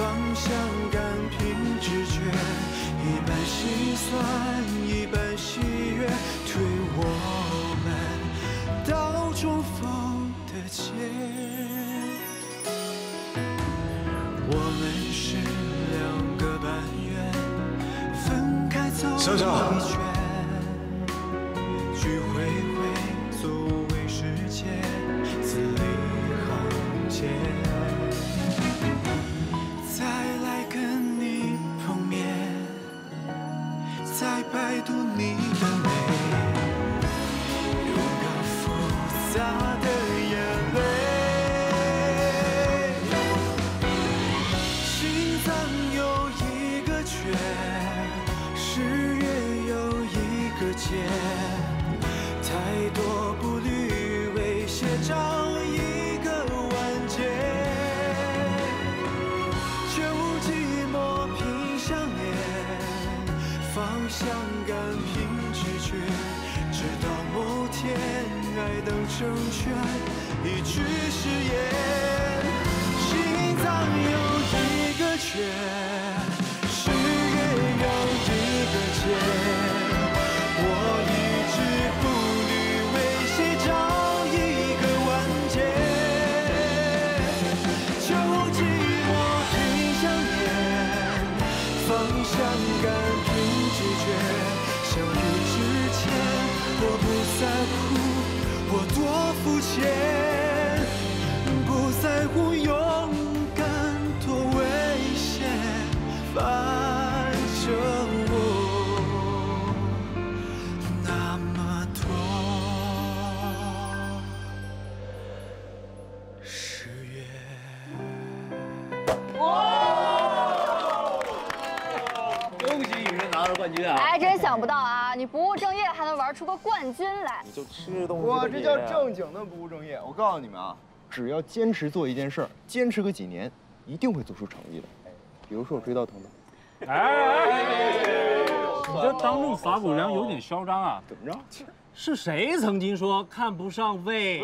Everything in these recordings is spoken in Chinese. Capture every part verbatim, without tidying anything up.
方向感凭直觉，一半心酸，一半喜悦，推我们到重逢的街。我们是两个半月，分开走一圈，聚会会作为世界字里行间。 再来跟你碰面，再摆渡你的美，有个复杂的眼泪。心脏有一个缺，十月有一个结，太多步履为写照一个完结。 方向感凭直觉，直到某天爱能成全一句誓言。心脏有一个缺，十月有一个结，我一直步履为写照一个完结。就寂寞凭想念，方向感。 相遇之前，我不在乎我多肤浅，不在乎勇敢多危险，反正我那么多十月。 恭喜雨辰拿到冠军啊！ 哎，真想不到啊！你不务正业还能玩出个冠军来， 你就吃东西。 我这叫正经的不务正业。我告诉你们啊，只要坚持做一件事儿，坚持个几年，一定会做出成绩的。比如说我追到彤彤。 哎，你这当众撒狗粮有点嚣张啊！ 怎么着？ 是谁曾经说看不上魏？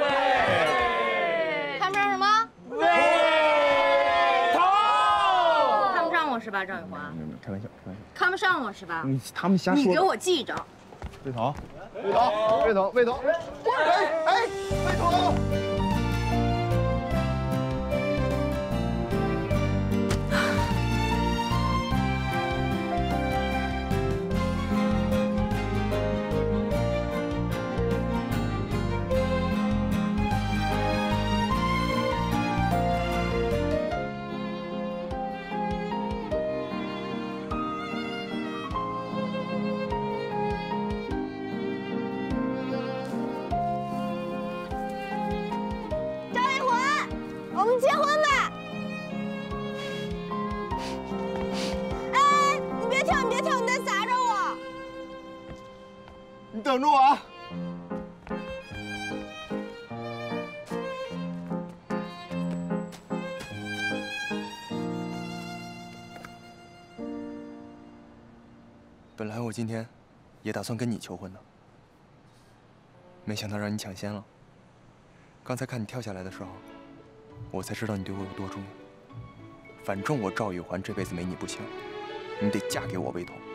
看不上什么？ 魏涛。 看不上我是吧，赵雨华？ 没有没有，开玩笑，开玩笑。 看不上我是吧？ 你他们瞎说。 你给我记着。 魏彤，魏彤，魏彤，魏彤，哎哎，魏彤。 结婚吧！哎，你别跳，你别跳，你再撒着我！ 你等着我啊！ 本来我今天也打算跟你求婚的，没想到让你抢先了。刚才看你跳下来的时候。 我才知道你对我有多重要。反正我赵雨环这辈子没你不行，你得嫁给我，魏彤。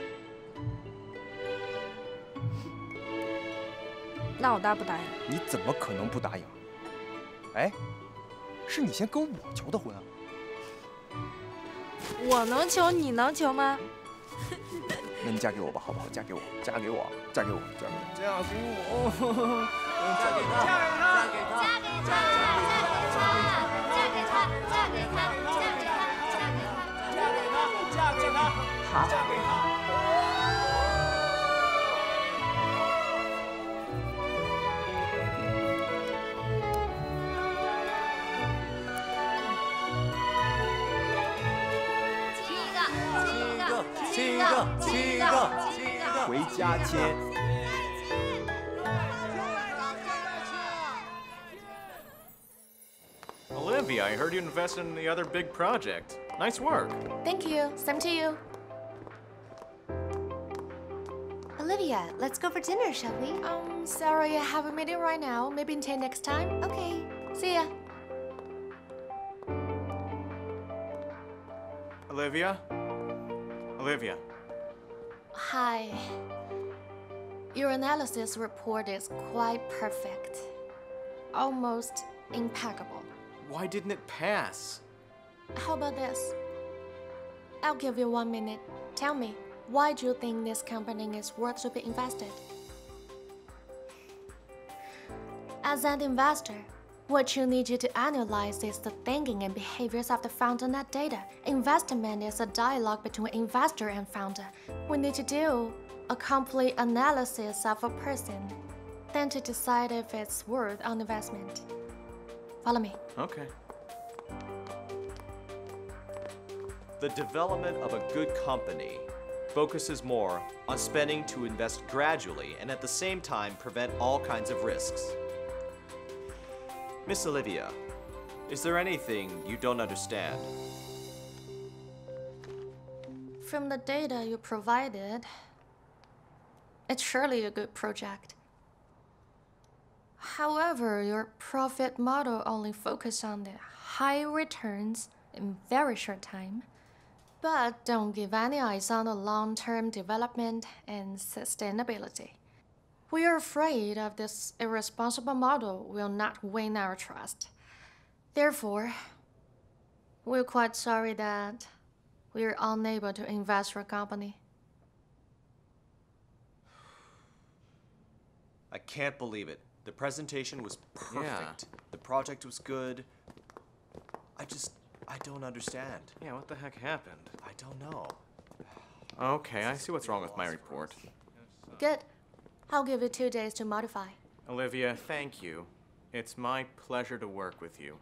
那我答不答应？ 你怎么可能不答应？哎，是你先跟我求的婚啊！ 我能求，你能求吗？ 那你嫁给我吧，好不好？嫁给我，嫁给我，嫁给我，嫁给我， 嫁给我， 嫁给他， 嫁给他，嫁给他，嫁给他。 好，嫁给他。 七个，七个，七个， 回家切。 Olivia, I heard you invested in the other big project. Nice work. Thank you. Same to you. Olivia, let's go for dinner, shall we? Um, sorry, I have a meeting right now. Maybe until next time. Okay. See ya. Olivia? Olivia. Hi. Your analysis report is quite perfect. Almost impeccable. Why didn't it pass? How about this? I'll give you one minute. Tell me, why do you think this company is worth to be invested? As an investor, what you need you to analyze is the thinking and behaviors of the founder, not data. Investment is a dialogue between investor and founder. We need to do a complete analysis of a person, then to decide if it's worth an investment. Follow me. Okay. The development of a good company focuses more on spending to invest gradually and at the same time prevent all kinds of risks. Miss Olivia, is there anything you don't understand? From the data you provided, it's surely a good project. However, your profit model only focuses on the high returns in very short time, but don't give any eyes on the long-term development and sustainability. We are afraid of this irresponsible model will not win our trust. Therefore, we're quite sorry that we're unable to invest your company. I can't believe it. The presentation was perfect. Yeah. The project was good. I just, I don't understand. Yeah, what the heck happened? I don't know. Okay, I see what's wrong with my report. Good. I'll give you two days to modify. Olivia, thank you. It's my pleasure to work with you.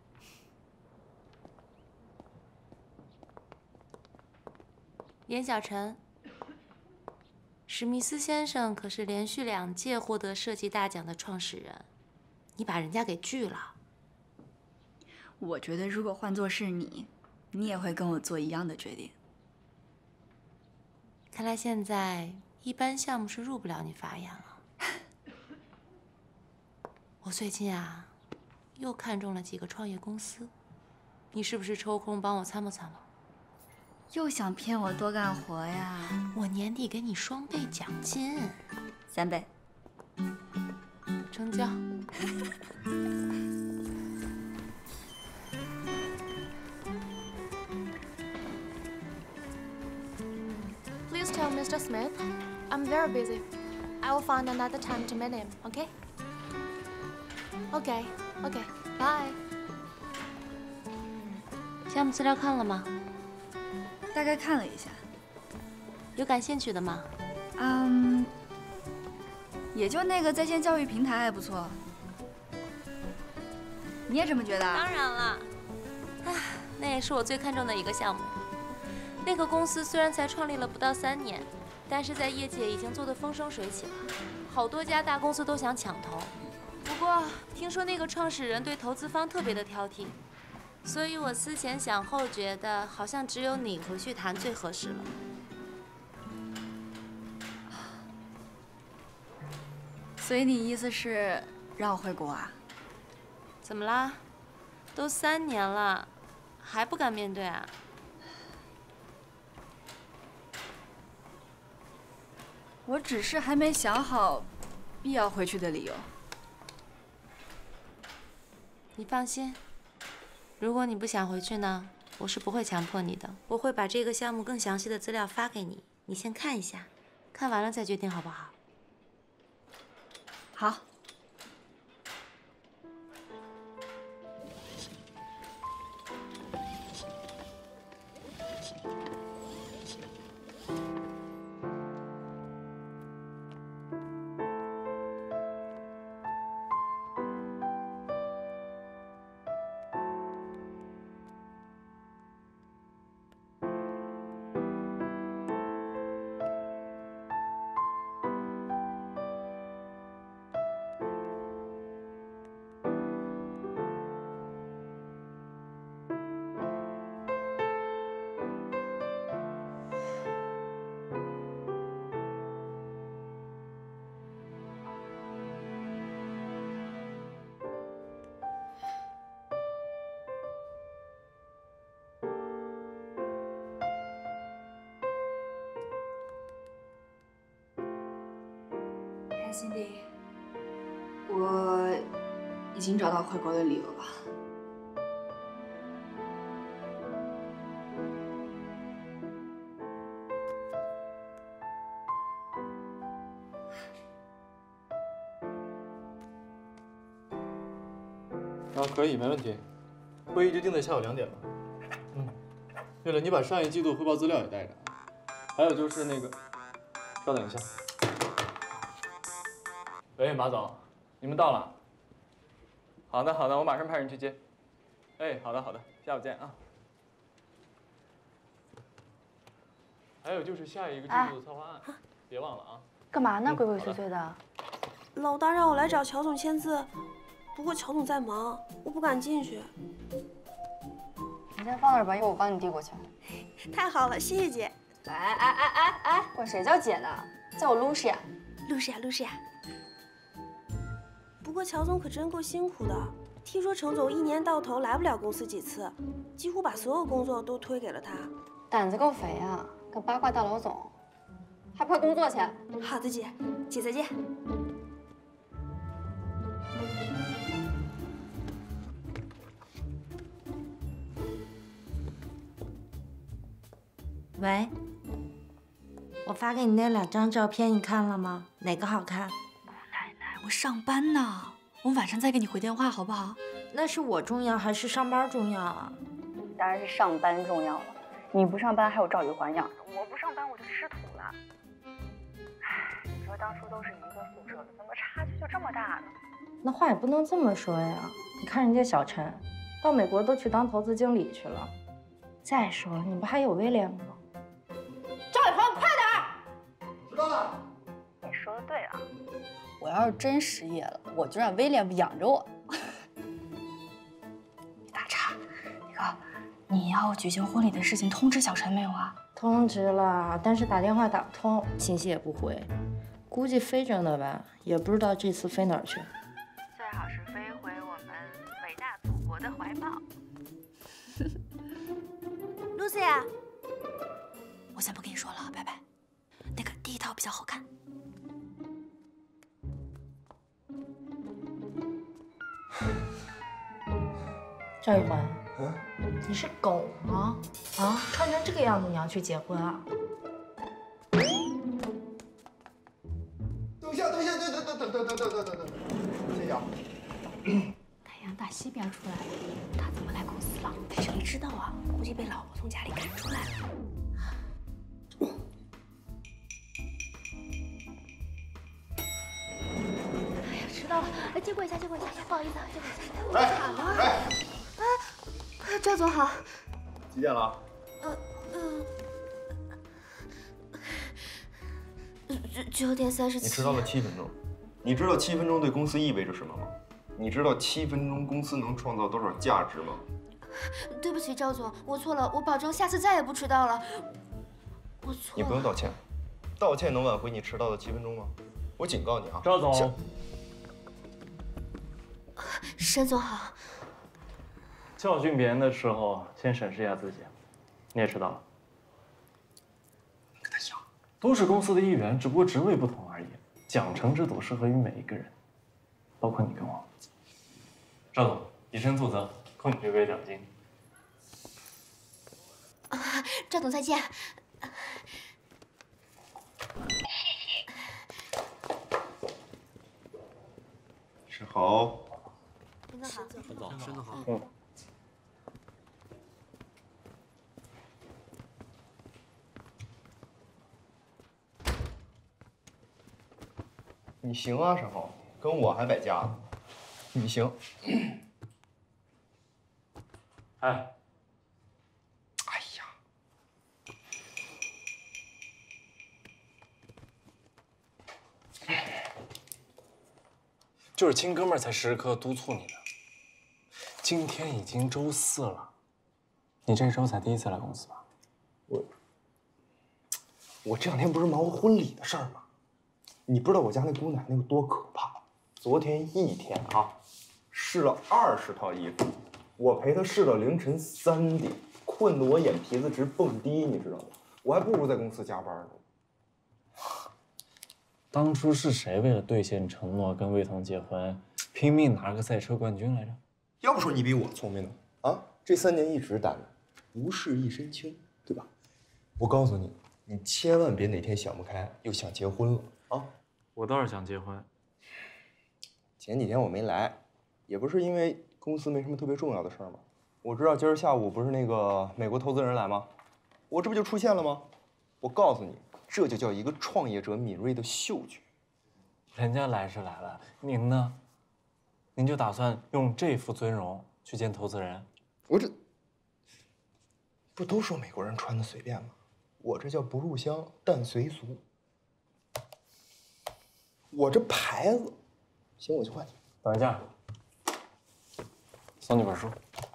严小晨，史密斯先生可是连续两届获得设计大奖的创始人，你把人家给拒了。 我觉得如果换作是你，你也会跟我做一样的决定。 看来现在一般项目是入不了你法眼了。我最近啊，又看中了几个创业公司，你是不是抽空帮我参谋参谋？ 又想骗我多干活呀？ 我年底给你双倍奖金， 三倍， 成交。 Please tell Mister Smith, I'm very busy. I will find another time to meet him. Okay? Okay. Okay. Bye. 项目资料看了吗？ 大概看了一下， 有感兴趣的吗？ 嗯，也就那个在线教育平台还不错。你也这么觉得？ 当然了，唉，那也是我最看重的一个项目。那个公司虽然才创立了不到三年，但是在业界已经做得风生水起了，好多家大公司都想抢投。不过听说那个创始人对投资方特别的挑剔。 所以我思前想后，觉得好像只有你回去谈最合适了。 所以你意思是让我回国啊？ 怎么啦？都三年了，还不敢面对啊？ 我只是还没想好必要回去的理由。 你放心。 如果你不想回去呢，我是不会强迫你的。我会把这个项目更详细的资料发给你，你先看一下，看完了再决定好不好？ 好。 哎，辛迪，我已经找到回国的理由了。 啊，可以，没问题。会议就定在下午两点吧。嗯。对了，你把上一季度汇报资料也带着。还有就是那个，稍等一下。喂，马总，你们到了。好的，好的，我马上派人去接。哎，好的，好的，下午见啊。还有就是下一个季度的策划案，别忘了啊。 干嘛呢？鬼鬼祟祟的。 老大让我来找乔总签字。 不过乔总在忙，我不敢进去。 你先放那儿吧，一会儿我帮你递过去。 太好了，谢谢姐。 哎哎哎哎哎，管谁叫姐呢？叫我 Lucia。 Lucia Lucia。不过乔总可真够辛苦的，听说程总一年到头来不了公司几次，几乎把所有工作都推给了他。 胆子够肥啊，跟八卦大老总。还不快工作去！ 好的，姐，姐再见。 喂，我发给你那两张照片，你看了吗？哪个好看？ 奶奶，我上班呢，我晚上再给你回电话好不好？ 那是我重要还是上班重要啊？ 当然是上班重要了。你不上班还有赵宇环养着，我不上班我就吃土了。唉，你说当初都是一个宿舍的，怎么差距就这么大呢？ 那话也不能这么说呀。你看人家小陈，到美国都去当投资经理去了。再说了，你不还有威廉吗？ 赵宇鹏，快点儿！ 知道了。 你说的对啊，我要是真失业了，我就让威廉养着我。 大叉，那个，你要举行婚礼的事情通知小陈没有啊？ 通知了，但是打电话打不通，信息也不回，估计飞着呢吧，也不知道这次飞哪儿去。 最好是飞回我们伟大祖国的怀抱。 Lucia。 我先不跟你说了，拜拜。那个第一套比较好看。 赵宇环，嗯，你是狗吗？啊，穿成这个样子你要去结婚啊？ 等一下，等一下，等等等等等等等等等等，谢谢啊。 太阳打西边出来了，他怎么来公司了？谁知道啊？估计被老婆从家里赶出来了。 到了，借过一下，借过一下，不好意思啊，借过一下。 哎卡了。 哎， 啊，赵总好。 几点了？ 呃呃，九九点三十七。 你迟到了七分钟。你知道七分钟对公司意味着什么吗？你知道七分钟公司能创造多少价值吗？ 对不起，赵总，我错了，我保证下次再也不迟到了。我错了。 你不用道歉，道歉能挽回你迟到的七分钟吗？我警告你啊， 赵总。 沈总好。 教训别人的时候，先审视一下自己。你也知道了， 跟他一样， 都是公司的一员，只不过职位不同而已。奖惩制度适合于每一个人，包括你跟我。赵总，以身作则，扣你这个月奖金。 啊，赵总再见。 吃好。 真的好， 沈总，沈总好。 嗯。 你行啊，沈浩，跟我还摆架子。你行。 哎。 哎呀。 就是亲哥们儿才时时刻刻督促你的。今天已经周四了，你这周才第一次来公司吧？ 我我这两天不是忙活婚礼的事儿吗？你不知道我家那姑奶奶有多可怕。昨天一天啊，试了二十套衣服，我陪她试到凌晨三点，困得我眼皮子直蹦迪，你知道吗？我还不如在公司加班呢。 当初是谁为了兑现承诺跟魏彤结婚，拼命拿了个赛车冠军来着？ 要不说你比我聪明呢啊！这三年一直单着，不是一身轻，对吧？我告诉你，你千万别哪天想不开又想结婚了啊！ 我倒是想结婚。 前几天我没来，也不是因为公司没什么特别重要的事儿嘛。我知道今儿下午不是那个美国投资人来吗？我这不就出现了吗？我告诉你，这就叫一个创业者敏锐的嗅觉。 人家来是来了，您呢？您就打算用这副尊容去见投资人？ 我这不都说美国人穿的随便吗？我这叫不入乡，但随俗。我这牌子，行，我去换去。 等一下，送你本书。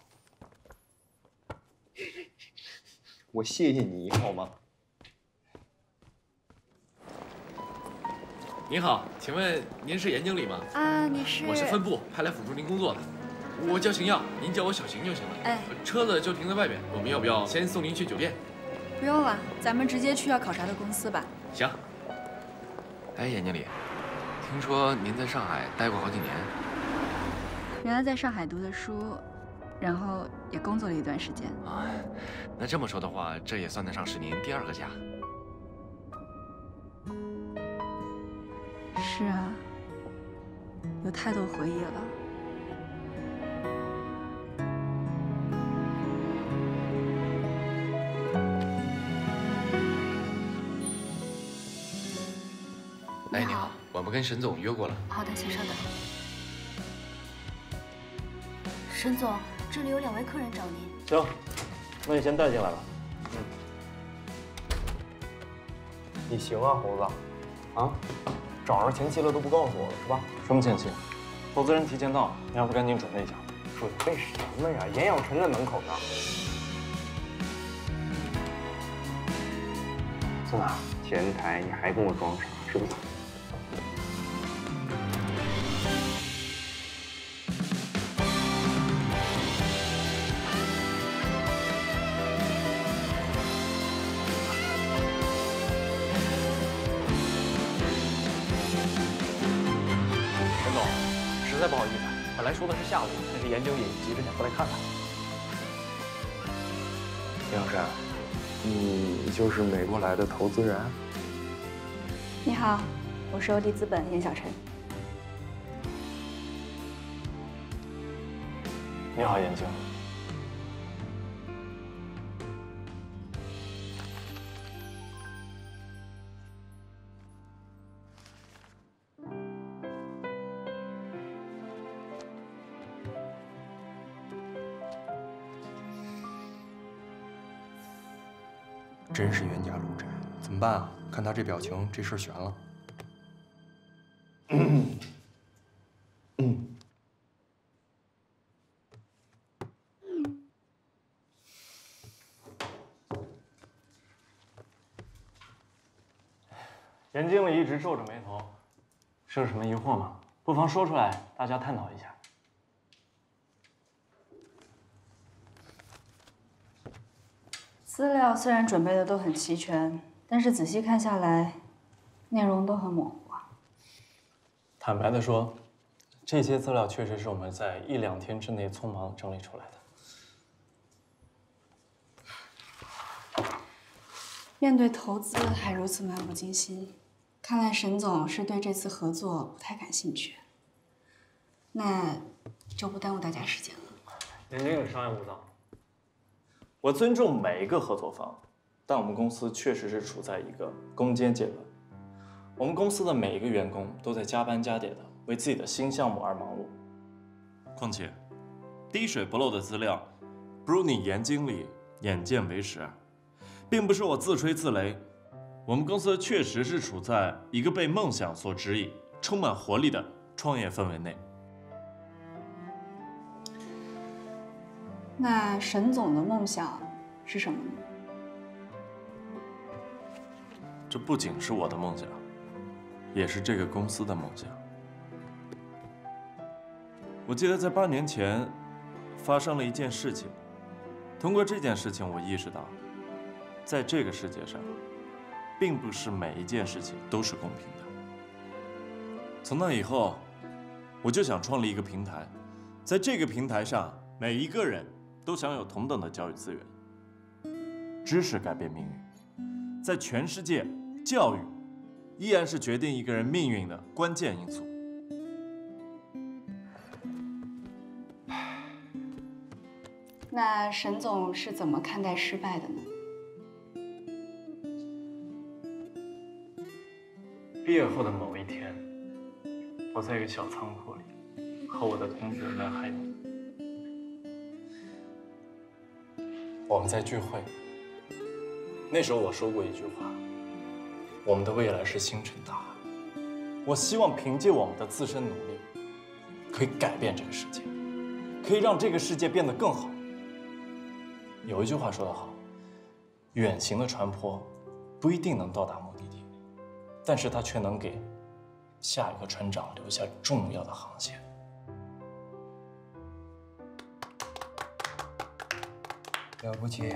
我谢谢你好吗？ 您好，请问您是严经理吗？ 啊，你是？ 我是分部派来辅助您工作的，我叫邢耀，您叫我小邢就行了。 哎， 车子就停在外边，我们要不要先送您去酒店？ 不用了，咱们直接去要考察的公司吧。 行。哎，严经理，听说您在上海待过好几年？ 原来在上海读的书，然后也工作了一段时间。 啊，那这么说的话，这也算得上是您第二个家。 是啊，有太多回忆了。 哎，你好，我们跟沈总约过了。 好的，请稍等。沈总，这里有两位客人找您。 行，那你先带进来吧。嗯。 你行啊，猴子，啊，找着前妻了都不告诉我了是吧？ 什么前妻？投资人提前到，你还不赶紧准备一下？ 准备什么呀？严养晨在门口呢。在哪？前台，你还跟我装傻是不是？ 实在不好意思，本来说的是下午，但是严经理急着想过来看看。 杨山，你就是美国来的投资人？ 你好，我是欧迪资本严小晨。 你好，严经理。 真是冤家路窄，怎么办啊？看他这表情，这事儿悬了。 嗯嗯。 严经理一直皱着眉头，是有什么疑惑吗？不妨说出来，大家探讨一下。 资料虽然准备的都很齐全，但是仔细看下来，内容都很模糊啊。 坦白的说，这些资料确实是我们在一两天之内匆忙整理出来的。 面对投资还如此漫不经心，看来沈总是对这次合作不太感兴趣。那就不耽误大家时间了。 严经理商业无道。我尊重每一个合作方，但我们公司确实是处在一个攻坚阶段。我们公司的每一个员工都在加班加点的为自己的新项目而忙碌。况且，滴水不漏的资料，不如你严经理眼见为实，并不是我自吹自擂。我们公司确实是处在一个被梦想所指引、充满活力的创业氛围内。 那沈总的梦想是什么呢？ 这不仅是我的梦想，也是这个公司的梦想。我记得在八年前发生了一件事情，通过这件事情，我意识到，在这个世界上，并不是每一件事情都是公平的。 从那以后，我就想创立一个平台，在这个平台上，每一个人都享有同等的教育资源。知识改变命运，在全世界，教育依然是决定一个人命运的关键因素。 那沈总是怎么看待失败的呢？ 毕业后的某一天，我在一个小仓库里，和我的同学们还有我们在聚会。那时候我说过一句话：我们的未来是星辰大海。我希望凭借我们的自身努力，可以改变这个世界，可以让这个世界变得更好。有一句话说得好，远行的船舶不一定能到达目的地，但是它却能给下一个船长留下重要的航线。 了不起。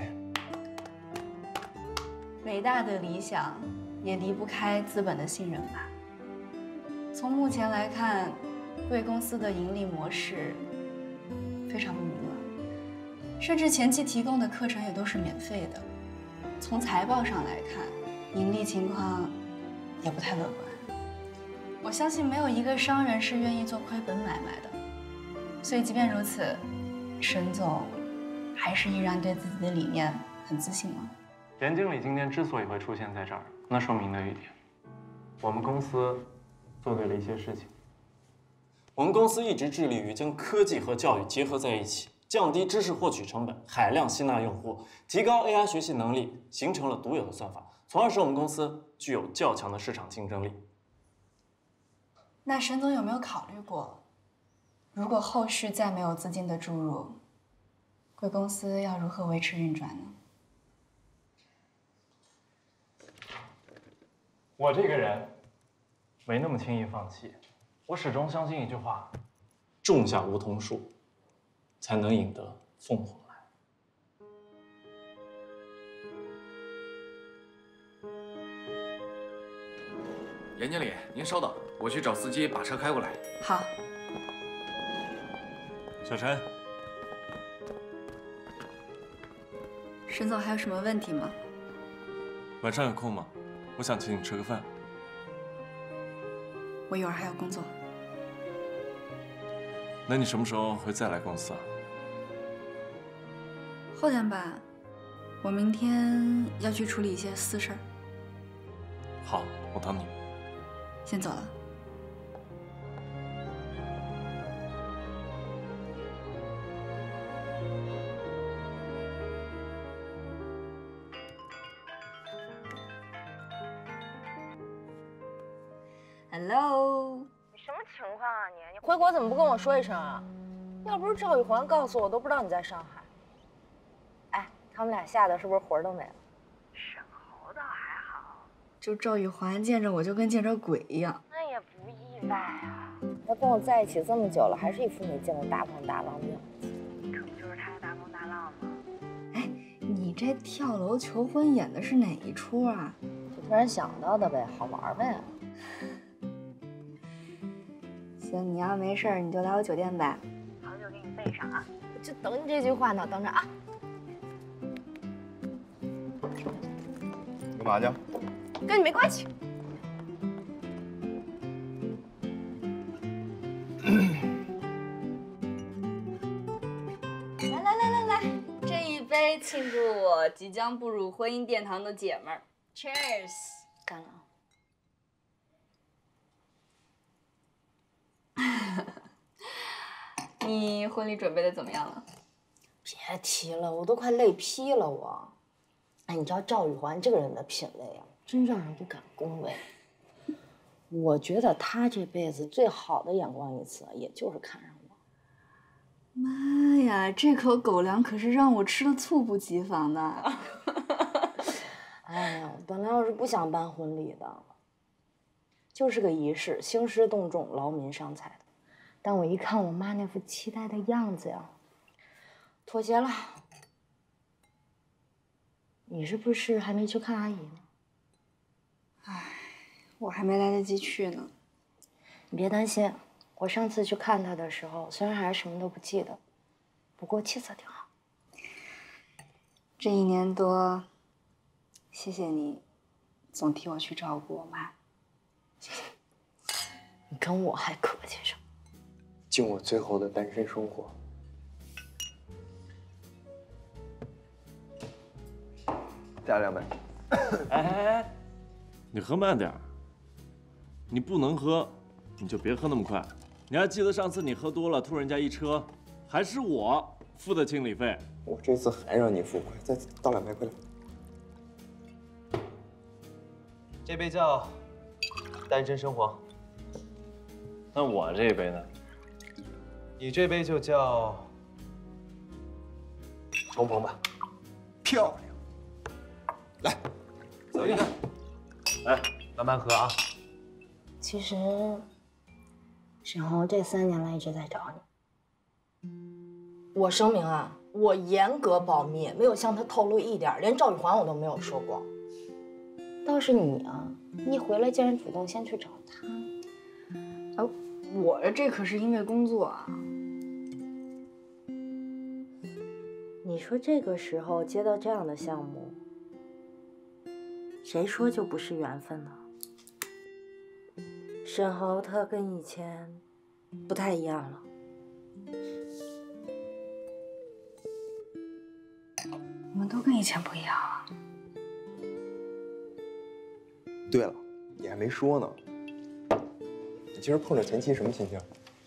伟大的理想也离不开资本的信任吧。从目前来看，贵公司的盈利模式非常不明朗，甚至前期提供的课程也都是免费的。从财报上来看，盈利情况也不太乐观。我相信没有一个商人是愿意做亏本买卖的。所以即便如此，沈总还是依然对自己的理念很自信吗？ 严经理今天之所以会出现在这儿，那说明了一点，我们公司做对了一些事情。我们公司一直致力于将科技和教育结合在一起，降低知识获取成本，海量吸纳用户，提高 A I 学习能力，形成了独有的算法，从而使我们公司具有较强的市场竞争力。 那沈总有没有考虑过，如果后续再没有资金的注入，贵公司要如何维持运转呢？ 我这个人没那么轻易放弃，我始终相信一句话：种下梧桐树，才能引得凤凰来。 严经理，您稍等，我去找司机把车开过来。 好。 小陈， 沈总还有什么问题吗？ 晚上有空吗？我想请你吃个饭。 我一会儿还有工作。 那你什么时候会再来公司啊？ 后天吧，我明天要去处理一些私事儿。 好，我等你。 先走了。Hello， 你什么情况啊你？你回国怎么不跟我说一声啊？要不是赵玉环告诉我，我都不知道你在上海。哎，他们俩吓得是不是魂都没了？ 沈侯倒还好， 就赵玉环见着我就跟见着鬼一样。 那也不意外啊，他跟我在一起这么久了，还是一副没见过大风大浪的样子。 这不就是他的大风大浪吗？ 哎，你这跳楼求婚演的是哪一出啊？ 就突然想到的呗，好玩呗。 行，你要没事儿，你就来我酒店吧。 好久给你备上啊！ 我就等你这句话呢，等着啊。 干嘛去？ 跟你没关系。 来来来来来，这一杯庆祝我即将步入婚姻殿堂的姐们儿 ，Cheers！ 干了。 你婚礼准备的怎么样了？ 别提了，我都快累劈了我。哎，你知道赵玉环这个人的品味啊，真让人不敢恭维。我觉得他这辈子最好的眼光一次，也就是看上我。 妈呀，这口狗粮可是让我吃的猝不及防的。 哎呀，本来我是不想办婚礼的，就是个仪式，兴师动众，劳民伤财的。但我一看我妈那副期待的样子呀，妥协了。你是不是还没去看阿姨呢？ 唉，我还没来得及去呢。 你别担心，我上次去看他的时候，虽然还是什么都不记得，不过气色挺好。 这一年多，谢谢你，总替我去照顾我妈。谢谢。 你跟我还客气什么？ 敬我最后的单身生活。再来两杯。 哎哎哎，你喝慢点儿。你不能喝，你就别喝那么快。你还记得上次你喝多了吐人家一车，还是我付的清理费。 我这次还让你付，快再倒两杯，快点。 这杯叫单身生活。 那我这杯呢？ 你这杯就叫重逢吧。漂亮。来，走一个。 来，慢慢喝啊。 其实，沈红这三年来一直在找你。我声明啊，我严格保密，没有向他透露一点，连赵雨环我都没有说过。倒是你啊，你一回来竟然主动先去找他。 啊，我这可是因为工作啊。 你说这个时候接到这样的项目，谁说就不是缘分呢？沈豪他跟以前不太一样了。 我们都跟以前不一样啊。 对了，你还没说呢，你今儿碰着前妻什么心情？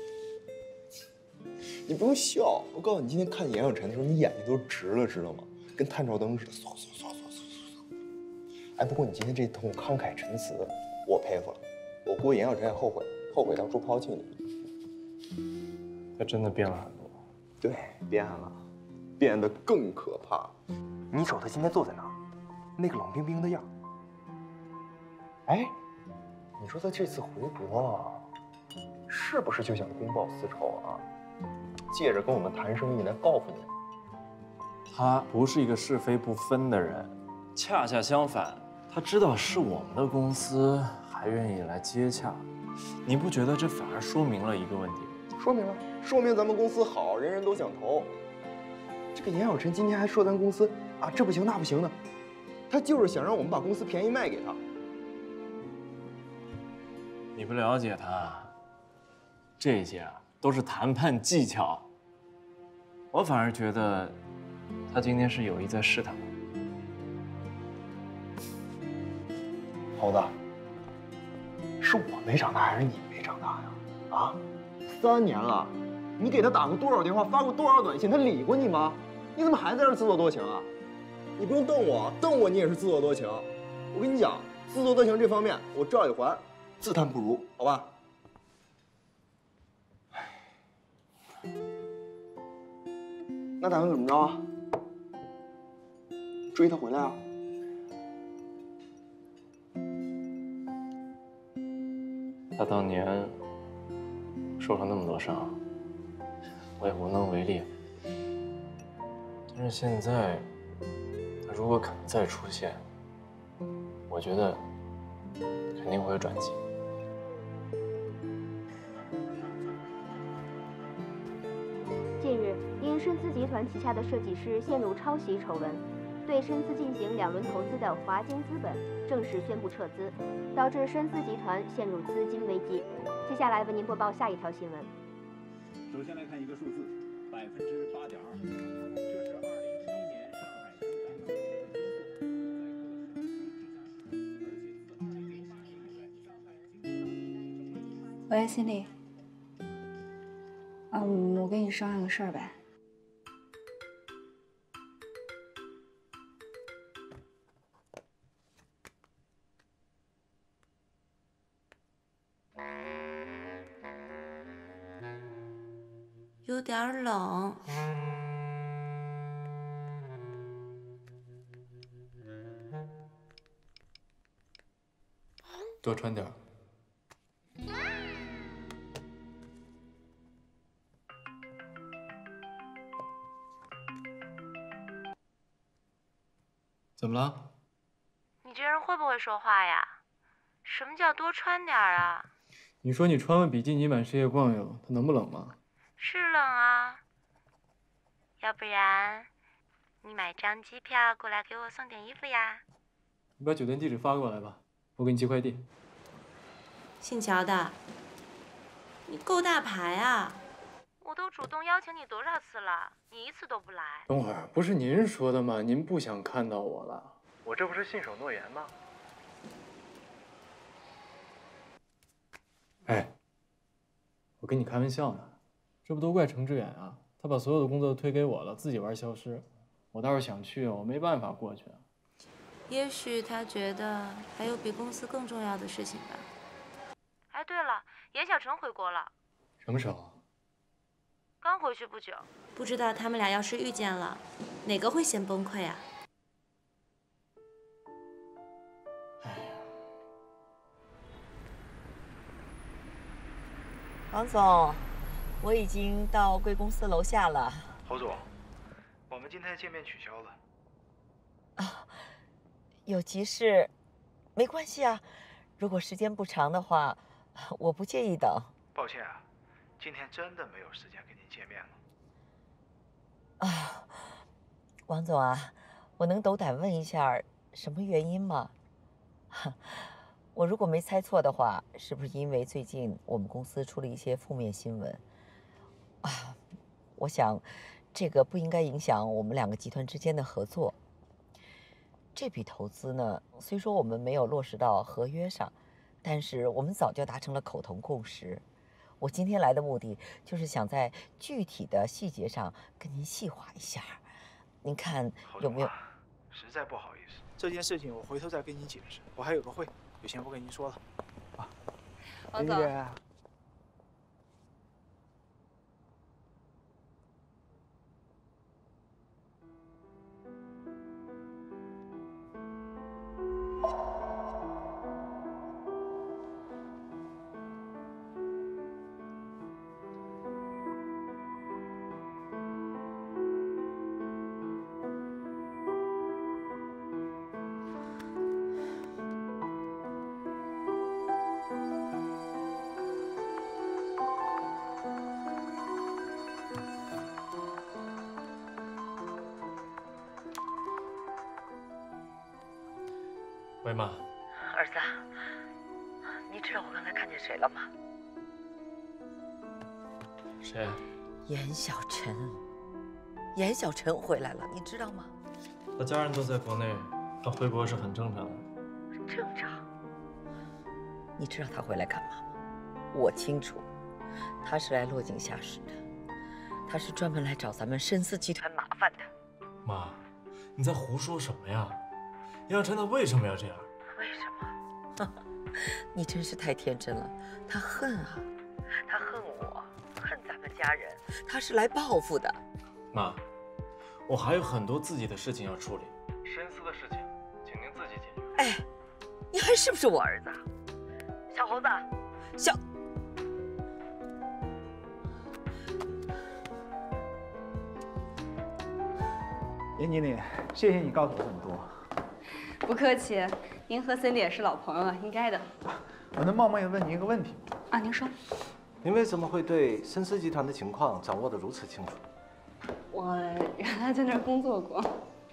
你不用笑，我告诉你，今天看严小晨的时候，你眼睛都直了，知道吗？跟探照灯似的，嗖嗖嗖嗖嗖嗖。哎，不过你今天这通慷慨陈词，我佩服了。我估计严小晨也后悔，后悔当初抛弃你。 他真的变了很多。 对，变了，变得更可怕。你瞅他今天坐在那儿，那个冷冰冰的样。哎，你说他这次回国，是不是就想公报私仇啊？借着跟我们谈生意来报复你？ 他不是一个是非不分的人，恰恰相反，他知道是我们的公司，还愿意来接洽。你不觉得这反而说明了一个问题？ 说明了，说明咱们公司好，人人都想投。这个严小晨今天还说咱公司啊这不行那不行的，他就是想让我们把公司便宜卖给他。 你不了解他，这些啊都是谈判技巧。我反而觉得，他今天是有意在试探我。 猴子，是我没长大还是你没长大呀？啊，三年了，你给他打过多少电话，发过多少短信，他理过你吗？你怎么还在这自作多情啊？你不用瞪我，瞪我你也是自作多情。我跟你讲，自作多情这方面，我赵雨环自叹不如，好吧？那打算怎么着啊？追他回来啊？ 他当年受了那么多伤，我也无能为力。但是现在，他如果肯再出现，我觉得肯定会有转机。 近日，因深资集团旗下的设计师陷入抄袭丑闻，对深资进行两轮投资的华金资本正式宣布撤资，导致深资集团陷入资金危机。接下来为您播报下一条新闻。 首先来看一个数字，百分之八点二，这是二零一一年上海生产总值的增速。 喂，心里。嗯，我跟你商量个事儿呗。 有点冷。 多穿点儿。怎么了？ 你这人会不会说话呀？什么叫多穿点儿啊？ 你说你穿完比基尼满世界逛悠，它能不冷吗？ 是冷啊。要不然，你买张机票过来给我送点衣服呀？ 你把酒店地址发过来吧，我给你寄快递。 姓乔的，你够大牌啊！ 我都主动邀请你多少次了，你一次都不来。 等会儿，不是您说的吗？您不想看到我了？我这不是信守诺言吗？哎，我跟你开玩笑呢，这不都怪程志远啊！他把所有的工作都推给我了，自己玩消失。我倒是想去，我没办法过去啊。 也许他觉得还有比公司更重要的事情吧。 哎，对了，严小晨回国了。 什么时候？ 刚回去不久。 不知道他们俩要是遇见了，哪个会先崩溃啊？ 王总，我已经到贵公司楼下了。 侯总，我们今天见面取消了。 啊，有急事，没关系啊。如果时间不长的话，我不介意等。 抱歉啊，今天真的没有时间跟您见面了。 啊，王总啊，我能斗胆问一下什么原因吗？我如果没猜错的话，是不是因为最近我们公司出了一些负面新闻？啊，我想这个不应该影响我们两个集团之间的合作。这笔投资呢，虽说我们没有落实到合约上，但是我们早就达成了口头共识。我今天来的目的就是想在具体的细节上跟您细化一下，您看有没有？ 实在不好意思，这件事情我回头再跟你解释。我还有个会，有先不跟您说了。啊， 王总。 喂，妈。 儿子，你知道我刚才看见谁了吗？ 谁？ 严小晨。严小晨回来了，你知道吗？ 他家人都在国内，他回国是很正常的。 正常。你知道他回来干嘛吗？我清楚，他是来落井下石的，他是专门来找咱们深思集团麻烦的。 妈，你在胡说什么呀？杨小晨他为什么要这样？ 为什么？你真是太天真了。他恨啊，他恨我，恨咱们家人，他是来报复的。 妈，我还有很多自己的事情要处理，深思的事情，请您自己解决。 哎，你还是不是我儿子？小猴子，小。 严经理，谢谢你告诉我很多。 不客气，您和森迪也是老朋友了，应该的。 我能冒昧问您一个问题吗？ 啊，您说。 您为什么会对深思集团的情况掌握得如此清楚？ 我原来在那儿工作过。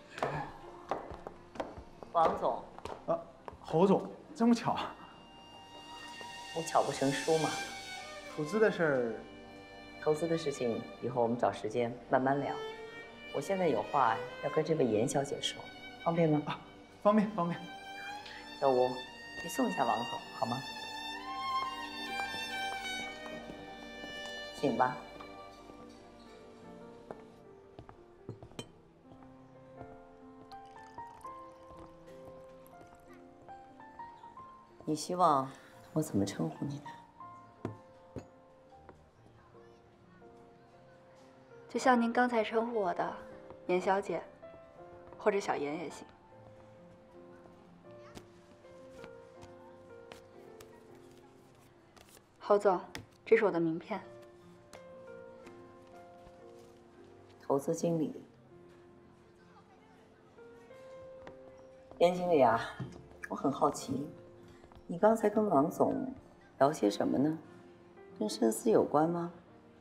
王总。 啊，侯总，这么巧。 无巧不成书嘛。 投资的事儿。 投资的事情，以后我们找时间慢慢聊。我现在有话要跟这位严小姐说，方便吗？ 啊，方便方便。 小吴，你送一下王总好吗？请吧。你希望我怎么称呼你呢？ 就像您刚才称呼我的严小姐，或者小严也行。侯总，这是我的名片。 投资经理，严经理啊，我很好奇，你刚才跟王总聊些什么呢？跟深思有关吗？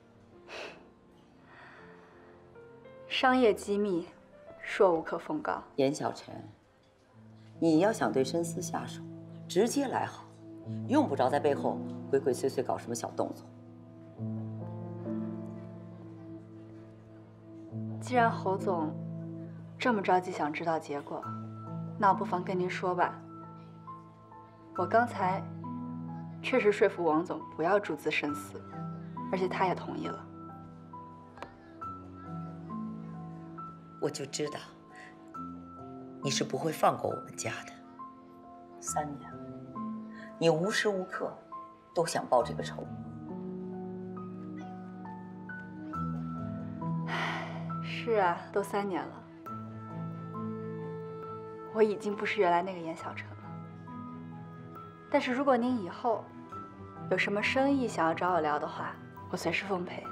商业机密，说无可奉告。 严小晨，你要想对深思下手，直接来好，用不着在背后鬼鬼祟祟搞什么小动作。 既然侯总这么着急想知道结果，那我不妨跟您说吧。我刚才确实说服王总不要注资深思，而且他也同意了。 我就知道你是不会放过我们家的。三年了，你无时无刻都想报这个仇。 是啊，都三年了，我已经不是原来那个严小晨了。但是如果您以后有什么生意想要找我聊的话，我随时奉陪。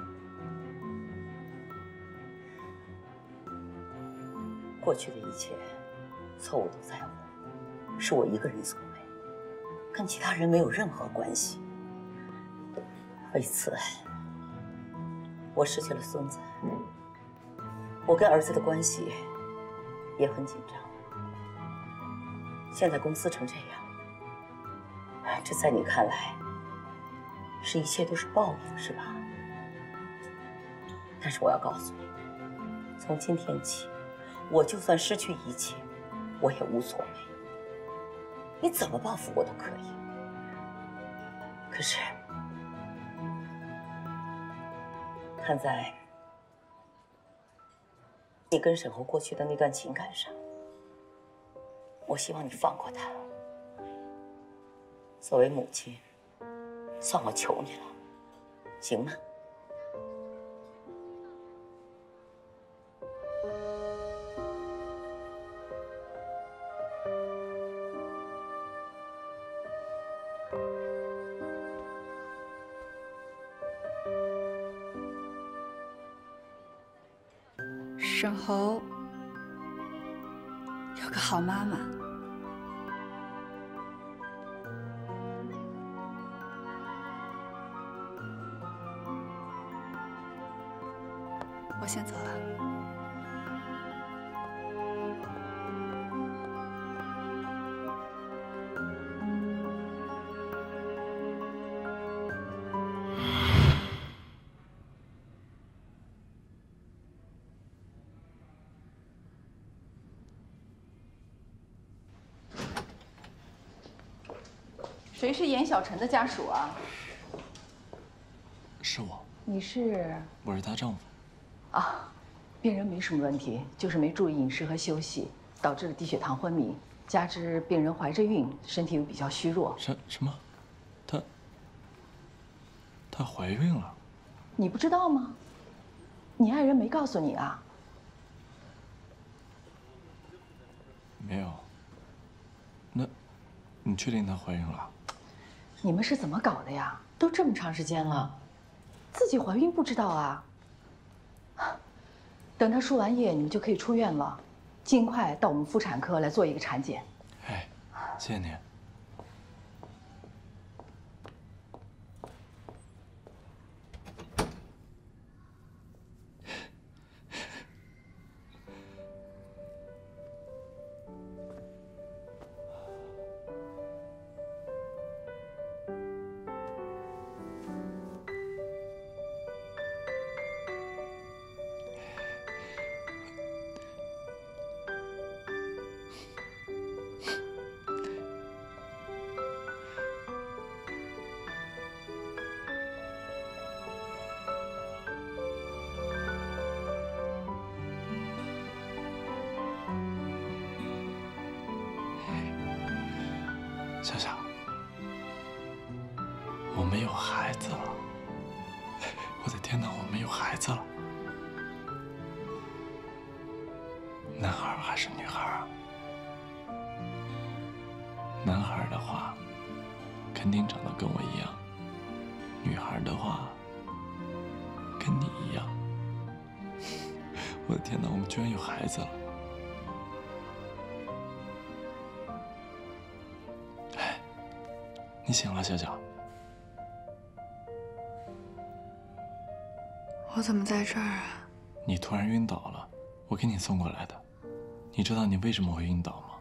过去的一切错误都在我，是我一个人所为，跟其他人没有任何关系。为此，我失去了孙子，我跟儿子的关系也很紧张。现在公司成这样，这在你看来，是一切都是报应，是吧？但是我要告诉你，从今天起，我就算失去一切，我也无所谓。你怎么报复我都可以。可是，看在你跟沈侯过去的那段情感上，我希望你放过他。作为母亲，算我求你了，行吗？ 沈侯有个好妈妈。我先走了。 谁是严小晨的家属啊？ 是我。 你是？ 我是她丈夫。 啊，病人没什么问题，就是没注意饮食和休息，导致了低血糖昏迷，加之病人怀着孕，身体又比较虚弱。 什什么？她她怀孕了？ 你不知道吗？你爱人没告诉你啊？ 没有。那，你确定她怀孕了？ 你们是怎么搞的呀？都这么长时间了，自己怀孕不知道啊？等她输完液，你们就可以出院了，尽快到我们妇产科来做一个产检。 哎，谢谢你。笑笑，我们有孩子了！我的天哪，我们有孩子了！男孩还是女孩啊？男孩的话，肯定长得跟我一样；女孩的话，跟你一样。我的天哪，我们居然有孩子了！你醒了，小小。 我怎么在这儿啊？ 你突然晕倒了，我给你送过来的。你知道你为什么会晕倒吗？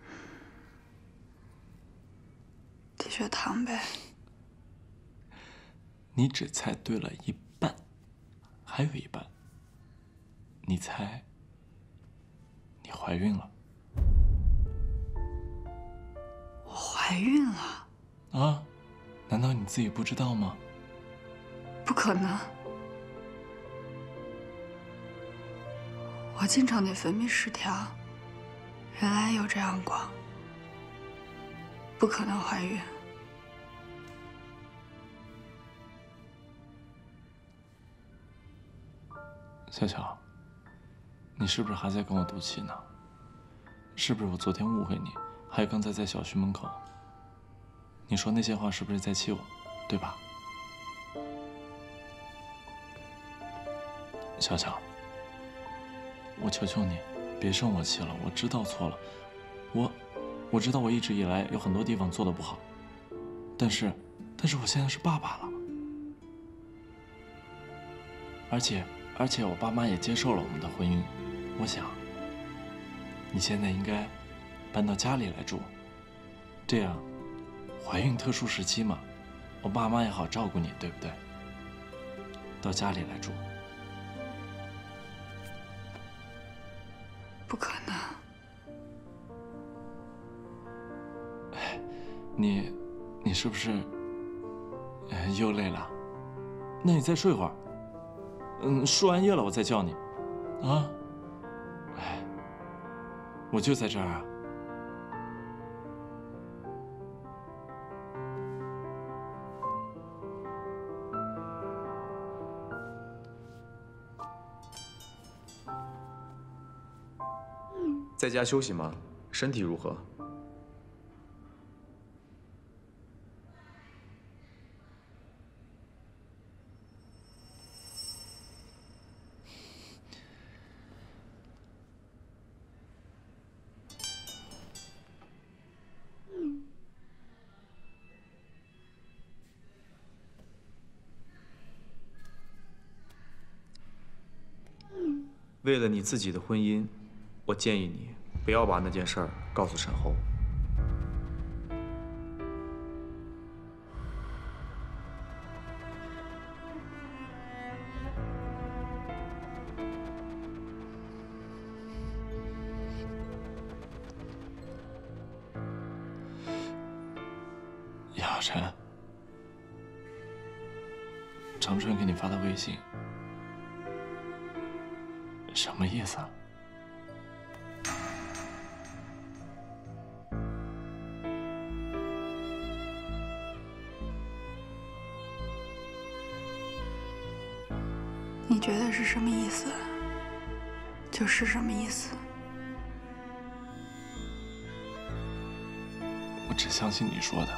低血糖呗。 你只猜对了一半，还有一半。你猜，你怀孕了。 我怀孕了？ 啊？难道你自己不知道吗？ 不可能。我经常内分泌失调，原来有这样过。不可能怀孕。 小巧，你是不是还在跟我赌气呢？是不是我昨天误会你？还有刚才在小区门口，你说那些话是不是在气我？对吧？小巧，我求求你，别生我气了。我知道错了，我我知道我一直以来有很多地方做的不好，但是但是我现在是爸爸了，而且而且我爸妈也接受了我们的婚姻。我想，你现在应该搬到家里来住，这样怀孕特殊时期嘛，我爸妈也好照顾你，对不对？到家里来住。 不可能。 你，你是不是，呃，又累了？那你再睡会儿。嗯，输完液了我再叫你。啊？哎，我就在这儿啊。 在家休息吗？身体如何？为了你自己的婚姻，我建议你不要把那件事儿告诉沈后。 叶浩辰，长春给你发的微信，什么意思啊？ 你觉得是什么意思，就是什么意思。 我只相信你说的。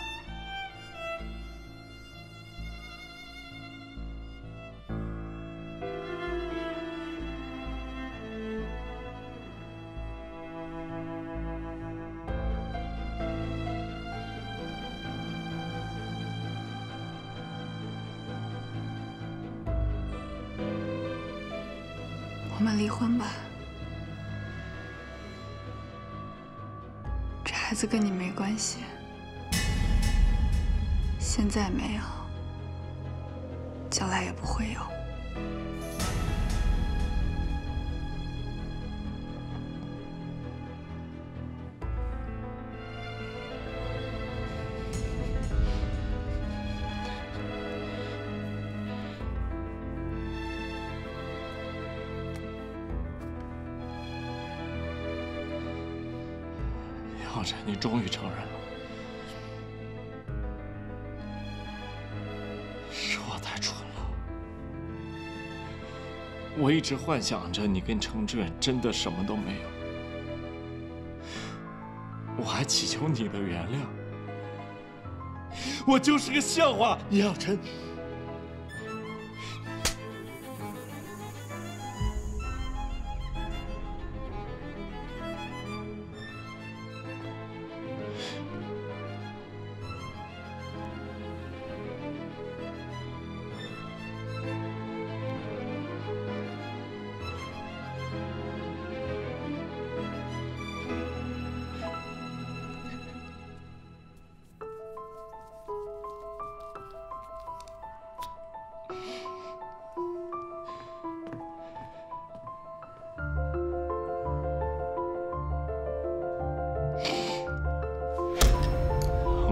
我们离婚吧，这孩子跟你没关系，现在没有，将来也不会有。 浩辰，你终于承认了，是我太蠢了。我一直幻想着你跟程志远真的什么都没有，我还祈求你的原谅。我就是个笑话，叶浩辰。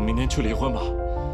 明天去离婚吧。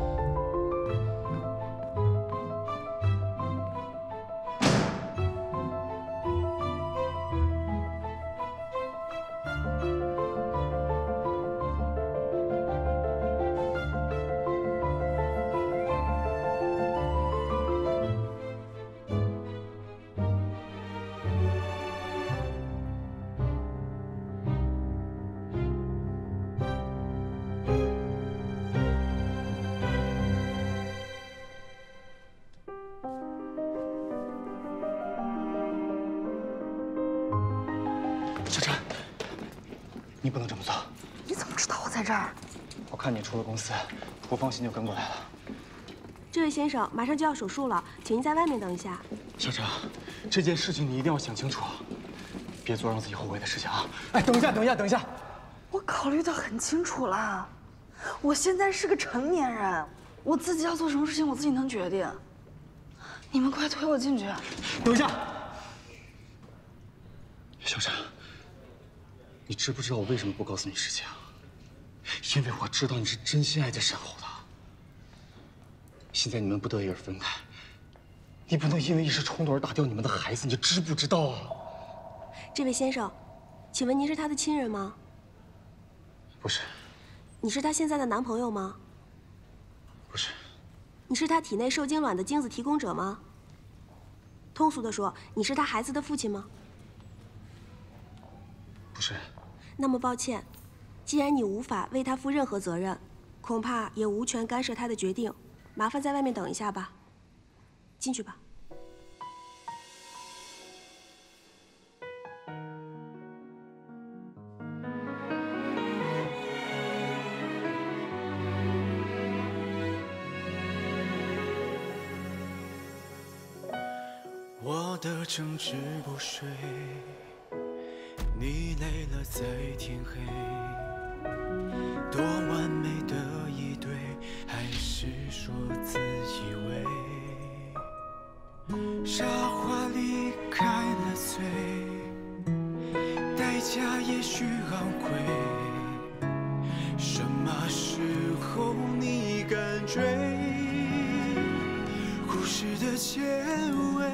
小陈，你不能这么做。 你怎么知道我在这儿？ 我看你出了公司，不放心就跟过来了。 这位先生，马上就要手术了，请您在外面等一下。 小陈，这件事情你一定要想清楚，别做让自己后悔的事情啊！哎，等一下，等一下，等一下！ 我考虑得很清楚了，我现在是个成年人，我自己要做什么事情我自己能决定。你们快推我进去！ 等一下，小陈。 你知不知道我为什么不告诉你实情？因为我知道你是真心爱着沈侯的。现在你们不得已而分开，你不能因为一时冲动而打掉你们的孩子，你知不知道啊？ 这位先生，请问您是他的亲人吗？ 不是。 你是他现在的男朋友吗？ 不是。 你是他体内受精卵的精子提供者吗？通俗的说，你是他孩子的父亲吗？ 不是。 那么抱歉，既然你无法为他负任何责任，恐怕也无权干涉他的决定。麻烦在外面等一下吧。进去吧。 我的争执不睡。 你累了在天黑，多完美的一对，还是说自以为？傻话离开了嘴，代价也许昂贵。什么时候你敢追？故事的结尾。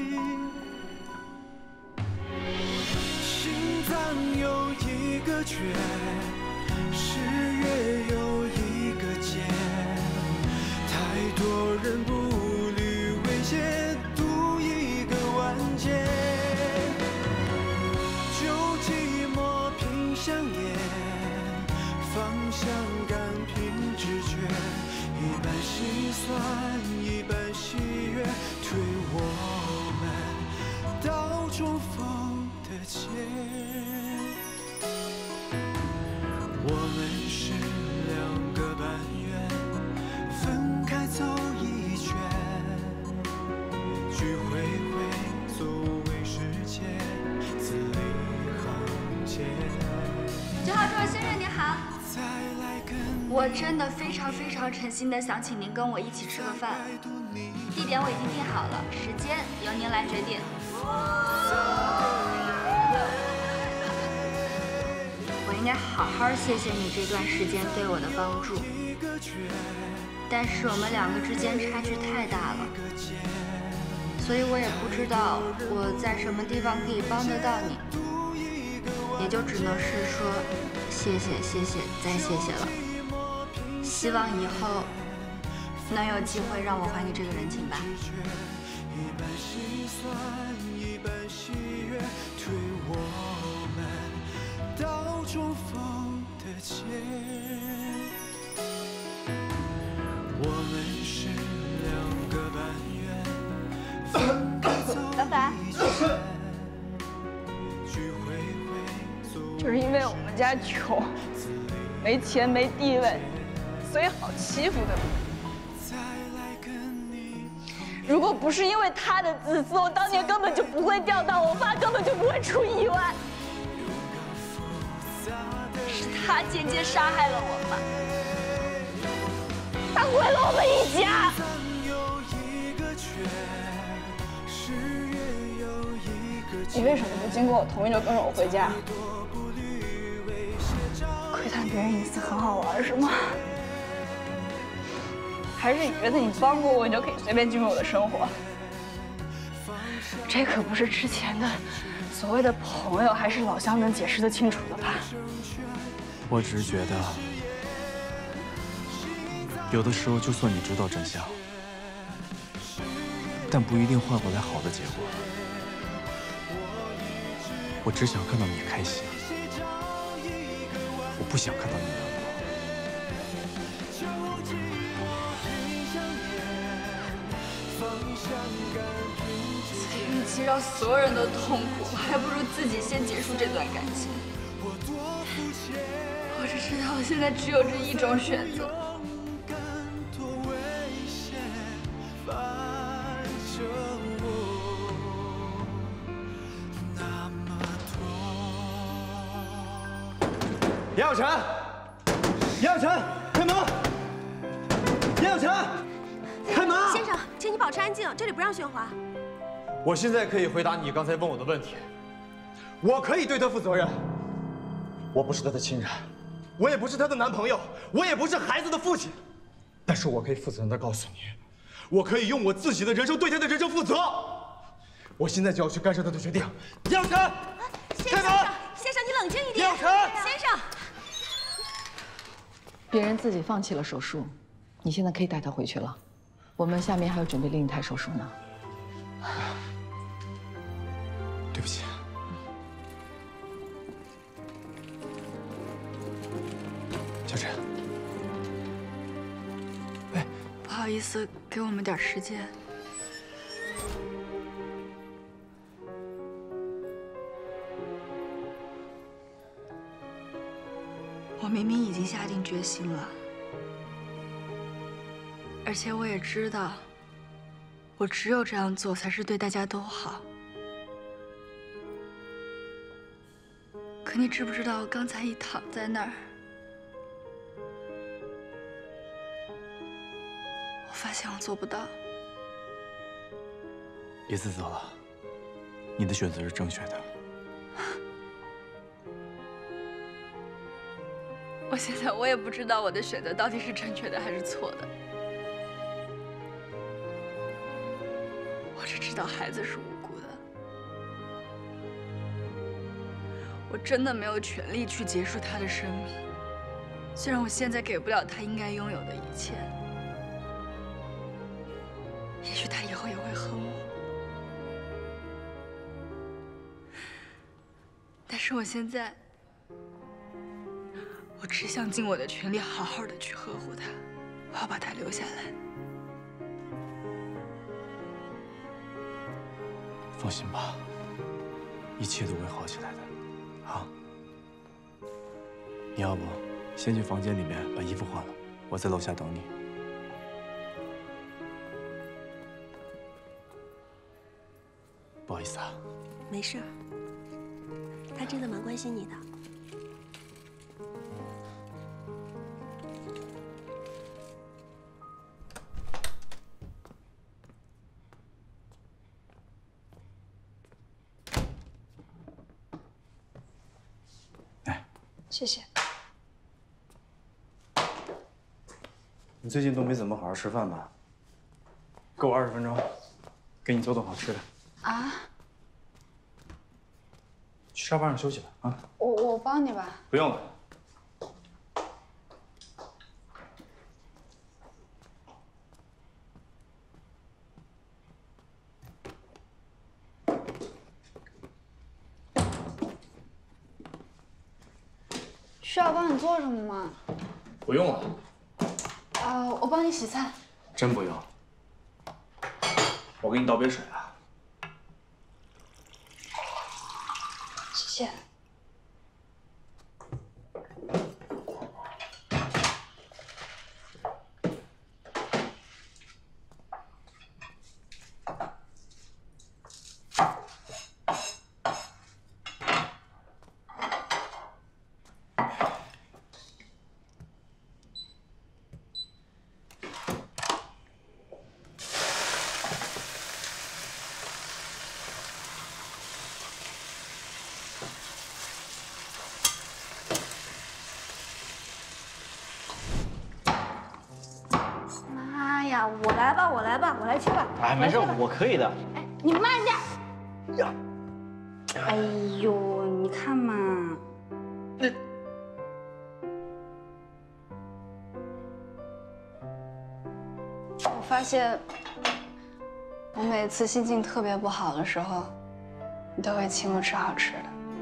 有一个缺，十月有一个结，太多人步履维艰，赌一个完结。旧寂寞凭香烟，方向感凭直觉，一半心酸，一半喜悦，推我们到重逢的街。 我们是两个半圆，分开走一圈，聚会会作为时间，字里行间。 九号桌先生您好，我真的非常非常诚心的想请您跟我一起吃个饭，地点我已经定好了，时间由您来决定。 我应该好好谢谢你这段时间对我的帮助，但是我们两个之间差距太大了，所以我也不知道我在什么地方可以帮得到你，也就只能是说谢谢谢谢再谢谢了。希望以后能有机会让我还你这个人情吧。 到重逢的街，我们是两个半圆，分开走一圈，聚会会就是因为我们家穷，没钱没地位，所以好欺负的。如果不是因为他的自私，我当年根本就不会钓到，我爸根本就不会出意外。 是他间接杀害了我爸，他毁了我们一家。你为什么不经过我同意就跟着我回家？窥探别人隐私很好玩是吗？ 还是你觉得你帮过我，你就可以随便进入我的生活？这可不是之前的所谓的朋友还是老乡能解释得清楚的吧？ 我只是觉得，有的时候就算你知道真相，但不一定换回来好的结果。我只想看到你开心，我不想看到你难过。 与其让所有人都痛苦，还不如自己先结束这段感情。我只知道，现在只有这一种选择。 严小晨，严小晨，开门！严小晨，开门！ 先生，请你保持安静，这里不让喧哗。 我现在可以回答你刚才问我的问题，我可以对他负责任。我不是他的亲人，我也不是他的男朋友，我也不是孩子的父亲，但是我可以负责任地告诉你，我可以用我自己的人生对他的人生负责。我现在就要去干涉他的决定。杨晨，开门！ 先生，你冷静一点。 杨晨， 先生， 别人自己放弃了手术，你现在可以带他回去了。我们下面还要准备另一台手术呢。 对不起，小陈。 哎，不好意思，给我们点时间。我明明已经下定决心了，而且我也知道，我只有这样做才是对大家都好。 可你知不知道，我刚才一躺在那儿，我发现我做不到。 别自责了，你的选择是正确的。 我现在我也不知道我的选择到底是正确的还是错的。我只知道孩子是无辜的。 我真的没有权利去结束他的生命，虽然我现在给不了他应该拥有的一切，也许他以后也会恨我，但是我现在，我只想尽我的全力，好好的去呵护他，我要把他留下来。 放心吧，一切都会好起来的。 啊，你要不先去房间里面把衣服换了，我在楼下等你。不好意思啊。 没事，他真的蛮关心你的。 谢谢。 你最近都没怎么好好吃饭吧？给我二十分钟，给你做顿好吃的。 啊？ 去沙发上休息吧。啊。 我我帮你吧。 不用了。 需要帮你做什么吗？ 不用了。 啊，我帮你洗菜。 真不用。我给你倒杯水啊。 谢谢。 呀，我来吧，我来吧，我来切吧。 哎，没事，我可以的。 哎，你慢点。呀。哎呦，你看嘛。那。我发现，我每次心情特别不好的时候，你都会请我吃好吃的。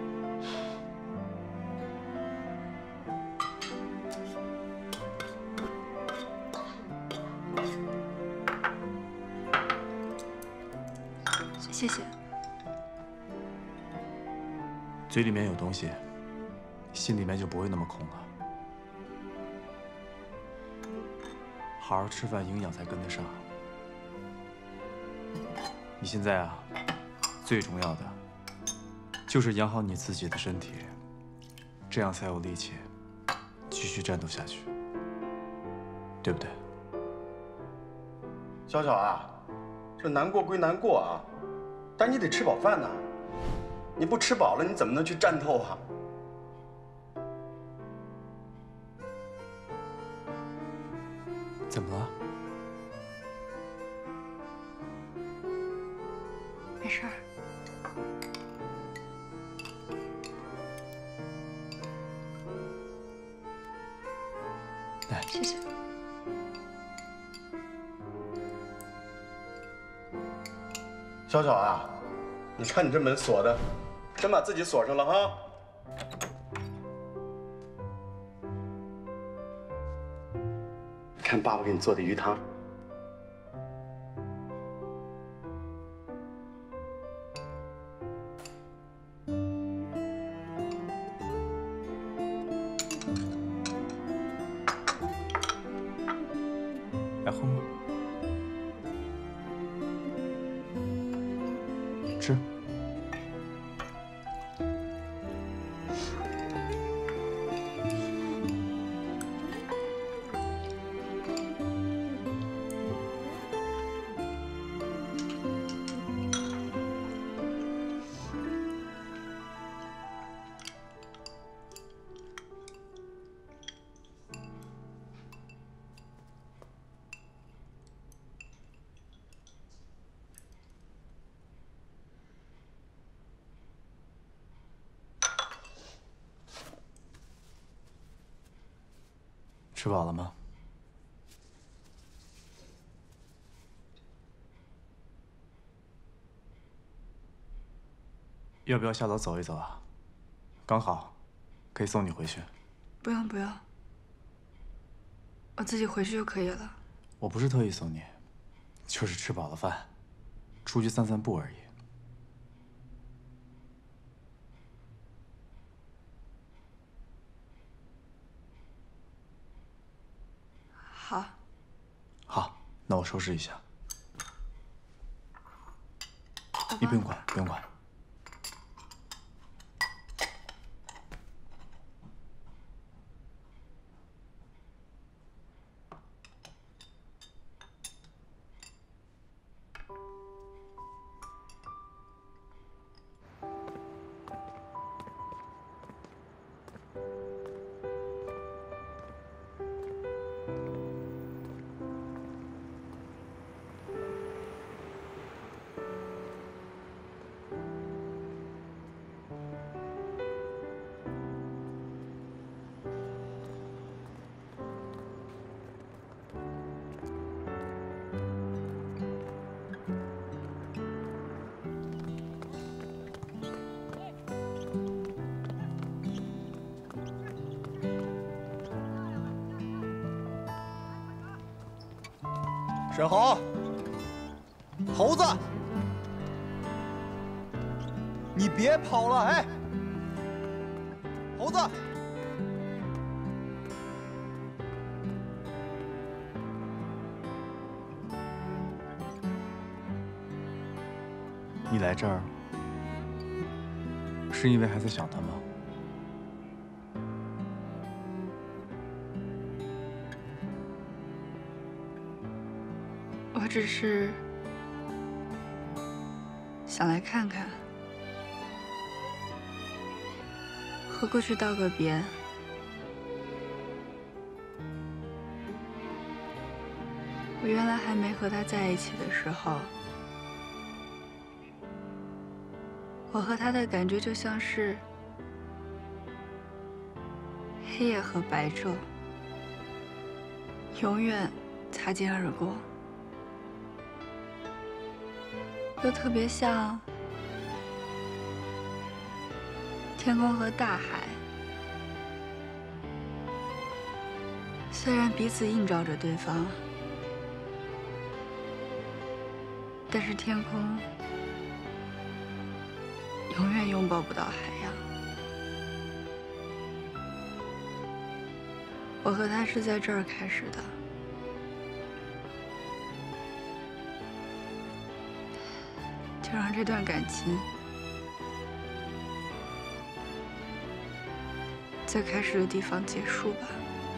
谢谢。 嘴里面有东西，心里面就不会那么空了。好好吃饭，营养才跟得上。你现在啊，最重要的就是养好你自己的身体，这样才有力气继续战斗下去，对不对？ 小小啊，这难过归难过啊。 但你得吃饱饭呐，你不吃饱了，你怎么能去战斗啊？ 怎么了？ 没事儿。 来， 谢谢。 小小啊，你看你这门锁的，真把自己锁上了哈。看爸爸给你做的鱼汤。 来喝吗？ 吃。吃饱了吗？要不要下楼走一走啊？刚好，可以送你回去。 不用不用，我自己回去就可以了。 我不是特意送你，就是吃饱了饭，出去散散步而已。 好， 好，那我收拾一下。你不用管，不用管。 沈侯，猴子，你别跑了！哎，猴子， 你来这儿是因为还在想他吗？ 我只是想来看看，和过去道个别。 我原来还没和他在一起的时候，我和他的感觉就像是黑夜和白昼，永远擦肩而过，又特别像天空和大海，虽然彼此映照着对方，但是天空永远拥抱不到海洋。我和他是在这儿开始的，就让这段感情在开始的地方结束吧。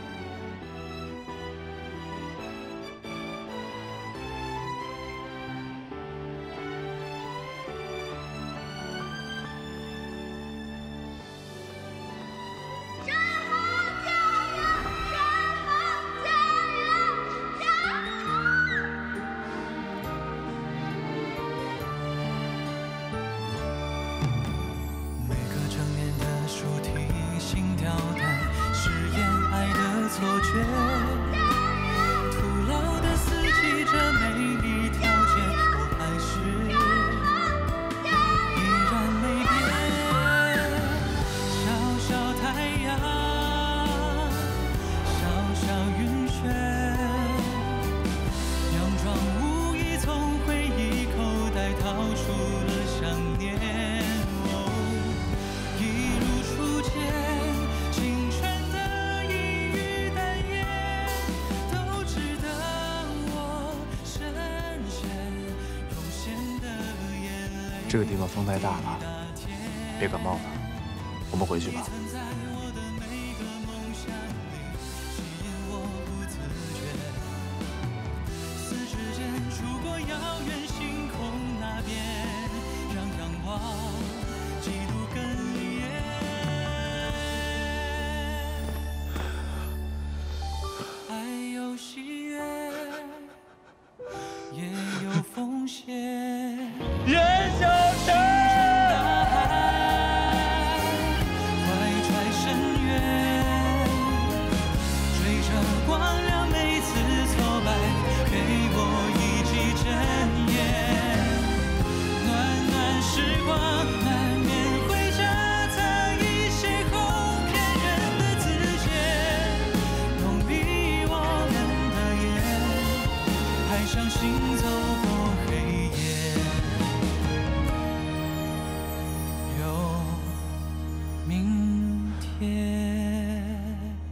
这个地方风太大了，别感冒了。我们回去吧。 袁小晨，怀揣深渊，追着光亮，每次挫败，给我一记真言。暖暖时光，难免会夹杂一些哄骗人的字节，容比我们的夜，还相信走过黑夜。明天。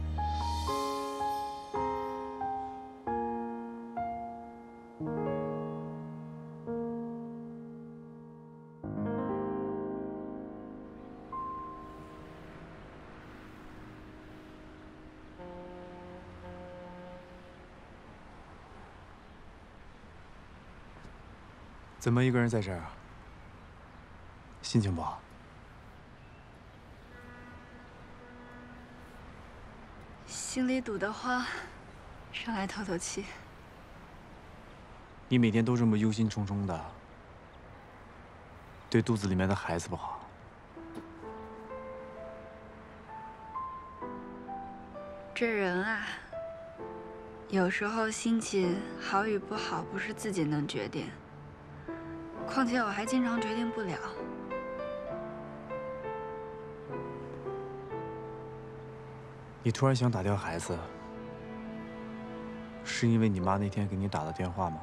怎么一个人在这儿啊？心情不好？ 心里堵得慌，上来透透气。 你每天都这么忧心忡忡的，对肚子里面的孩子不好。 这人啊，有时候心情好与不好不是自己能决定，况且我还经常决定不了。 你突然想打掉孩子，是因为你妈那天给你打的电话吗？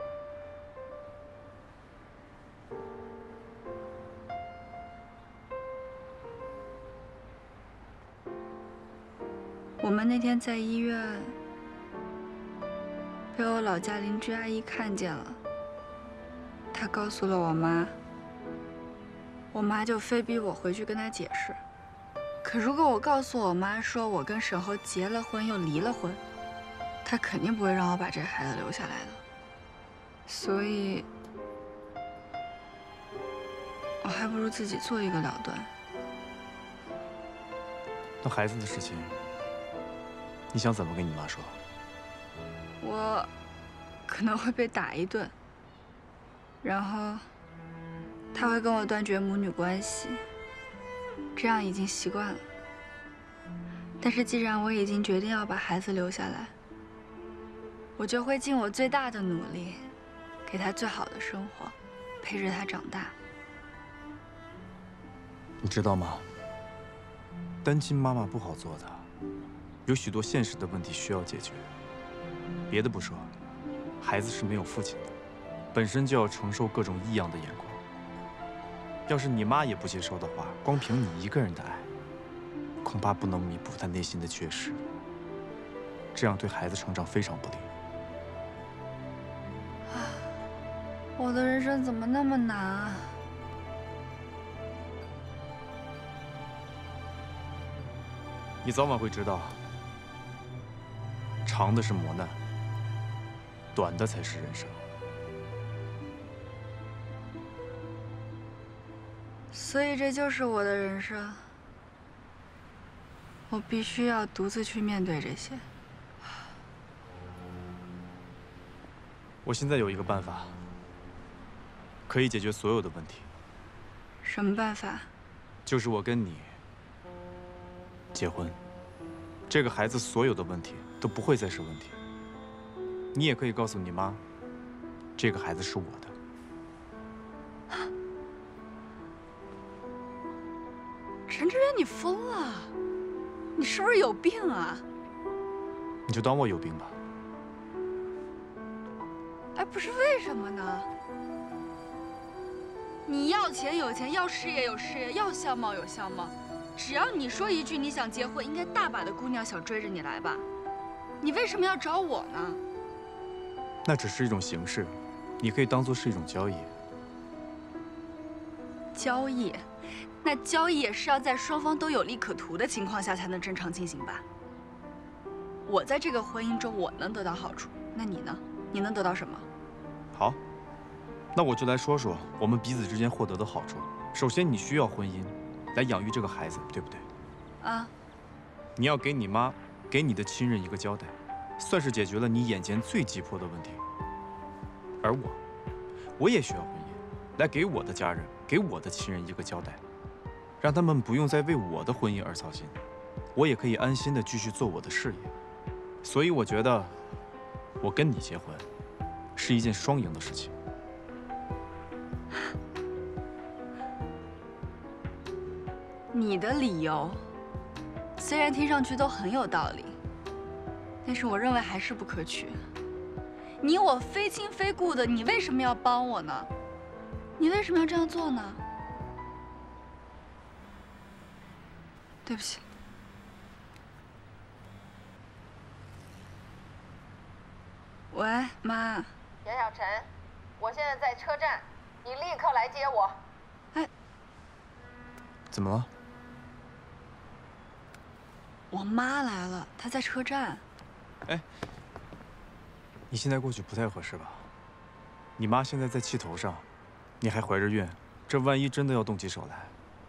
我们那天在医院被我老家邻居阿姨看见了，她告诉了我妈，我妈就非逼我回去跟她解释。可如果我告诉我妈说我跟沈侯结了婚又离了婚，她肯定不会让我把这孩子留下来的。所以，我还不如自己做一个了断。 那孩子的事情，你想怎么跟你妈说？ 我， 可能会被打一顿，然后他会跟我断绝母女关系，这样已经习惯了。但是既然我已经决定要把孩子留下来，我就会尽我最大的努力，给他最好的生活，陪着他长大。 你知道吗？单亲妈妈不好做的，有许多现实的问题需要解决。别的不说，孩子是没有父亲的，本身就要承受各种异样的眼光。要是你妈也不接受的话，光凭你一个人的爱，恐怕不能弥补她内心的缺失。这样对孩子成长非常不利。 我的人生怎么那么难啊？ 你早晚会知道，长的是磨难，短的才是人生。 所以这就是我的人生，我必须要独自去面对这些。 我现在有一个办法，可以解决所有的问题。 什么办法？ 就是我跟你结婚，这个孩子所有的问题都不会再是问题。你也可以告诉你妈，这个孩子是我的。 陈志远，你疯了？你是不是有病啊？ 你就当我有病吧。 哎，不是，为什么呢？你要钱有钱，要事业有事业，要相貌有相貌。只要你说一句你想结婚，应该大把的姑娘想追着你来吧？你为什么要找我呢？ 那只是一种形式，你可以当做是一种交易。 交易？那交易也是要在双方都有利可图的情况下才能正常进行吧？我在这个婚姻中我能得到好处，那你呢？你能得到什么？ 好，那我就来说说我们彼此之间获得的好处。首先，你需要婚姻来养育这个孩子，对不对？ 啊。 你要给你妈、给你的亲人一个交代，算是解决了你眼前最急迫的问题。而我，我也需要婚姻来给我的家人、给我的亲人一个交代，让他们不用再为我的婚姻而操心，我也可以安心的继续做我的事业。所以我觉得，我跟你结婚是一件双赢的事情。 你的理由虽然听上去都很有道理，但是我认为还是不可取。你我非亲非故的，你为什么要帮我呢？你为什么要这样做呢？对不起。喂，妈。 杨小晨，我现在在车站，你立刻来接我。 哎， 怎么了？ 我妈来了，她在车站。 哎，你现在过去不太合适吧？你妈现在在气头上，你还怀着孕，这万一真的要动起手来，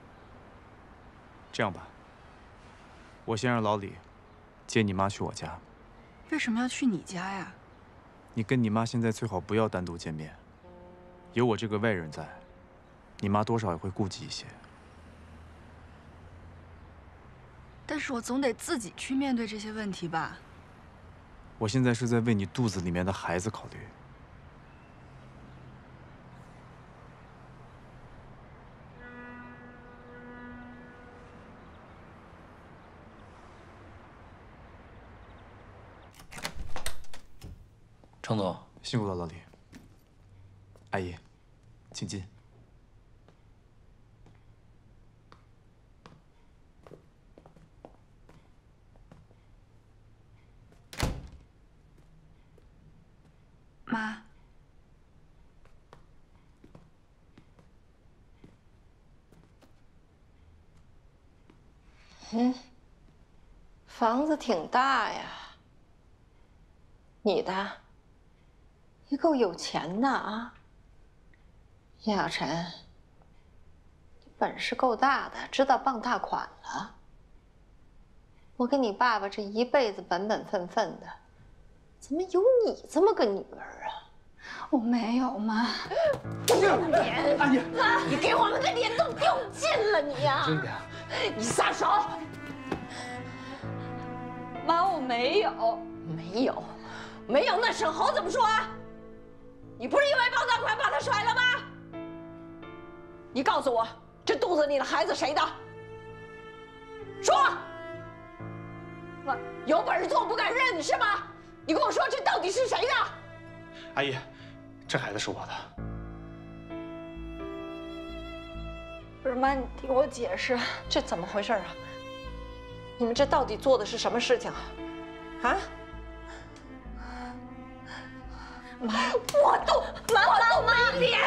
这样吧，我先让老李接你妈去我家。 为什么要去你家呀？ 你跟你妈现在最好不要单独见面，有我这个外人在，你妈多少也会顾忌一些。 但是我总得自己去面对这些问题吧。 我现在是在为你肚子里面的孩子考虑。 程总， 辛苦了，老李。阿姨，请进。 妈， 嗯，房子挺大呀。你的？你够有钱的啊，叶小晨，你本事够大的，知道傍大款了。我跟你爸爸这一辈子本本分分的， 怎么有你这么个女儿啊？ 我没有妈。 脸，哎呀，妈，你给我们的脸都丢尽了，你呀！ 真的呀？ 你撒手！ 妈，我没有， 没有，没有，那沈侯怎么说啊？你不是因为傍大款把他甩了吗？你告诉我，这肚子里的孩子谁的？说！妈，有本事做不敢认是吗？你跟我说，这到底是谁的？ 阿姨，这孩子是我的。 不是妈，你听我解释，这怎么回事啊？你们这到底做的是什么事情啊？啊？妈，我都妈我都没脸。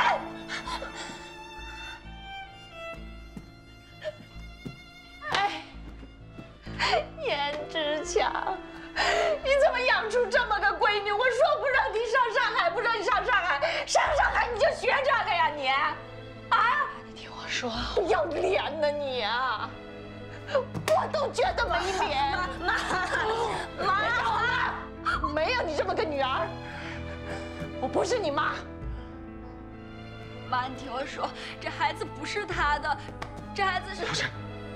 哎，颜之强，你怎么养出这么个闺女？我说不让你上上海，不让你上上海，上上海你就学这个呀你？啊？你听我说，不要脸呢你啊！我都觉得没脸。妈妈妈，没有你这么个女儿。我不是你妈。 妈，你听我说，这孩子不是他的，这孩子是…… 不是。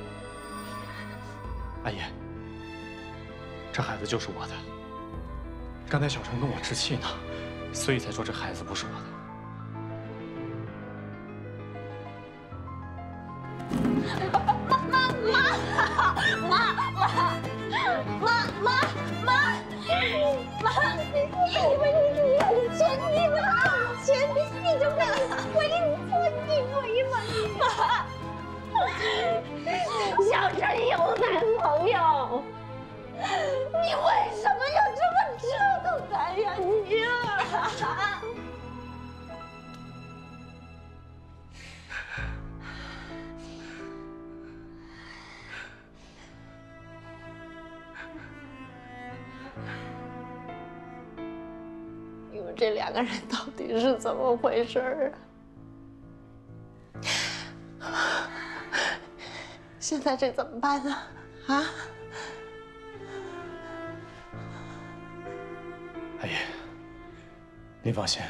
阿姨，这孩子就是我的。刚才小陈跟我置气呢，所以才说这孩子不是我的。 妈妈妈妈妈妈妈妈妈，你们你你前你们前你就跟回错你回嘛你妈，小陈有男朋友，你为什么要这么折腾他呀你啊？你们这两个人到底是怎么回事啊？现在这怎么办呢？啊？ 阿姨，您放心，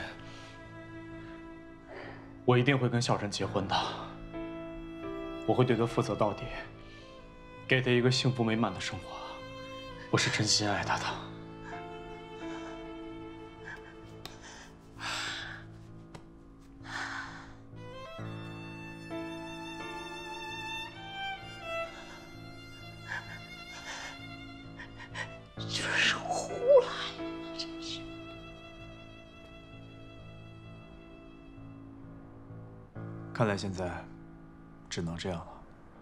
我一定会跟小陈结婚的。我会对他负责到底，给他一个幸福美满的生活。我是真心爱他的。 就是胡来嘛，真是。 看来现在只能这样了。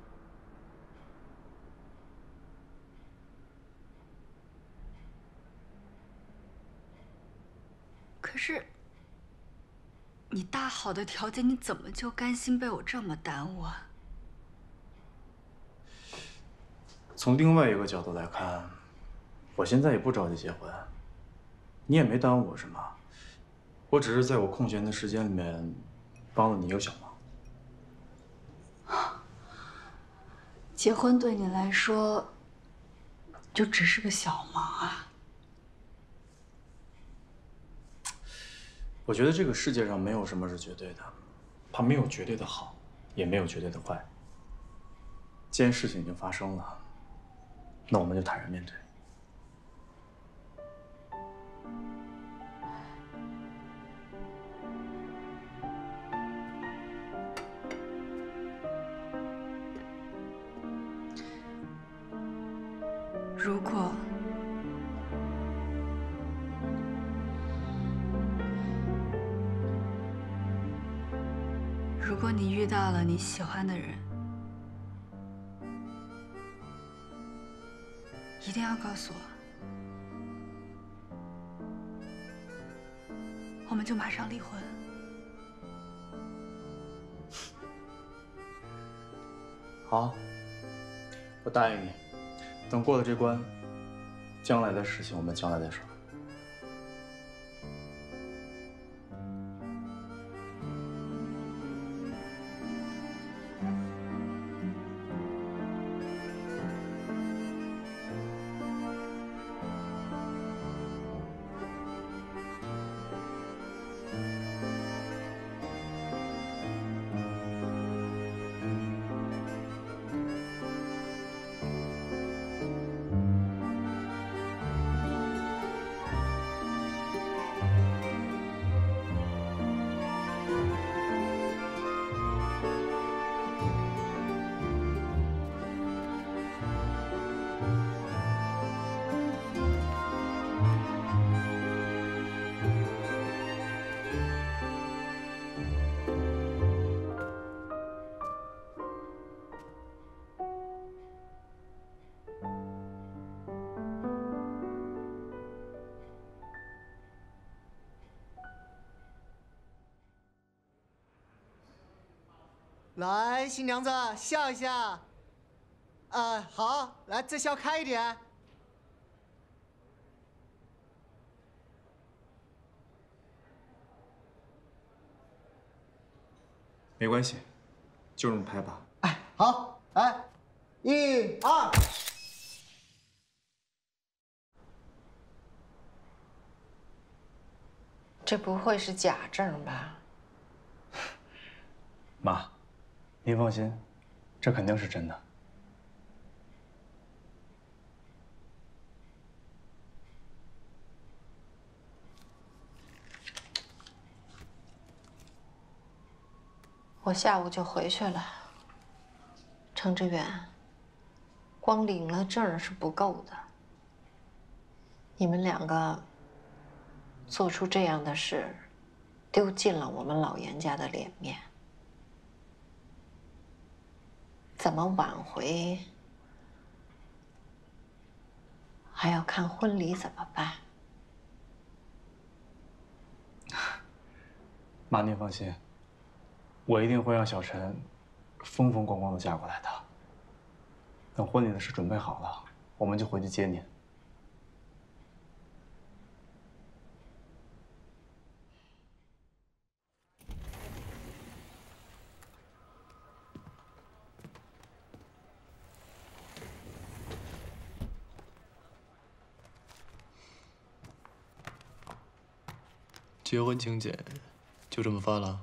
可是，你大好的条件，你怎么就甘心被我这么耽误啊？ 从另外一个角度来看，我现在也不着急结婚，你也没耽误我什么，我只是在我空闲的时间里面帮了你一个小忙。 结婚对你来说，就只是个小忙啊？ 我觉得这个世界上没有什么是绝对的，它没有绝对的好，也没有绝对的坏。既然事情已经发生了，那我们就坦然面对。 如果如果你遇到了你喜欢的人，一定要告诉我，我们就马上离婚。 好，我答应你，等过了这关，将来的事情我们将来再说。 来，新娘子笑一下。啊，好，来，再笑开一点。 没关系，就这么拍吧。 哎，好，来，一二。 这不会是假证吧？ 妈，您放心，这肯定是真的。 我下午就回去了。程志远，光领了证是不够的。你们两个做出这样的事，丢尽了我们老严家的脸面。怎么挽回，还要看婚礼怎么办。 妈，您放心，我一定会让小陈风风光光的嫁过来的。等婚礼的事准备好了，我们就回去接您。 结婚请柬就这么发了？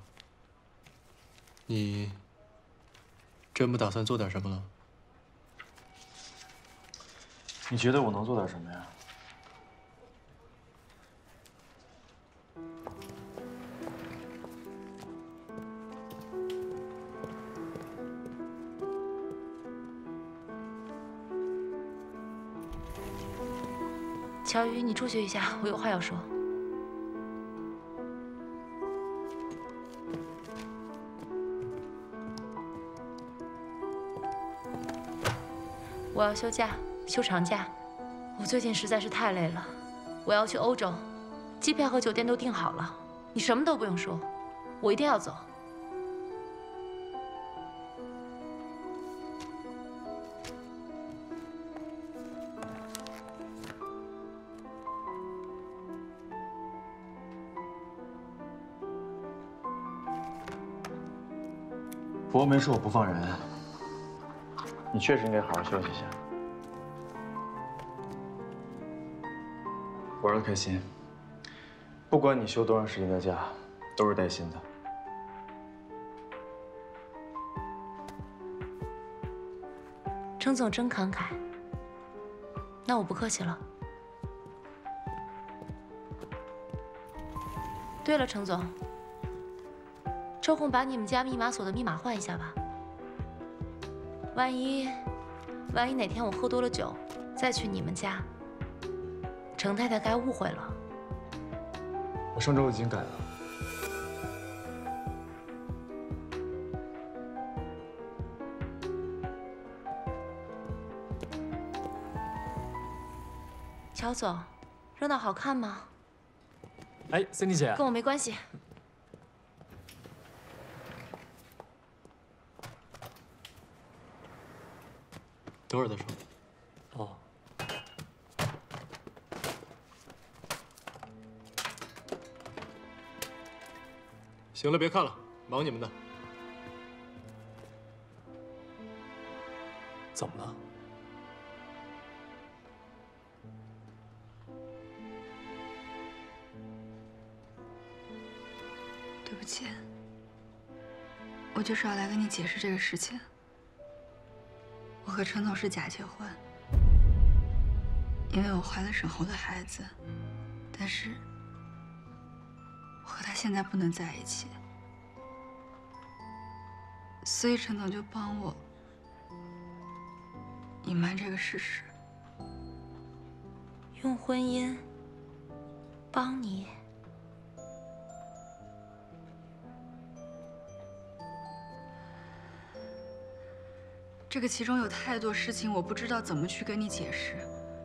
你真不打算做点什么了？ 你觉得我能做点什么呀？ 乔宇，你出去一下，我有话要说。我要休假，休长假。我最近实在是太累了，我要去欧洲，机票和酒店都订好了，你什么都不用说，我一定要走。 伯没说我不放人，你确实应该好好休息一下。玩的开心，不管你休多长时间的假，都是带薪的。 程总真慷慨，那我不客气了。对了，程总，抽空把你们家密码锁的密码换一下吧。万一，万一哪天我喝多了酒，再去你们家，程太太该误会了。 我上周已经改了。 乔总，热闹好看吗？ 哎，Cindy姐， 跟我没关系。 等会儿再说。哦。行了，别看了，忙你们的。怎么了？ 对不起，我就是要来跟你解释这个事情。我和陈总是假结婚，因为我怀了沈侯的孩子，但是我和他现在不能在一起，所以陈总就帮我隐瞒这个事实， 用婚姻帮你。 这个其中有太多事情，我不知道怎么去跟你解释。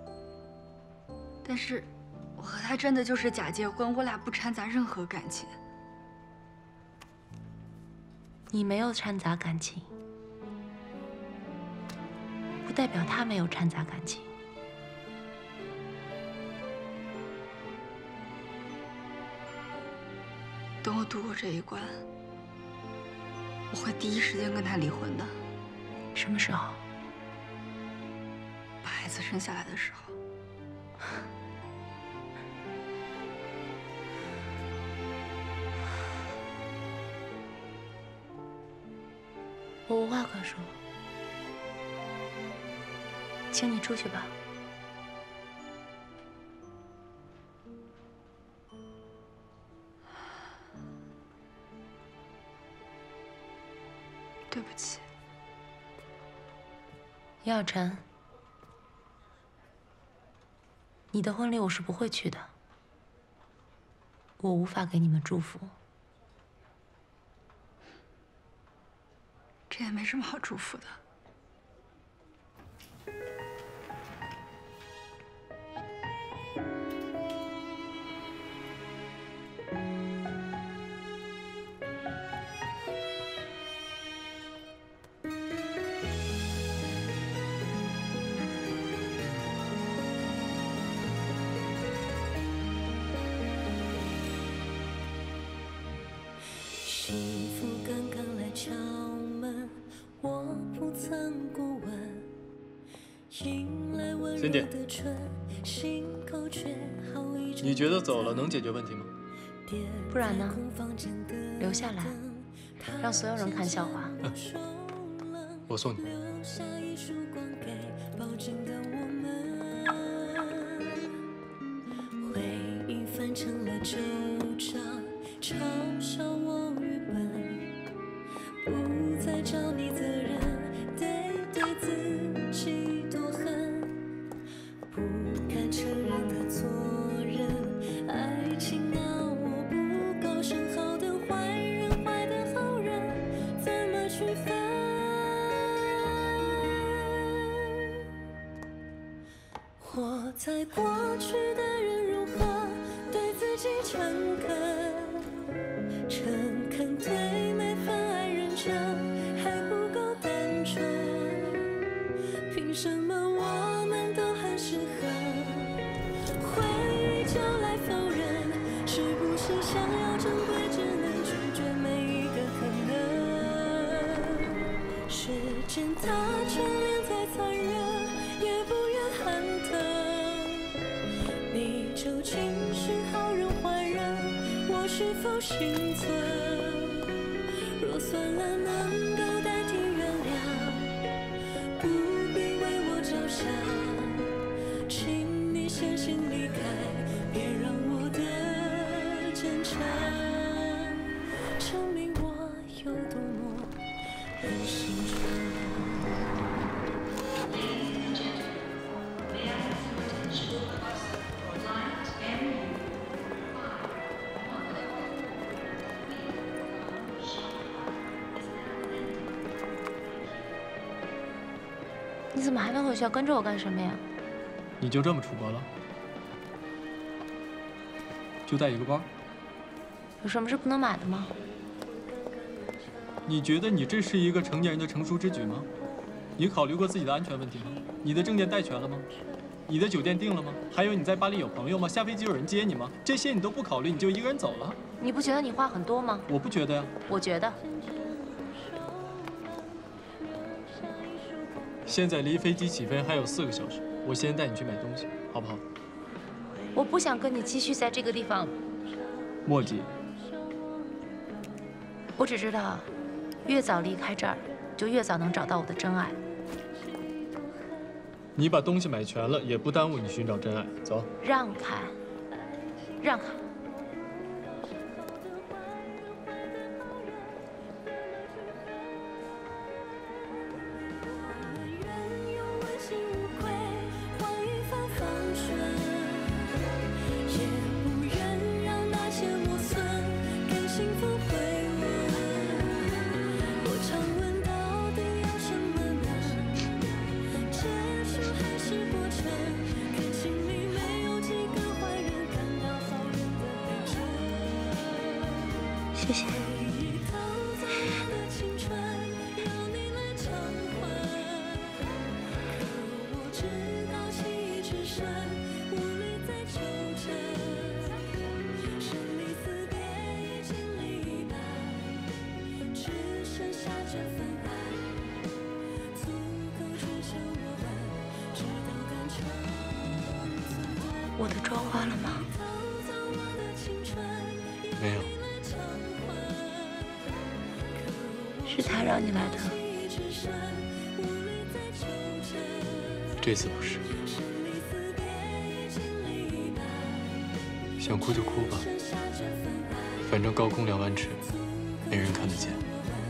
但是，我和他真的就是假结婚，我俩不掺杂任何感情。 你没有掺杂感情，不代表他没有掺杂感情。 等我度过这一关，我会第一时间跟他离婚的。 什么时候？ 把孩子生下来的时候。 我无话可说，请你出去吧。 对不起， 叶晨，你的婚礼我是不会去的，我无法给你们祝福。 这也没什么好祝福的。 幸福刚刚来敲门，我不曾过问，迎来温柔的春，心口却好一阵。 你觉得走了能解决问题吗？ 不然呢？留下来，让所有人看笑话。 嗯，我送你。 回忆翻成了旧账，嘲笑我愚笨，不再找你责任，对对自己多狠，不敢承认的做人，爱情啊我不高兴，好的坏人，坏的好人，怎么区分？活在过去的人如何对自己诚恳？诚恳对每份爱认真，还不够单纯。凭什么我们都很适合？回忆就来否认，是不是想要珍贵，只能拒绝每一个可能？时间它眷恋再残忍，也不愿喊疼。你究竟是好人坏人？我是否幸存？若算了，能够代替原谅，不必为我着想。请你先行离开，别让我的坚强证明我有多么很心酸。 你怎么还没回去？要跟着我干什么呀？ 你就这么出国了？就带一个包？ 有什么是不能买的吗？ 你觉得你这是一个成年人的成熟之举吗？你考虑过自己的安全问题吗？你的证件带全了吗？你的酒店订了吗？还有你在巴黎有朋友吗？下飞机有人接你吗？这些你都不考虑，你就一个人走了？ 你不觉得你话很多吗？ 我不觉得呀。 我觉得。 现在离飞机起飞还有四个小时，我先带你去买东西，好不好？ 我不想跟你继续在这个地方。 墨迹。 我只知道，越早离开这儿，就越早能找到我的真爱。 你把东西买全了，也不耽误你寻找真爱。走。 让开，让开。谢谢。 我的妆化了吗？ 没有。 是他让你来的？ 这次不是。想哭就哭吧，反正高空两万尺，没人看得见。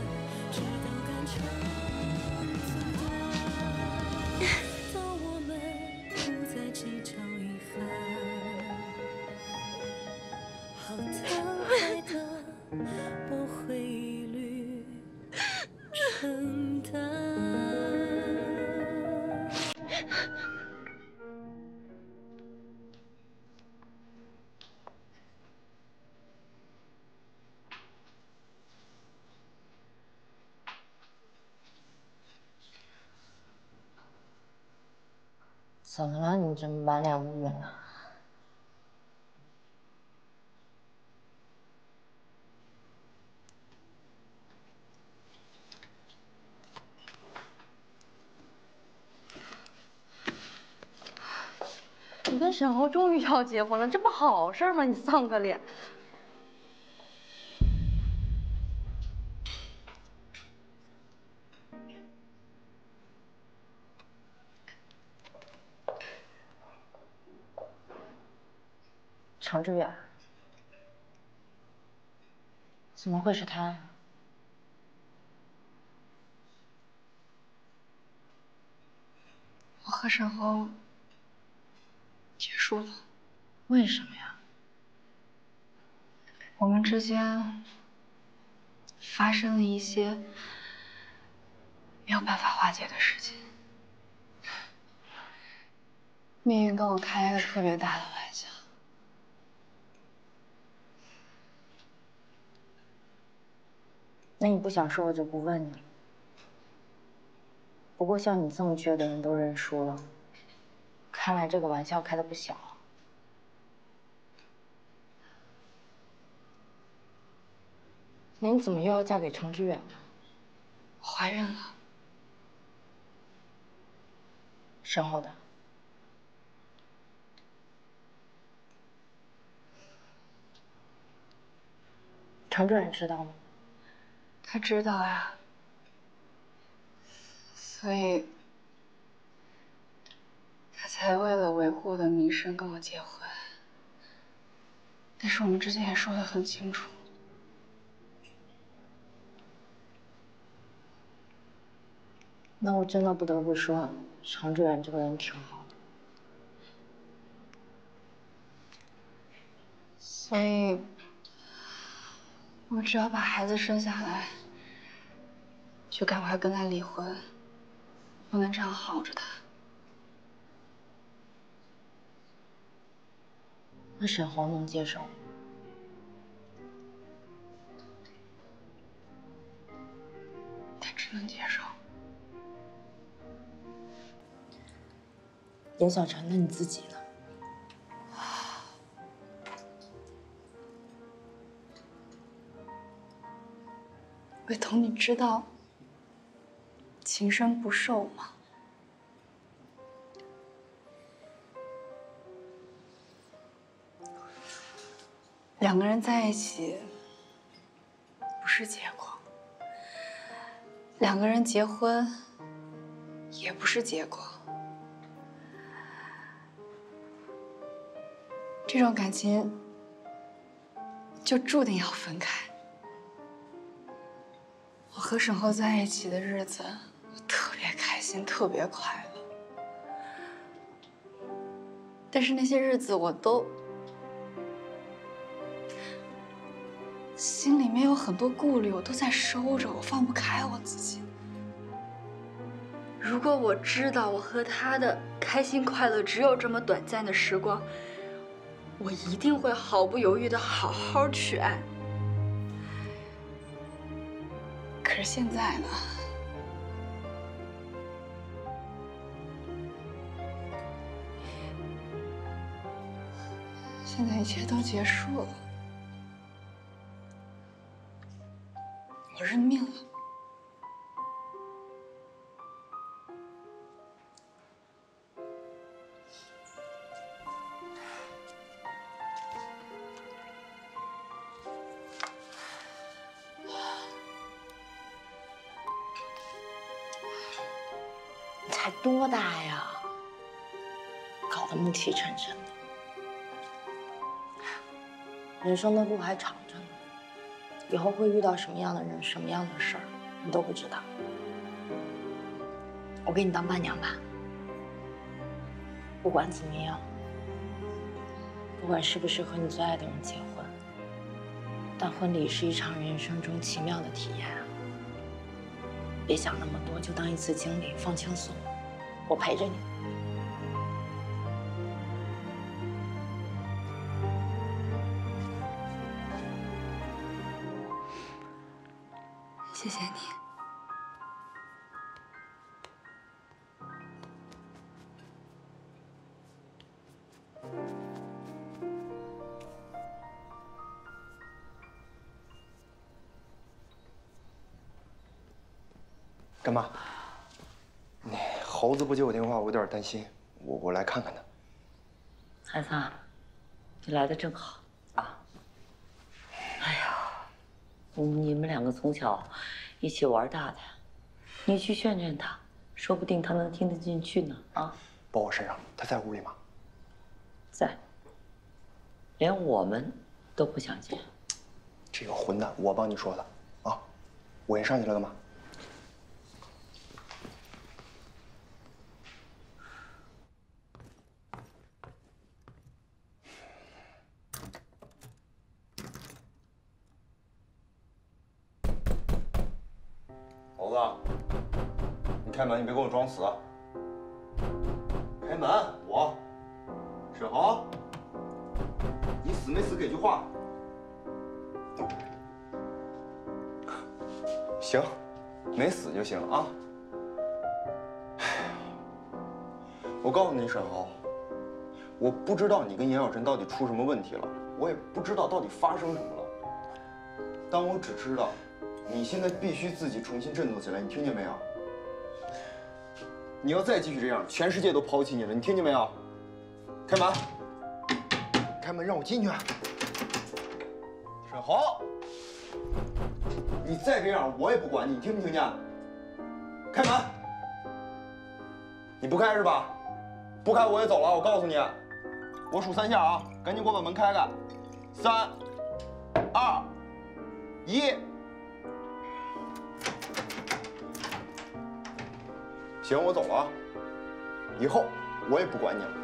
怎么了？你这么满脸乌云啊？ 你跟沈浩终于要结婚了，这不好事吗？你丧个脸！ 程志远，怎么会是他？ 我和沈浩结束了。 为什么呀？ 我们之间发生了一些没有办法化解的事情。命运跟我开了个特别大的玩笑。 那你不想说，我就不问你了。不过像你这么倔的人都认输了，看来这个玩笑开的不小。那你怎么又要嫁给程志远呢？ 我怀孕了。 沈浩的。程志远知道吗？ 他知道呀。所以，他才为了维护我的名声跟我结婚。但是我们之前也说得很清楚。 那我真的不得不说，程志远这个人挺好的。 所以，我只要把孩子生下来，就赶快跟他离婚，不能这样耗着他。 那沈豪能接受吗？ 他只能接受。 严小晨，那你自己呢？ 伟彤，你知道情深不寿吗？两个人在一起不是结果，两个人结婚也不是结果。这种感情就注定要分开。我和沈浩在一起的日子，我特别开心，特别快乐。但是那些日子，我都心里面有很多顾虑，我都在收着，我放不开我自己。如果我知道我和他的开心快乐只有这么短暂的时光，我一定会毫不犹豫的好好去爱。可是现在呢？现在一切都结束了，我认命了。 多大呀？搞得暮气沉沉的。人生的路还长着呢，以后会遇到什么样的人、什么样的事儿，你都不知道。我给你当伴娘吧。不管怎么样，不管是不是和你最爱的人结婚，但婚礼是一场人生中奇妙的体验啊。别想那么多，就当一次经历，放轻松，我陪着你。 谢谢你。 干嘛？那猴子不接我电话，我有点担心。我我来看看他。 孩子啊，你来的正好啊。哎呀，你们两个从小一起玩大的，你去劝劝他，说不定他能听得进去呢。啊， 包我身上，他在屋里吗？ 在。连我们都不想见。 这个混蛋，我帮你说的啊。我先上去了，干嘛？ 猴子，你开门，你别跟我装死。开门，我。沈豪，你死没死？给句话。 行，没死就行啊。我告诉你，沈豪，我不知道你跟严小晨到底出什么问题了，我也不知道到底发生什么了，但我只知道。你现在必须自己重新振作起来，你听见没有？你要再继续这样，全世界都抛弃你了，你听见没有？开门，开门，让我进去。沈豪，你再这样，我也不管你，你听没听见？开门，你不开是吧？不开我也走了，我告诉你，我数三下啊，赶紧给我把门开开。三、二、一。行，我走了啊！以后我也不管你了。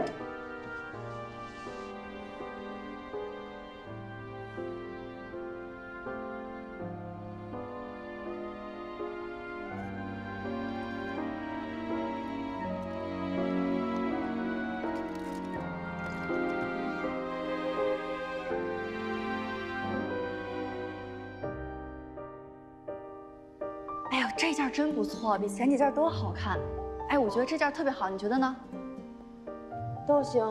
哎呦，这件真不错，比前几件都好看。哎，我觉得这件特别好，你觉得呢？ 都行。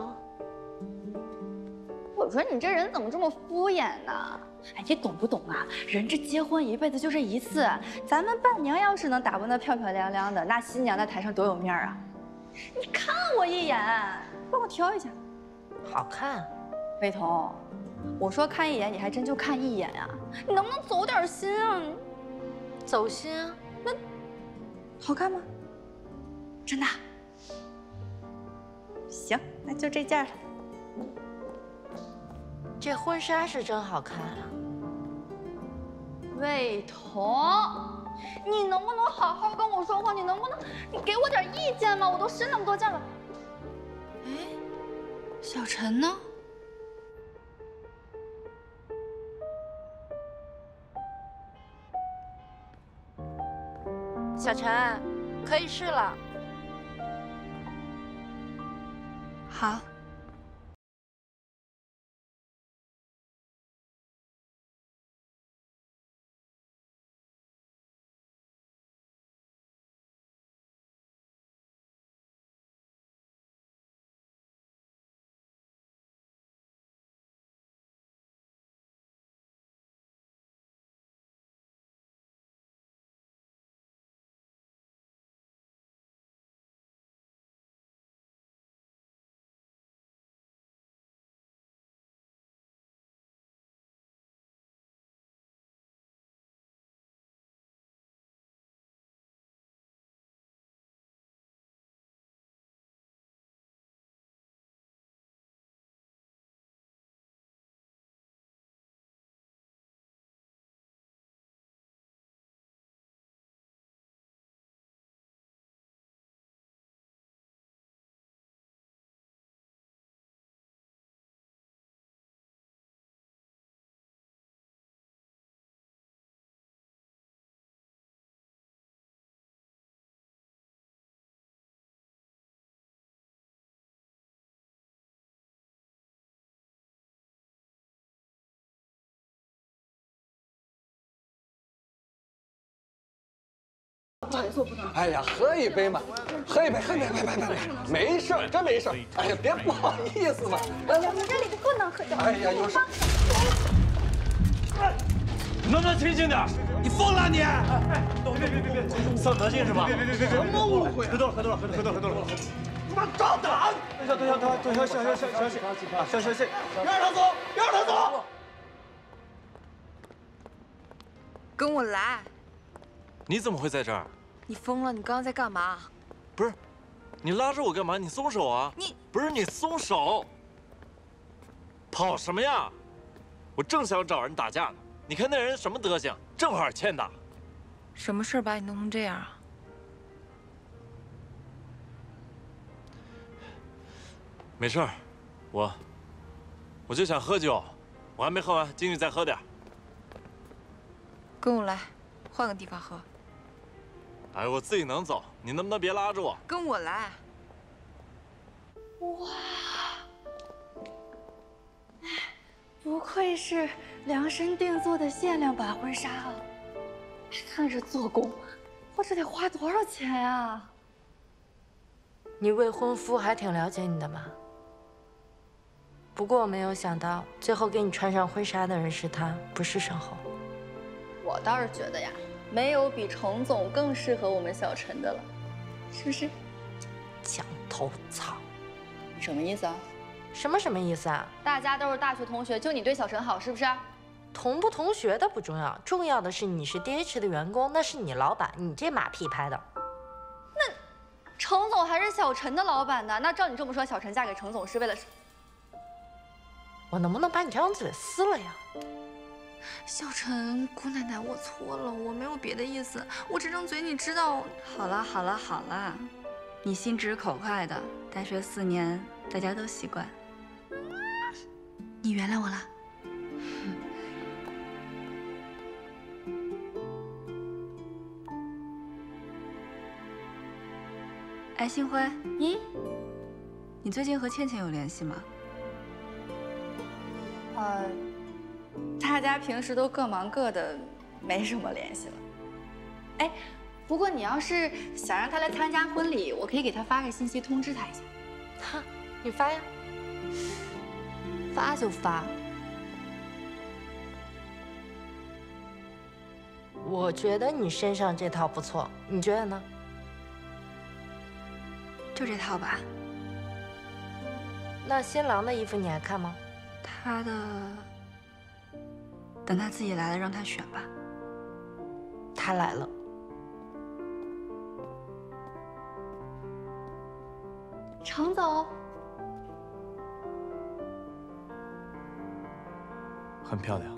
我说你这人怎么这么敷衍呢？哎，你懂不懂啊？人这结婚一辈子就这一次，咱们伴娘要是能打扮得漂漂亮亮的，那新娘在台上多有面啊！你看我一眼，帮我挑一下。 好看。 魏彤，我说看一眼，你还真就看一眼呀？你能不能走点心啊？ 走心啊？ 那好看吗？真的？行，那就这件了。 这婚纱是真好看啊。 魏彤，你能不能好好跟我说话？你能不能，你给我点意见吗？我都试那么多件了。哎，小陈呢？ 小陈，可以试了。 好。 做不到。 哎呀，喝一杯嘛，喝一杯，喝一杯，没没没没，没事儿，真没事儿。哎呀，别不好意思嘛。来来， 我这里不能喝酒。 哎呀，有事。 能不能清醒点？ 你疯了你！ 哎，别别别别，丧德性是吧？ 别别别别，什么误会？ 喝多了，喝多了，喝多了，喝多了，喝多了。 妈张胆！ 等一下，等一下，等一下，小小小小心，小小心， 别让他走，别让他走！ 跟我来！ 你怎么会在这儿？ 你疯了？你刚刚在干嘛？ 不是，你拉着我干嘛？你松手啊！ 你不是你松手！跑什么呀？我正想找人打架呢，你看那人什么德行，正好欠打。 什么事把你弄成这样啊？ 没事儿，我我就想喝酒，我还没喝完，进去再喝点。 跟我来，换个地方喝。 哎，我自己能走，你能不能别拉着我？ 跟我来。 哇，不愧是量身定做的限量版婚纱啊！看这做工，我这得花多少钱呀？ 你未婚夫还挺了解你的嘛。不过我没有想到，最后给你穿上婚纱的人是他，不是沈侯。 我倒是觉得呀，没有比程总更适合我们小陈的了，是不是？ 墙头草， 你什么意思啊？ 什么什么意思啊？ 大家都是大学同学，就你对小陈好，是不是？ 同不同学的不重要，重要的是你是 D H 的员工，那是你老板，你这马屁拍的。 那程总还是小陈的老板呢，那照你这么说，小陈嫁给程总是为了什么？ 我能不能把你这张嘴撕了呀？ 小陈，姑奶奶，我错了，我没有别的意思，我这张嘴你知道。好了好了好了，你心直口快的，大学四年大家都习惯。你原谅我了。哎，星辉，你你最近和倩倩有联系吗？呃，大家平时都各忙各的，没什么联系了。哎，不过你要是想让她来参加婚礼，我可以给她发个信息通知她一下。 哈，你发呀。 发就发。 我觉得你身上这套不错，你觉得呢？ 就这套吧。 那新郎的衣服你还看吗？ 他的，等他自己来了，让他选吧。 他来了。 程总， 很漂亮。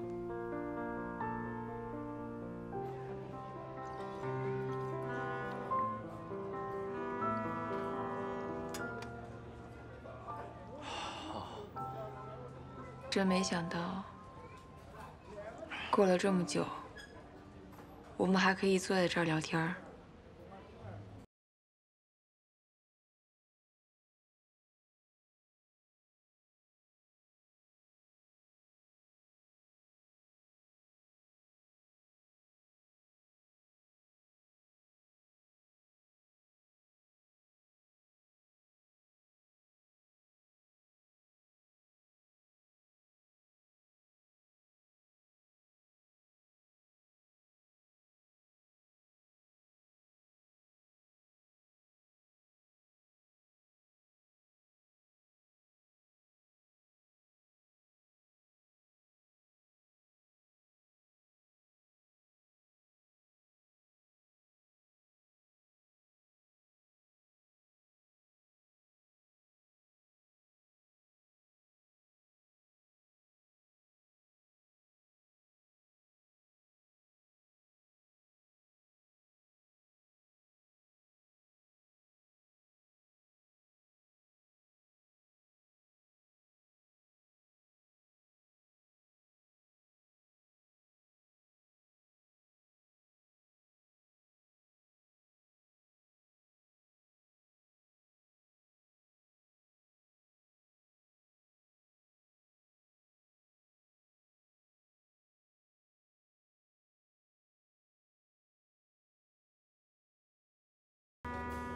真没想到，过了这么久，我们还可以坐在这儿聊天儿。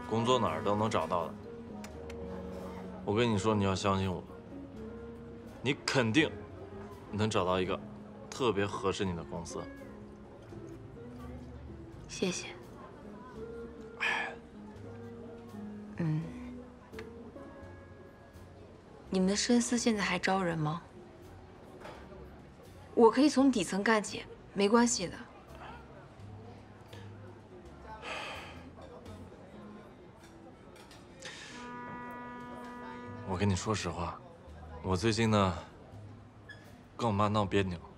工作哪儿都能找到的。我跟你说，你要相信我，你肯定能找到一个特别合适你的公司。 谢谢。嗯，你们的深思现在还招人吗？我可以从底层干起，没关系的。 我跟你说实话，我最近呢跟我妈闹别扭。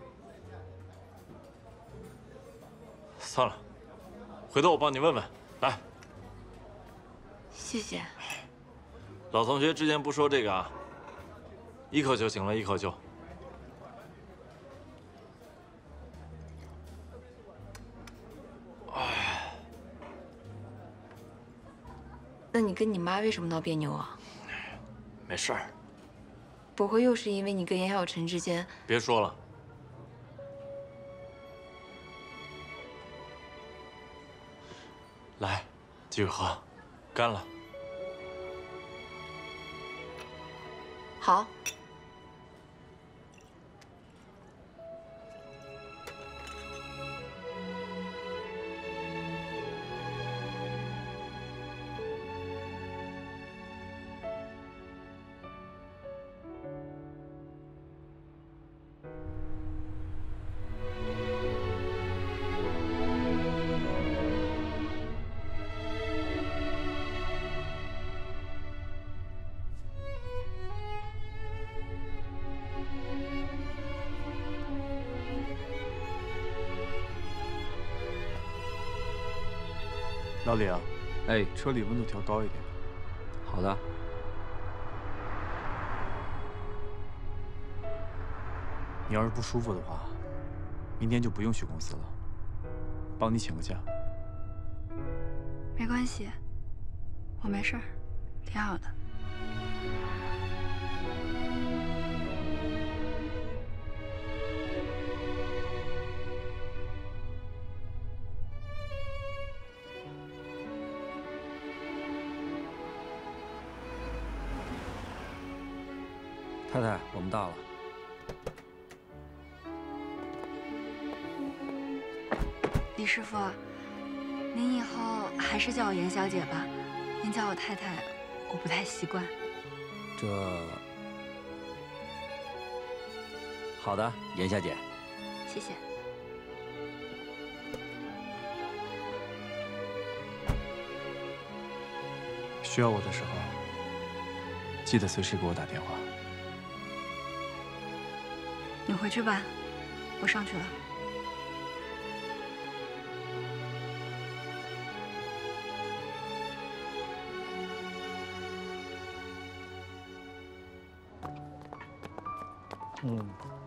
算了，回头我帮你问问。来， 谢谢。 老同学之前不说这个啊，一口就行了，一口就。哎， 那你跟你妈为什么闹别扭啊？ 没事儿。 不会又是因为你跟严小晨之间…… 别说了。来，继续喝，干了。 好。 老李啊，哎，车里温度调高一点。好的。你要是不舒服的话，明天就不用去公司了，帮你请个假。 没关系，我没事儿，挺好的。 太太，我们到了。 李师傅，您以后还是叫我严小姐吧，您叫我太太，我不太习惯。 这……好的，严小姐。 谢谢。 需要我的时候，记得随时给我打电话。 你回去吧，我上去了。 嗯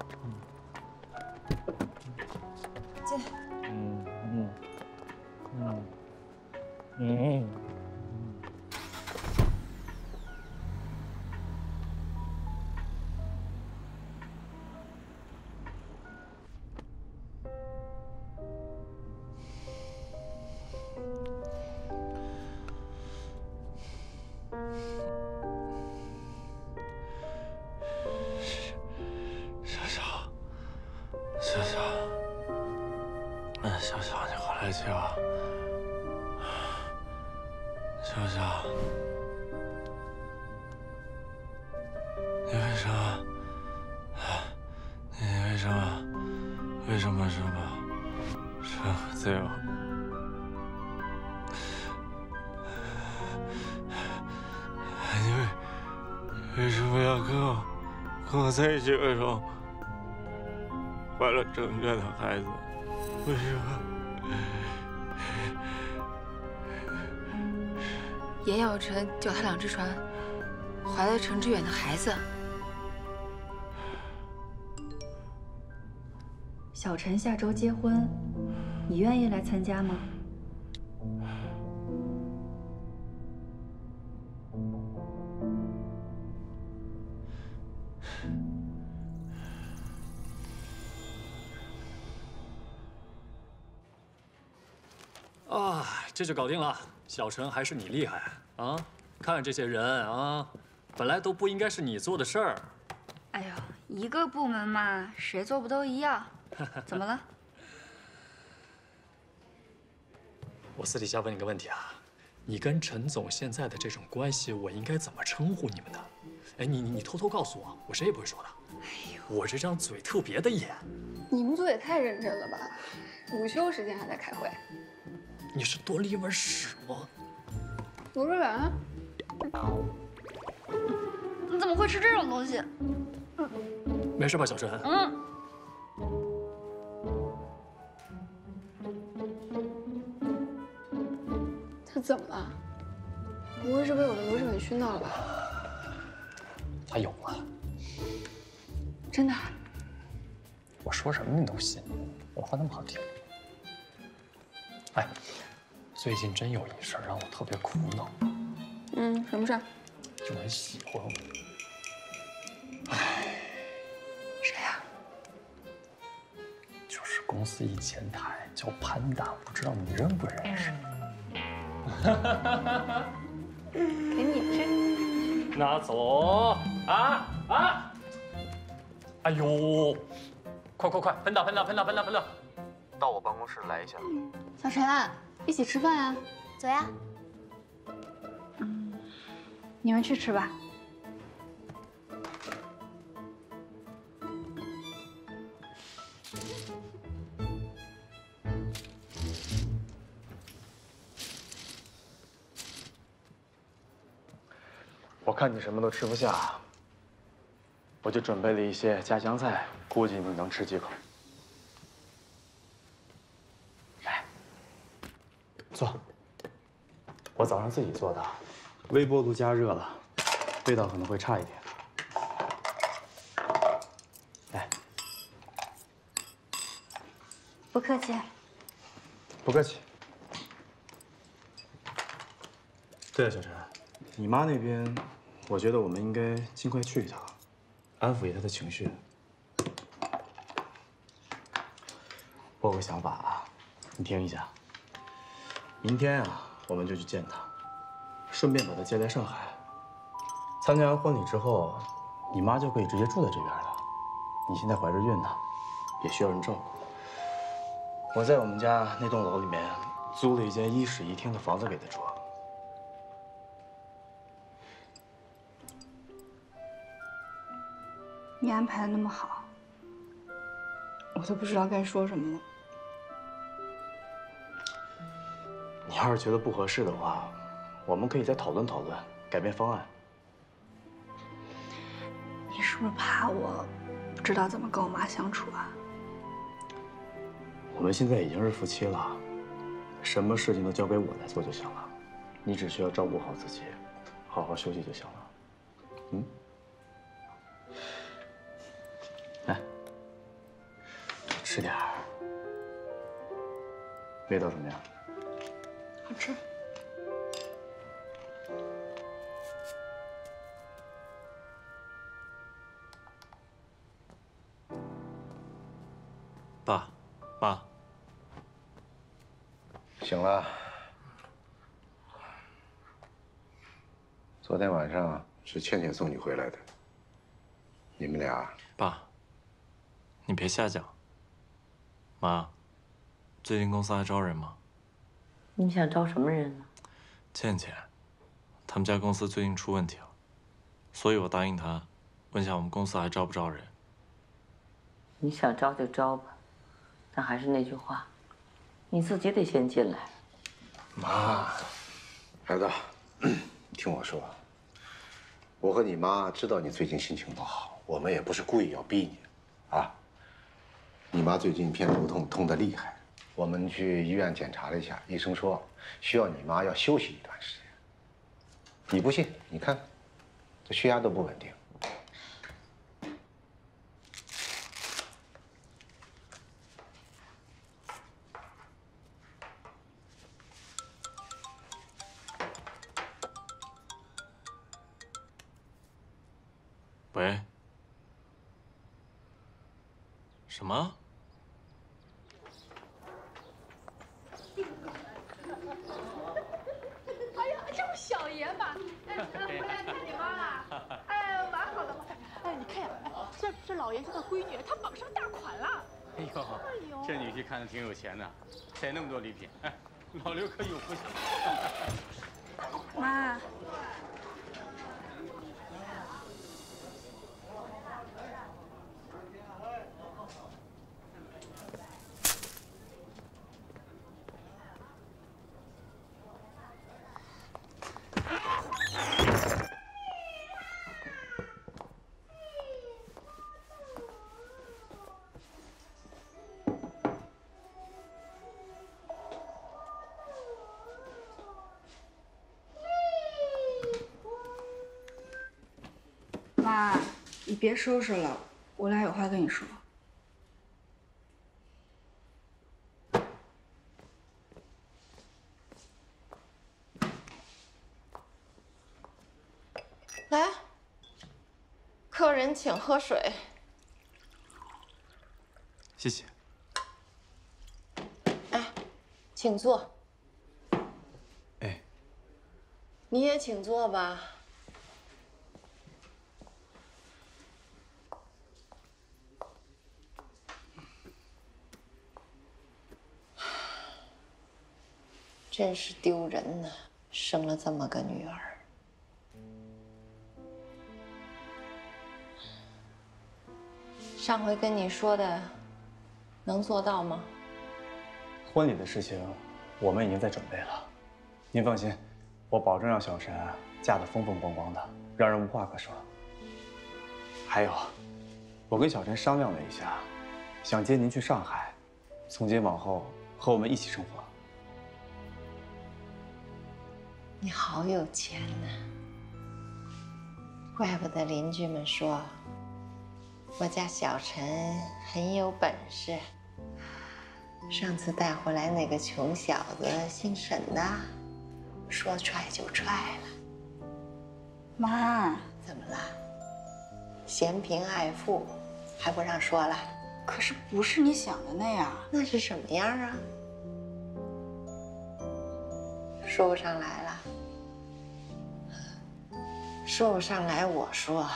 进。 嗯嗯嗯嗯。 小，小小，你为什么？你为什么？为什么这么这么对我？你为为什么要跟我跟我在一起？为什么怀了程娟的孩子？为什么？ 严小晨脚踏两只船，怀了程志远的孩子。 小晨下周结婚，你愿意来参加吗？ 啊，这就搞定了。小陈还是你厉害啊！看这些人啊，本来都不应该是你做的事儿。 哎呦，一个部门嘛，谁做不都一样？怎么了？ 我私底下问你个问题啊，你跟陈总现在的这种关系，我应该怎么称呼你们呢？哎，你你你偷偷告诉我，我谁也不会说的。哎呦，我这张嘴特别的严。 你们组也太认真了吧？午休时间还在开会。 你是多了一碗屎吗？ 罗瑞元， 你怎么会吃这种东西？ 没事吧，小陈？ 嗯。 他怎么了？不会是被我的螺蛳粉熏到了吧？ 他有了。 真的？ 我说什么你都信？我话那么好听？哎，最近真有一事儿让我特别苦恼。 嗯，什么事儿？ 有人喜欢我。 哎，谁呀？ 就是公司一前台叫潘达，不知道你认不认识？ 给你吃。 拿走啊啊！哎呦，快快快，喷到喷到喷到喷到喷到！ 到我办公室来一下。 小陈，一起吃饭呀？ 走呀。 嗯，你们去吃吧。 我看你什么都吃不下，我就准备了一些家乡菜，估计你能吃几口。来，坐。我早上自己做的，微波炉加热了，味道可能会差一点。来， 不客气。 不客气。对了，小陈，你妈那边，我觉得我们应该尽快去一趟，安抚一下她的情绪。我有个想法啊，你听一下。明天啊，我们就去见她，顺便把她接来上海。参加完婚礼之后，你妈就可以直接住在这边了。你现在怀着孕呢，也需要人照顾。我在我们家那栋楼里面租了一间一室一厅的房子给她住。 你安排的那么好，我都不知道该说什么了。 你要是觉得不合适的话，我们可以再讨论讨论，改变方案。 你是不是怕我不知道怎么跟我妈相处啊？ 我们现在已经是夫妻了，什么事情都交给我来做就行了，你只需要照顾好自己，好好休息就行了。嗯。来，吃点儿，味道怎么样？ 好吃。 爸，妈， 醒了。昨天晚上是倩倩送你回来的。你们俩， 爸，你别瞎讲。妈，最近公司还招人吗？ 你想招什么人呢？ 倩倩，他们家公司最近出问题了，所以我答应她，问下我们公司还招不招人。 你想招就招吧，但还是那句话，你自己得先进来。 妈，孩子，听我说，我和你妈知道你最近心情不好，我们也不是故意要逼你，啊。你妈最近偏头痛，痛得厉害，我们去医院检查了一下，医生说需要你妈要休息一段时间。你不信，你看，这血压都不稳定。 喂？什么？ 这这老爷家的闺女，她绑上大款了。 哎呦，哎呦，这女婿看着挺有钱的，带那么多礼品，哎，老刘可有福享。 妈。 妈，你别收拾了，我俩有话跟你说。 来，客人请喝水。 谢谢。 哎，请坐。 哎， 你也请坐吧。 真是丢人呐！生了这么个女儿。上回跟你说的，能做到吗？ 婚礼的事情，我们已经在准备了。您放心，我保证让小陈嫁得风风光光的，让人无话可说。还有，我跟小陈商量了一下，想接您去上海，从今往后和我们一起生活。 你好有钱呐！怪不得邻居们说我家小陈很有本事。上次带回来那个穷小子姓沈的，说踹就踹了。 妈， 怎么了？嫌贫爱富，还不让说了？ 可是不是你想的那样。 那是什么样啊？说不上来了。 说不上来，我说，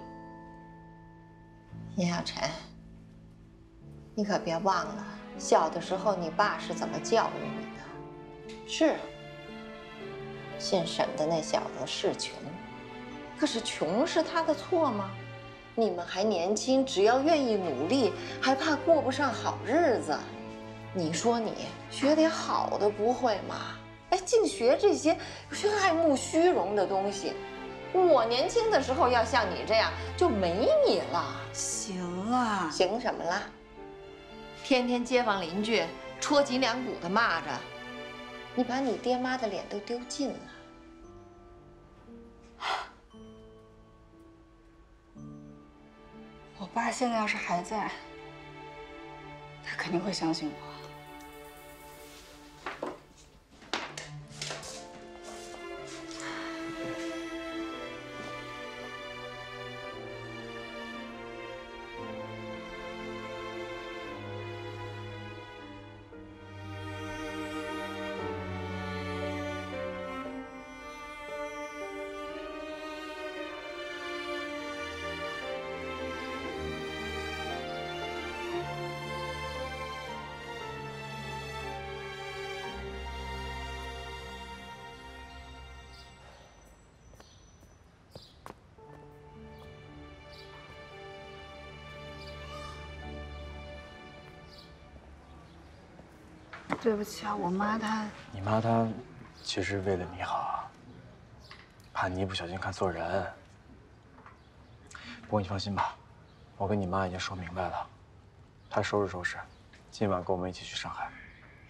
严小晨，你可别忘了，小的时候你爸是怎么教育你的？是，姓沈的那小子是穷，可是穷是他的错吗？你们还年轻，只要愿意努力，还怕过不上好日子？你说你学点好的不会吗？哎，净学这些爱慕虚荣的东西。 我年轻的时候要像你这样，就没你了。 行了， 行什么了？天天街坊邻居戳脊梁骨的骂着，你把你爹妈的脸都丢尽了。 我爸现在要是还在，他肯定会相信我。 对不起啊，我妈她…… 你妈她其实为了你好，怕你一不小心看错人。不过你放心吧，我跟你妈已经说明白了，她收拾收拾，今晚跟我们一起去上海。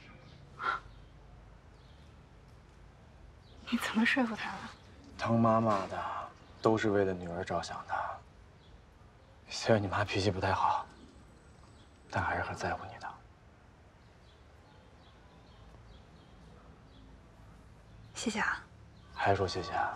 你怎么说服她的？ 当妈妈的都是为了女儿着想的。虽然你妈脾气不太好，但还是很在乎你的。 谢谢啊！ 还说谢谢啊？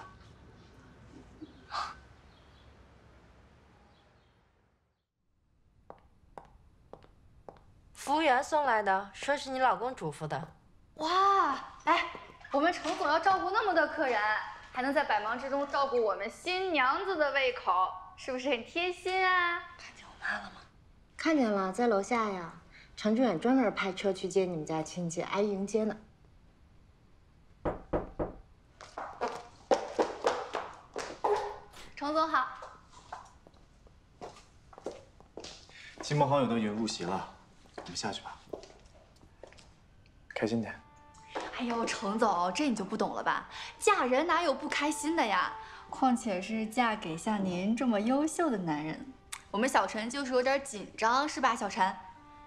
服务员送来的，说是你老公嘱咐的。 哇，哎，我们程总要照顾那么多客人，还能在百忙之中照顾我们新娘子的胃口， 是不是很贴心啊？ 看见我妈了吗？看见了，在楼下呀。程志远专门派车去接你们家亲戚，阿姨迎接呢。 程总好。 亲朋好友都已经入席了，我们下去吧。开心点。 哎呦，程总，这你就不懂了吧？嫁人哪有不开心的呀？况且是嫁给像您这么优秀的男人，我们小陈就是有点紧张，是吧，小陈？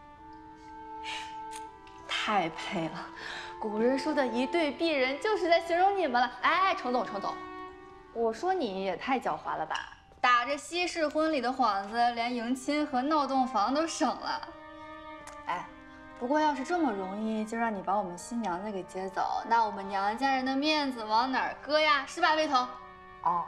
太配了，古人说的一对璧人就是在形容你们了。哎，程总，程总，我说你也太狡猾了吧！打着西式婚礼的幌子，连迎亲和闹洞房都省了。哎。不过要是这么容易就让你把我们新娘子给接走，那我们娘家人的面子往哪儿搁呀？是吧，魏彤？哦，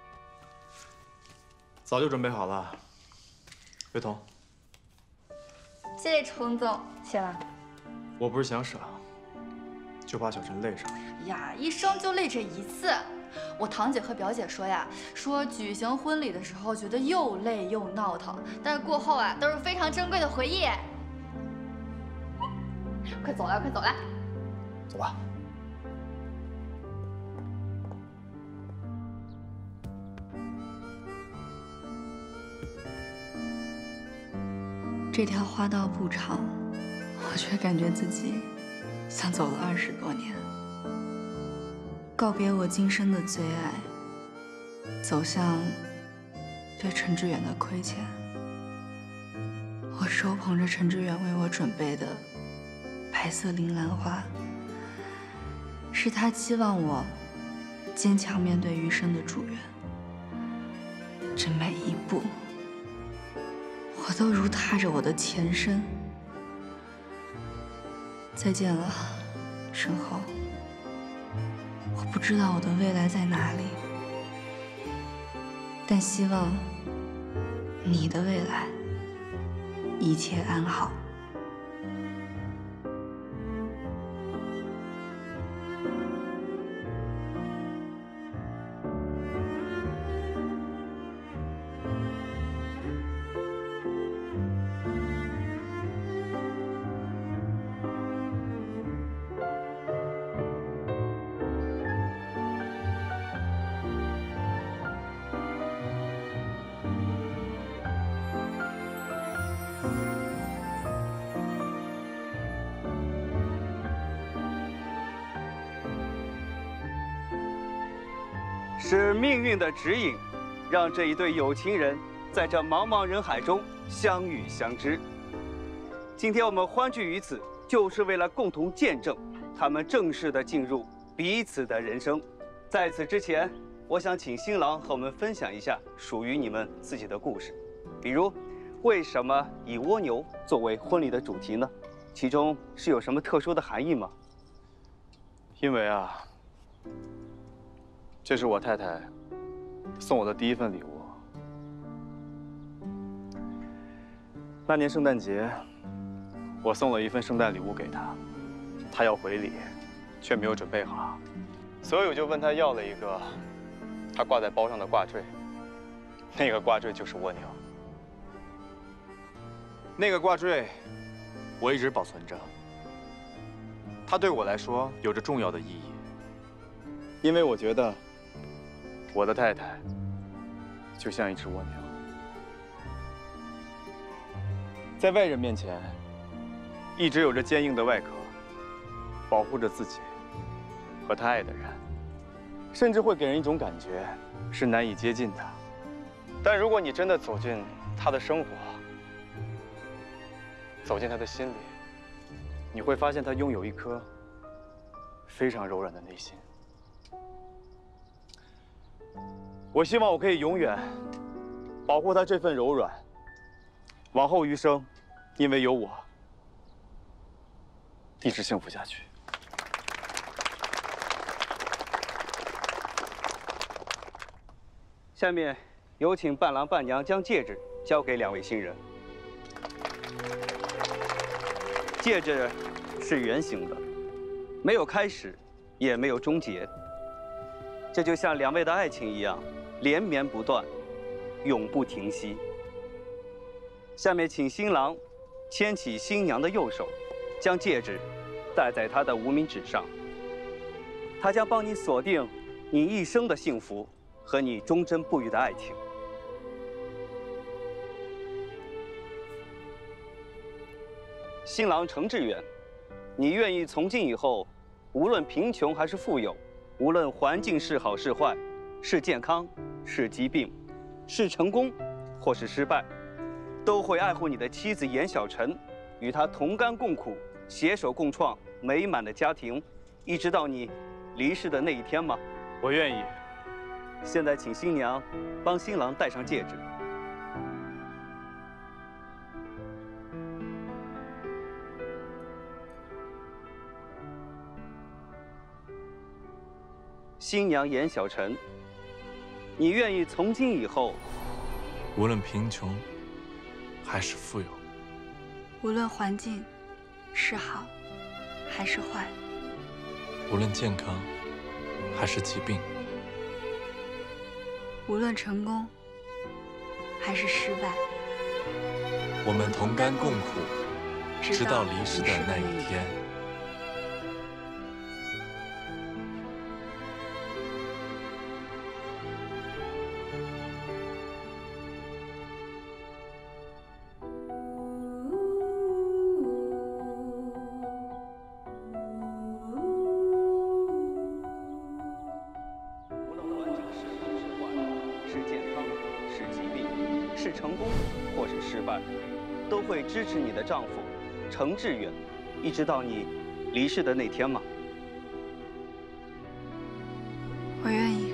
早就准备好了。魏彤， 谢谢程总，谢了。 我不是想省，就怕小陈累上。 呀，一生就累这一次。我堂姐和表姐说呀，说举行婚礼的时候觉得又累又闹腾，但是过后啊都是非常珍贵的回忆。快走了，快走了， 走吧。 这条花道不长，我却感觉自己像走了二十多年，告别我今生的最爱，走向对陈志远的亏欠。我手捧着陈志远为我准备的白色铃兰花，是他期望我坚强面对余生的祝愿。这每一步，我都如踏着我的前身。再见了，身后。我不知道我的未来在哪里，但希望你的未来一切安好。 是命运的指引，让这一对有情人在这茫茫人海中相遇相知。今天我们欢聚于此，就是为了共同见证他们正式的进入彼此的人生。在此之前，我想请新郎和我们分享一下属于你们自己的故事，比如为什么以蜗牛作为婚礼的主题呢？其中是有什么特殊的含义吗？ 因为啊。这是我太太送我的第一份礼物。那年圣诞节，我送了一份圣诞礼物给她，她要回礼，却没有准备好，所以我就问她要了一个她挂在包上的挂坠。那个挂坠就是蜗牛。那个挂坠，我一直保存着，它对我来说有着重要的意义，因为我觉得。我的太太就像一只蜗牛，在外人面前一直有着坚硬的外壳，保护着自己和他爱的人，甚至会给人一种感觉是难以接近的。但如果你真的走进他的生活，走进他的心里，你会发现他拥有一颗非常柔软的内心。我希望我可以永远保护他这份柔软，往后余生，因为有我，一直幸福下去。 下面有请伴郎伴娘将戒指交给两位新人。戒指是圆形的，没有开始，也没有终结。这就像两位的爱情一样，连绵不断， 永不停息。下面，请新郎牵起新娘的右手，将戒指戴在她的无名指上。他将帮你锁定你一生的幸福和你忠贞不渝的爱情。新郎程志远，你愿意从今以后，无论贫穷还是富有，无论环境是好是坏，是健康是疾病，是成功或是失败，都会爱护你的妻子严小晨，与她同甘共苦，携手共创美满的家庭，一直到你离世的那一天吗？ 我愿意。 现在，请新娘帮新郎戴上戒指。新娘严小晨，你愿意从今以后， 无论贫穷还是富有， 无论环境是好还是坏， 无论健康还是疾病， 无论成功还是失败， 我们同甘共苦，直到离世的那一天。 都会支持你的丈夫程志远，一直到你离世的那天吗？ 我愿意。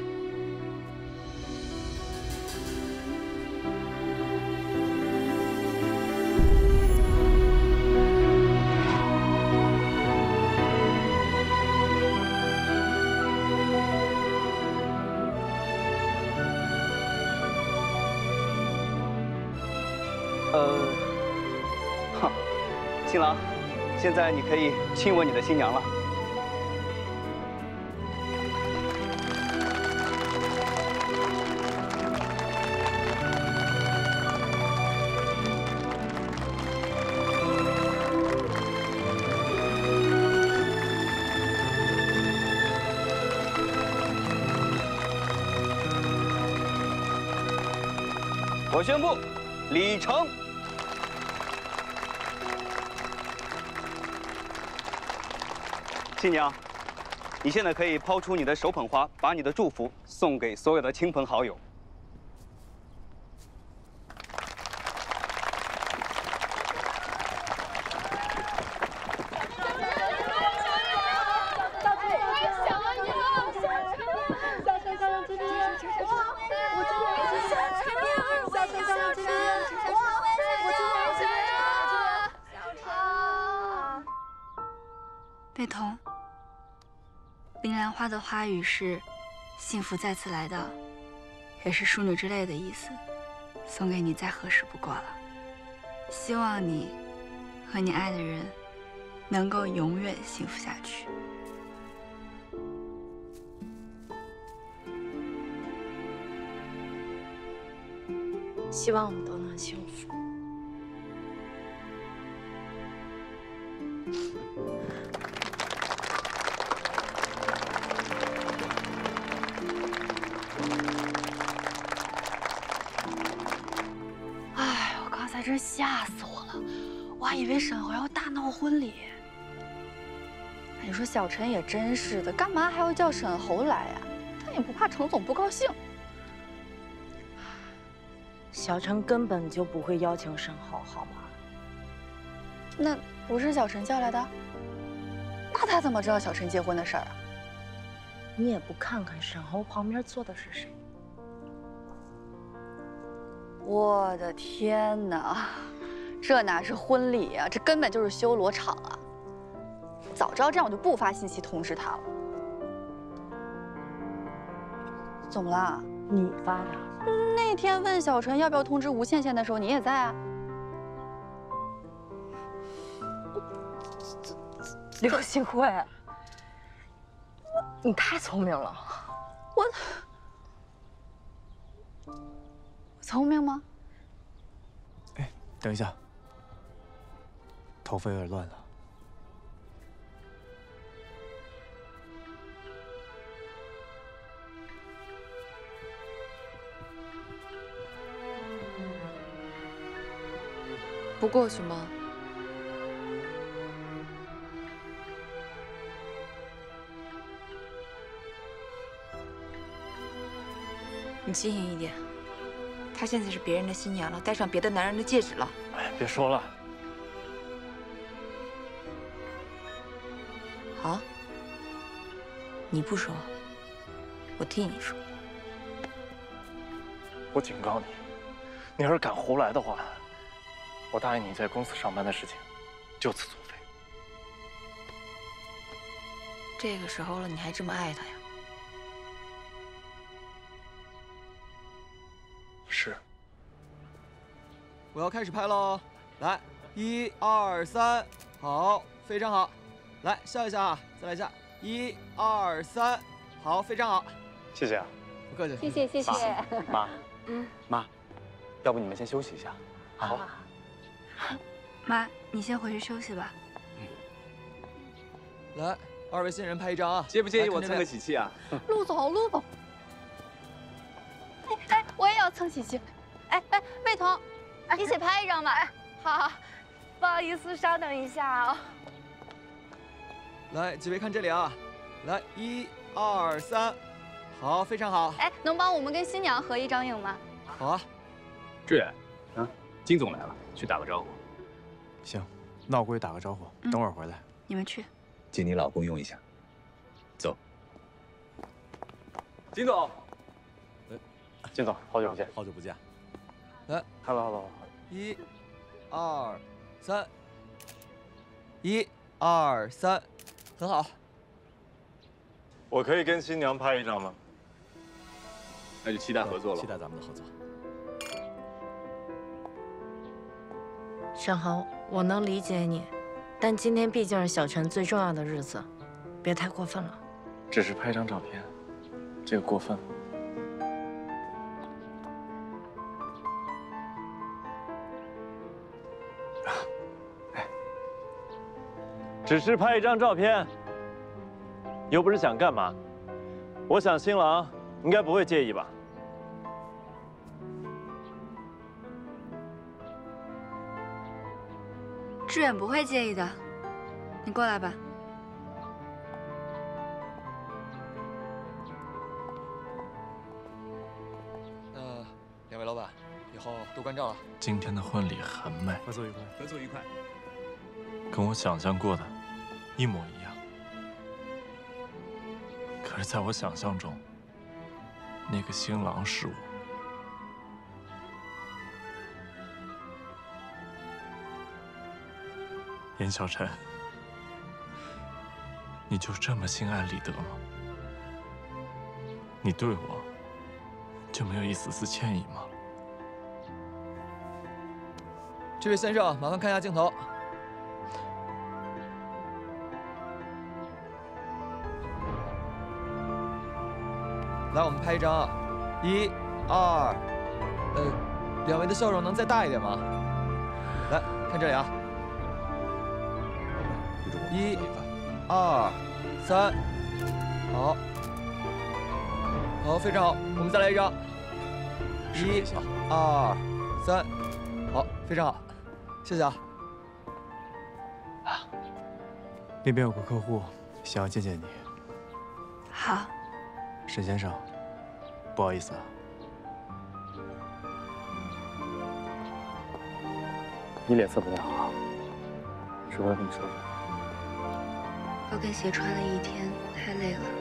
呃，哈，新郎，现在你可以亲吻你的新娘了。我宣布，礼成。新娘，你现在可以抛出你的手捧花，把你的祝福送给所有的亲朋好友。 贝彤，铃兰花的花语是“幸福再次来到”，也是淑女之泪的意思，送给你再合适不过了。希望你和你爱的人能够永远幸福下去。 希望我们都能幸福。 哎，我刚才真吓死我了，我还以为沈侯要大闹婚礼。 你说小陈也真是的，干嘛还要叫沈侯来呀？他也不怕程总不高兴。 小陈根本就不会邀请沈侯，好吗？ 那不是小陈叫来的？那他怎么知道小陈结婚的事儿啊？ 你也不看看沈侯旁边坐的是谁？ 我的天哪，这哪是婚礼啊，这根本就是修罗场啊！早知道这样，我就不发信息通知他了。怎么了？ 你发的。 那天问小陈要不要通知吴倩倩的时候，你也在啊。 刘新慧，你太聪明了。 我。 聪明吗？ 等一下，头发有点乱了。 不过去吗？你清醒一点，她现在是别人的新娘了，戴上别的男人的戒指了。 哎，别说了。 好，你不说，我替你说。 我警告你，你要是敢胡来的话，我答应你在公司上班的事情就此作废。 这个时候了，你还这么爱他呀？ 是。 我要开始拍喽！来，一二三，好，非常好。来，笑一下啊，再来一下，一二三，好，非常好。 谢谢啊， 不客气。 谢谢谢谢。 妈， 嗯， 妈，要不你们先休息一下。 好。 妈，你先回去休息吧。 来，二位新人拍一张啊！ 介不介意我蹭个喜气啊？ 陆总，陆总。哎哎，我也要蹭喜气。哎哎，魏彤，一起拍一张吧。哎，好好，不好意思，稍等一下啊。 来，几位看这里啊！来，一二三，好，非常好。 哎，能帮我们跟新娘合一张影吗？ 好啊。 志远，啊，金总来了，去打个招呼。 行，那我过去打个招呼， 嗯、 等会儿回来。 你们去。 借你老公用一下。走。 金总。金总，好久不见。好久不见。 来 ，Hello Hello。 一、二、三。一、二、三，很好。 我可以跟新娘拍一张吗？ 那就期待合作了。期待咱们的合作。 沈恒，我能理解你，但今天毕竟是小陈最重要的日子，别太过分了。 只是拍张照片，这个过分吗？只是拍一张照片，又不是想干嘛。我想新郎应该不会介意吧？ 志远不会介意的，你过来吧。 呃，两位老板，以后多关照了。 今天的婚礼很美， 合作愉快， 合作愉快。 跟我想象过的一模一样。可是，在我想象中，那个新郎是我。严小晨，你就这么心安理得吗？你对我就没有一丝丝歉意吗？ 这位先生，麻烦看一下镜头。来，我们拍一张啊！一、二，呃，两位的笑容能再大一点吗？来看这里啊！一、二、三，好，好，非常好，我们再来一张。一、二、三，好，非常好，谢谢啊。 那边有个客户想要见见你。 好。 沈先生，不好意思啊。 你脸色不太好，是不是跟你说说？ 高跟鞋穿了一天，太累了。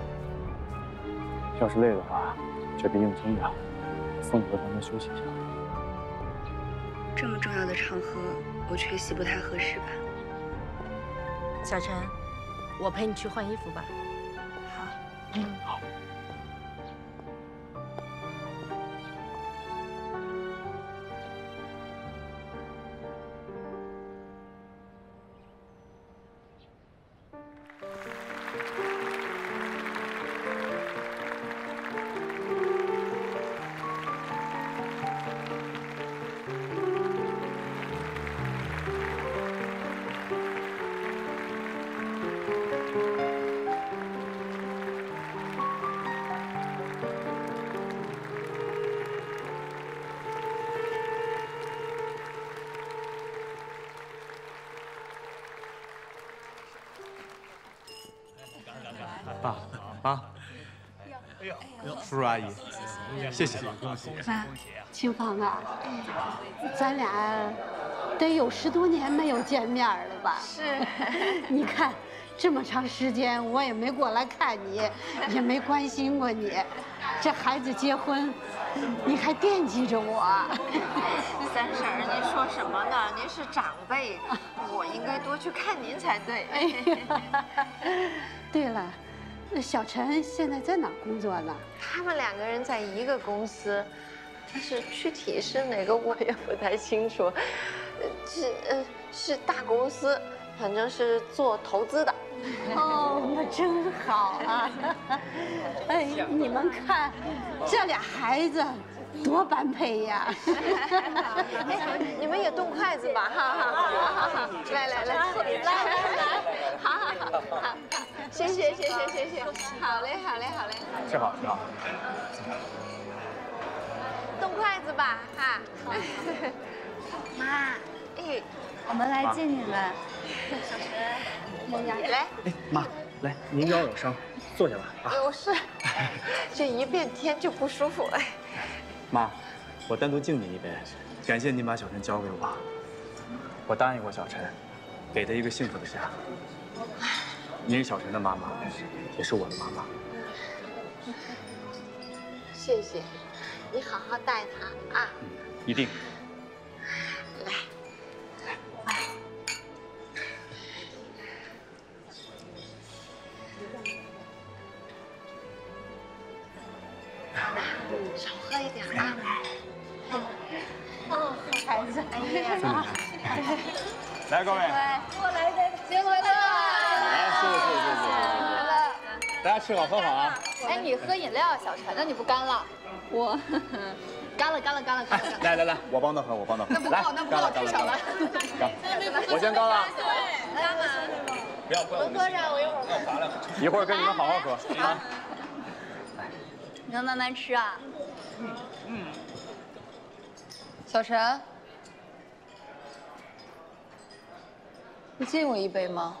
要是累的话，这边用轻点，送你回房间休息一下。 这么重要的场合，我缺席不太合适吧？ 小陈，我陪你去换衣服吧。 好。 嗯， 好。 爸妈，哎呦，叔叔阿姨，谢谢，恭喜！ 妈，清芳啊，咱俩得有十多年没有见面了吧？ 是， 你看。 这么长时间我也没过来看你，也没关心过你。这孩子结婚，你还惦记着我。 三婶儿，您说什么呢？您是长辈，我应该多去看您才对。 哎呀，对了，那小陈现在在哪儿工作呢？ 他们两个人在一个公司，但是具体是哪个我也不太清楚。是呃是大公司，反正是做投资的。 哦，那真好啊！哎，你们看，这俩孩子多般配呀！ 哎，你们也动筷子吧，哈哈！好好，来来来，来来来，好好好，好，谢谢谢谢谢谢，好嘞好嘞好嘞， 吃好吃好。 动筷子吧，哈。 妈， 哎， 我们来接你们。 小陈，来。 哎，妈，来，您腰有伤，坐下吧。啊。 有事，这一变天就不舒服。哎， 妈，我单独敬您一杯，感谢您把小陈交给我。我答应过小陈，给他一个幸福的家。您是小陈的妈妈，也是我的妈妈。 谢谢，你好好带他啊。 嗯，一定。 来。 少喝一点啊！ 哦，好孩子，哎呀， 来各位， 过来的，结婚了！ 来，谢谢谢谢谢谢，大家吃好喝好啊！ 哎，你喝饮料，小陈，那你不干了？我干了，干了，干了，干了！ 来来来，我帮他喝，我帮他喝。 那不够，那不够，太少了。 干，我先干了。 干嘛？ 不要不要， 能喝上，我一会儿。 要罚了，一会儿跟你们好好喝啊。 你要慢慢吃啊。 嗯嗯。 小陈，你敬我一杯吗？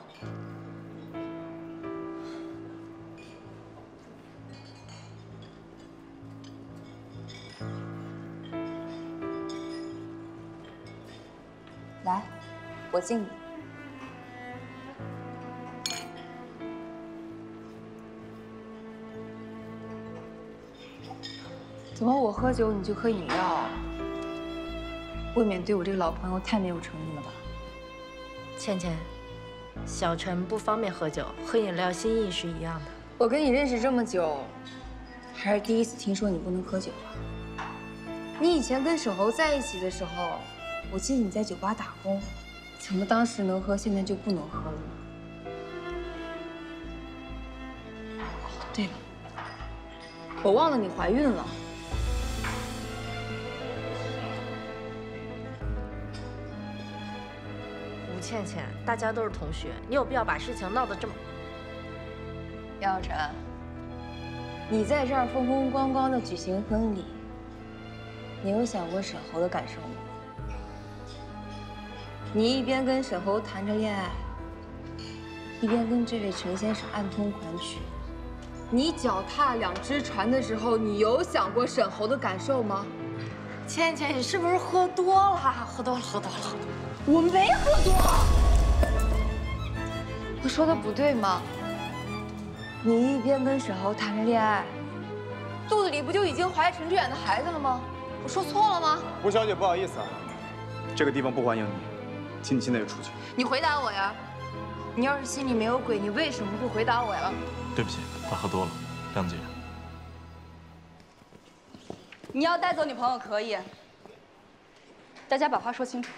来，我敬你。 怎么我喝酒你就喝饮料啊？未免对我这个老朋友太没有诚意了吧？ 倩倩，小陈不方便喝酒，喝饮料心意是一样的。 我跟你认识这么久，还是第一次听说你不能喝酒啊。你以前跟沈侯在一起的时候，我记得你在酒吧打工，怎么当时能喝，现在就不能喝了呢？哦，对了，我忘了你怀孕了。 吴倩倩，大家都是同学，你有必要把事情闹得这么…… 杨小晨，你在这儿风风光光的举行婚礼，你有想过沈侯的感受吗？你一边跟沈侯谈着恋爱，一边跟这位陈先生暗通款曲，你脚踏两只船的时候，你有想过沈侯的感受吗？ 倩倩，你是不是喝多了？喝多了，喝多了。 我没喝多，我说的不对吗？你一边跟沈侯谈着恋爱，肚子里不就已经怀着陈志远的孩子了吗？我说错了吗？ 吴小姐，不好意思啊，这个地方不欢迎你，请你现在就出去。 你回答我呀！你要是心里没有鬼，你为什么不回答我呀？ 对不起，他喝多了，谅解。 你要带走女朋友可以，大家把话说清楚。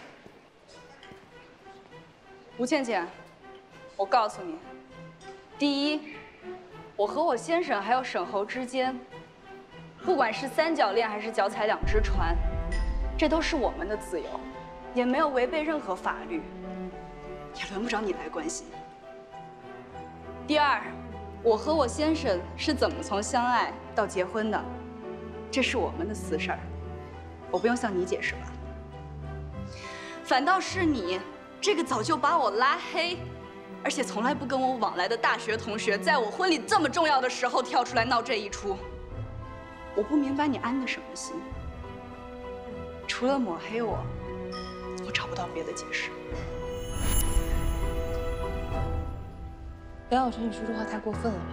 吴倩倩，我告诉你，第一，我和我先生还有沈侯之间，不管是三角恋还是脚踩两只船，这都是我们的自由，也没有违背任何法律，也轮不着你来关心。第二，我和我先生是怎么从相爱到结婚的，这是我们的私事儿，我不用向你解释吧？反倒是你。 这个早就把我拉黑， 而且从来不跟我往来的大学同学，在我婚礼这么重要的时候跳出来闹这一出，我不明白你安的什么心。除了抹黑我，我找不到别的解释。 梁晓晨，你说这话太过分了吧？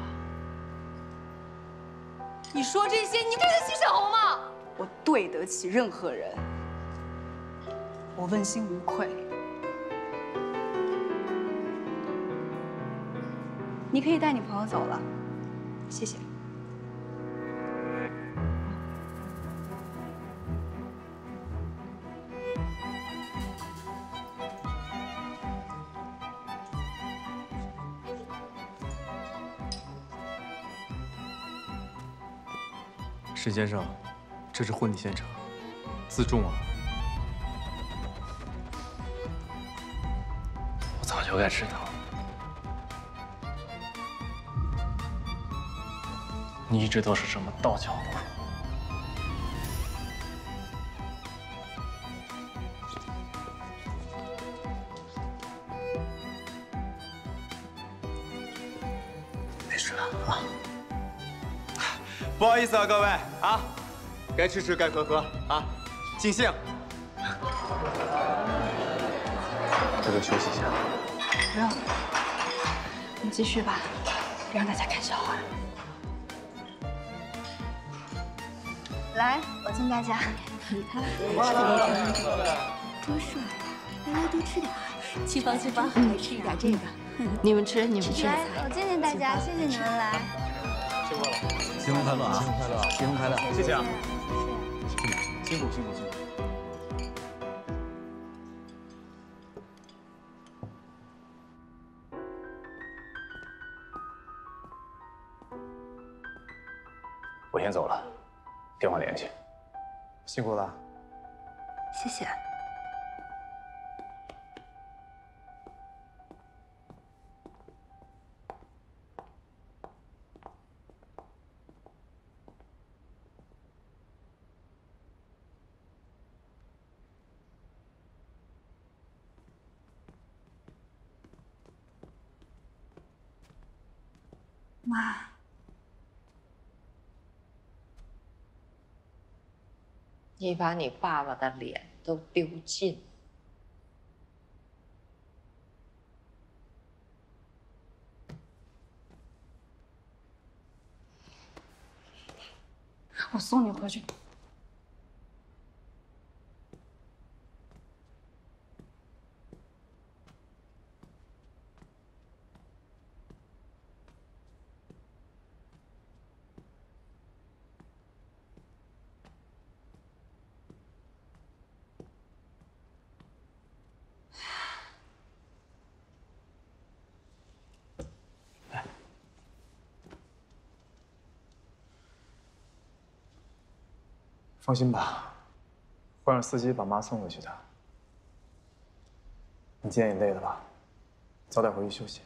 你说这些，你对得起沈红吗？我对得起任何人，我问心无愧。你可以带你朋友走了，谢谢。 沈先生，这是婚礼现场，自重啊！ 我早就该知道，你一直都是这么道巧不如。 没事了啊。不好意思啊，各位啊，该吃吃，该喝喝啊，尽兴。 这就休息一下。 不用，我们继续吧，别让大家看笑话。 来，我敬大家。你看，多帅呀！来来，多吃点。去吧去吧，来吃一点这个。 你们吃，你们吃。 来，我敬敬大家，谢谢你们来。 辛苦了， 新婚快乐啊！ 新婚快乐， 新婚快乐！ 谢谢啊，辛苦辛苦辛苦。 我先走了，电话联系。 辛苦了， 谢谢。 妈， 你把你爸爸的脸都丢尽。 我送你回去。 放心吧，会让司机把妈送回去的。你今天也累了吧？早点回去休息。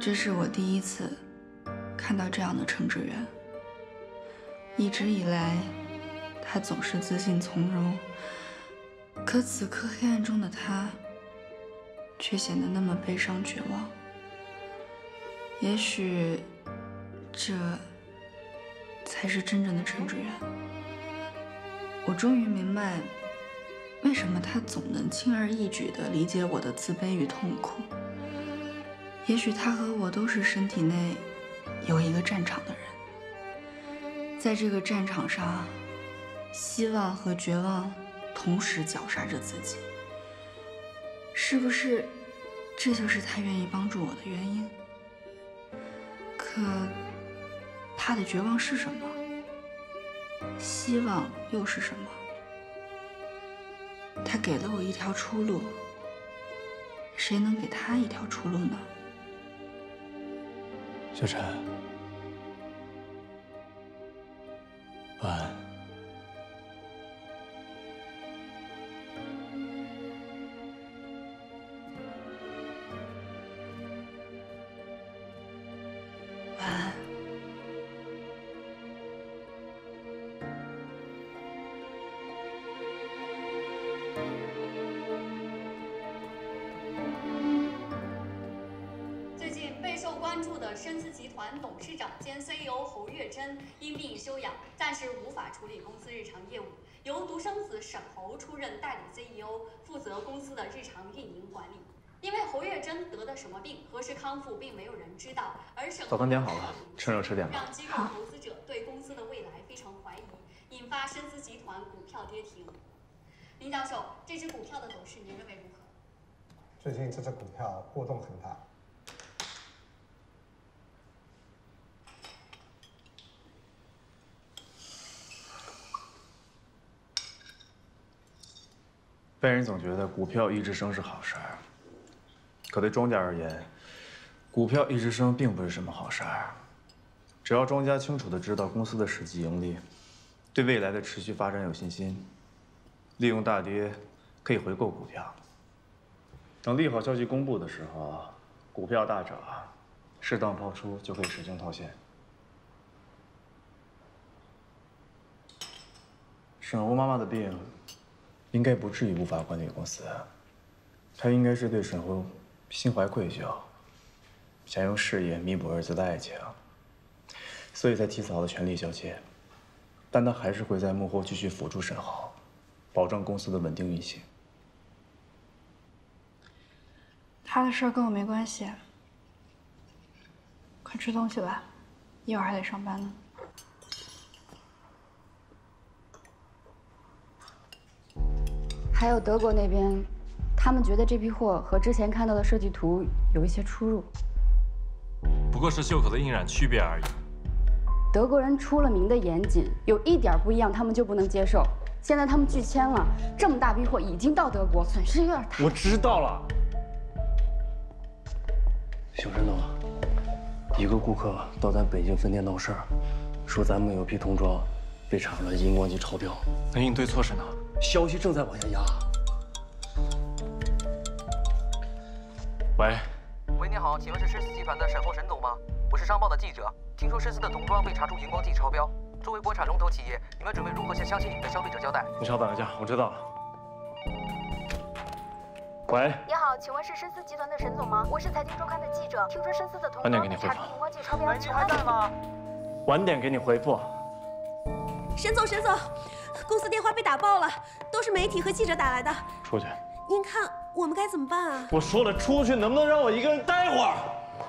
这是我第一次看到这样的程志远。一直以来，他总是自信从容，可此刻黑暗中的他，却显得那么悲伤绝望。也许，这才是真正的程志远。我终于明白，为什么他总能轻而易举地理解我的自卑与痛苦。也许他和我都是身体内有一个战场的人，在这个战场上，希望和绝望同时绞杀着自己。是不是这就是他愿意帮助我的原因？可他的绝望是什么？希望又是什么？他给了我一条出路，谁能给他一条出路呢？ 小陈，晚安。 晚安。 关注的深思集团董事长兼 C E O 侯月珍因病休养，暂时无法处理公司日常业务，由独生子沈侯出任代理 C E O， 负责公司的日常运营管理。因为侯月珍得的什么病，何时康复，并没有人知道。而沈早餐点好了，趁热吃点吧。 让机构投资者对公司的未来非常怀疑，引发深思集团股票跌停。林教授，这只股票的走势您认为如何？ 最近这只股票波动很大。 外人总觉得股票一直升是好事儿，可对庄家而言，股票一直升并不是什么好事儿。只要庄家清楚地知道公司的实际盈利，对未来的持续发展有信心，利用大跌可以回购股票。等利好消息公布的时候，股票大涨，适当抛出就可以使劲套现。沈欧妈妈的病，应该不至于无法管理公司。她应该是对沈欧心怀愧疚，想用事业弥补儿子的爱情，所以才提早的权力交接。但她还是会在幕后继续辅助沈欧，保证公司的稳定运行。 他的事儿跟我没关系。快吃东西吧，一会儿还得上班呢。 还有德国那边，他们觉得这批货和之前看到的设计图有一些出入。 不过是袖口的印染区别而已。 德国人出了名的严谨，有一点不一样他们就不能接受。现在他们拒签了，这么大批货已经到德国，损失有点太…… 我知道了。 小陈总，一个顾客到咱北京分店闹事儿，说咱们有批童装被查了荧光剂超标。 那应对措施呢？ 消息正在往下压。 喂。 喂，你好，请问是深思集团的沈后沈总吗？我是商报的记者，听说深思的童装被查出荧光剂超标。作为国产龙头企业，你们准备如何向相信你们的消费者交代？ 你稍等一下，我知道了。喂。 你好，请问是深思集团的沈总吗？我是财经周刊的记者，听说深思的童装被查出荧光剂超标。 喂，你还在吗？ 晚点给你回复。 沈总，沈总，公司电话被打爆了，都是媒体和记者打来的。 出去。 您看我们该怎么办啊？ 我说了，出去，能不能让我一个人待会儿？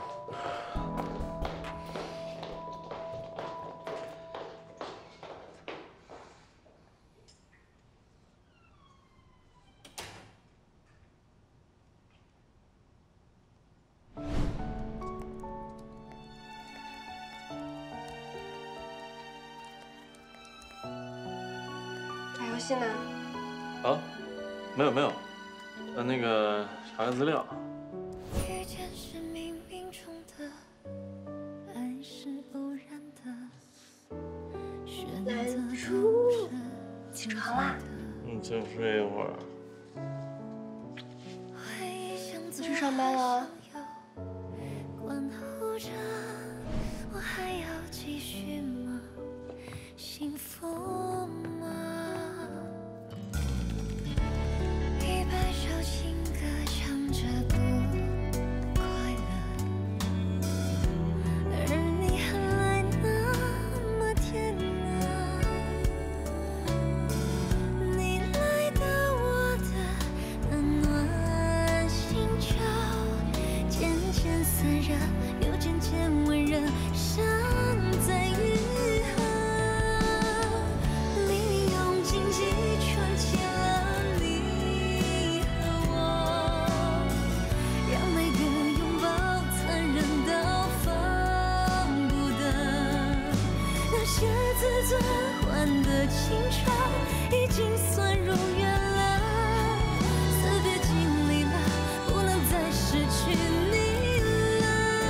打游戏呢？ 啊，没有没有，呃，那个查个资料。 男主，起床啦？ 嗯，先睡一会儿。 你去上班了？ 残忍，又渐渐温热，伤在愈合。命运用荆棘串起了你和我，让每个拥抱残忍到放不得。那些自尊换的青春，已经算如愿了。 失去你了，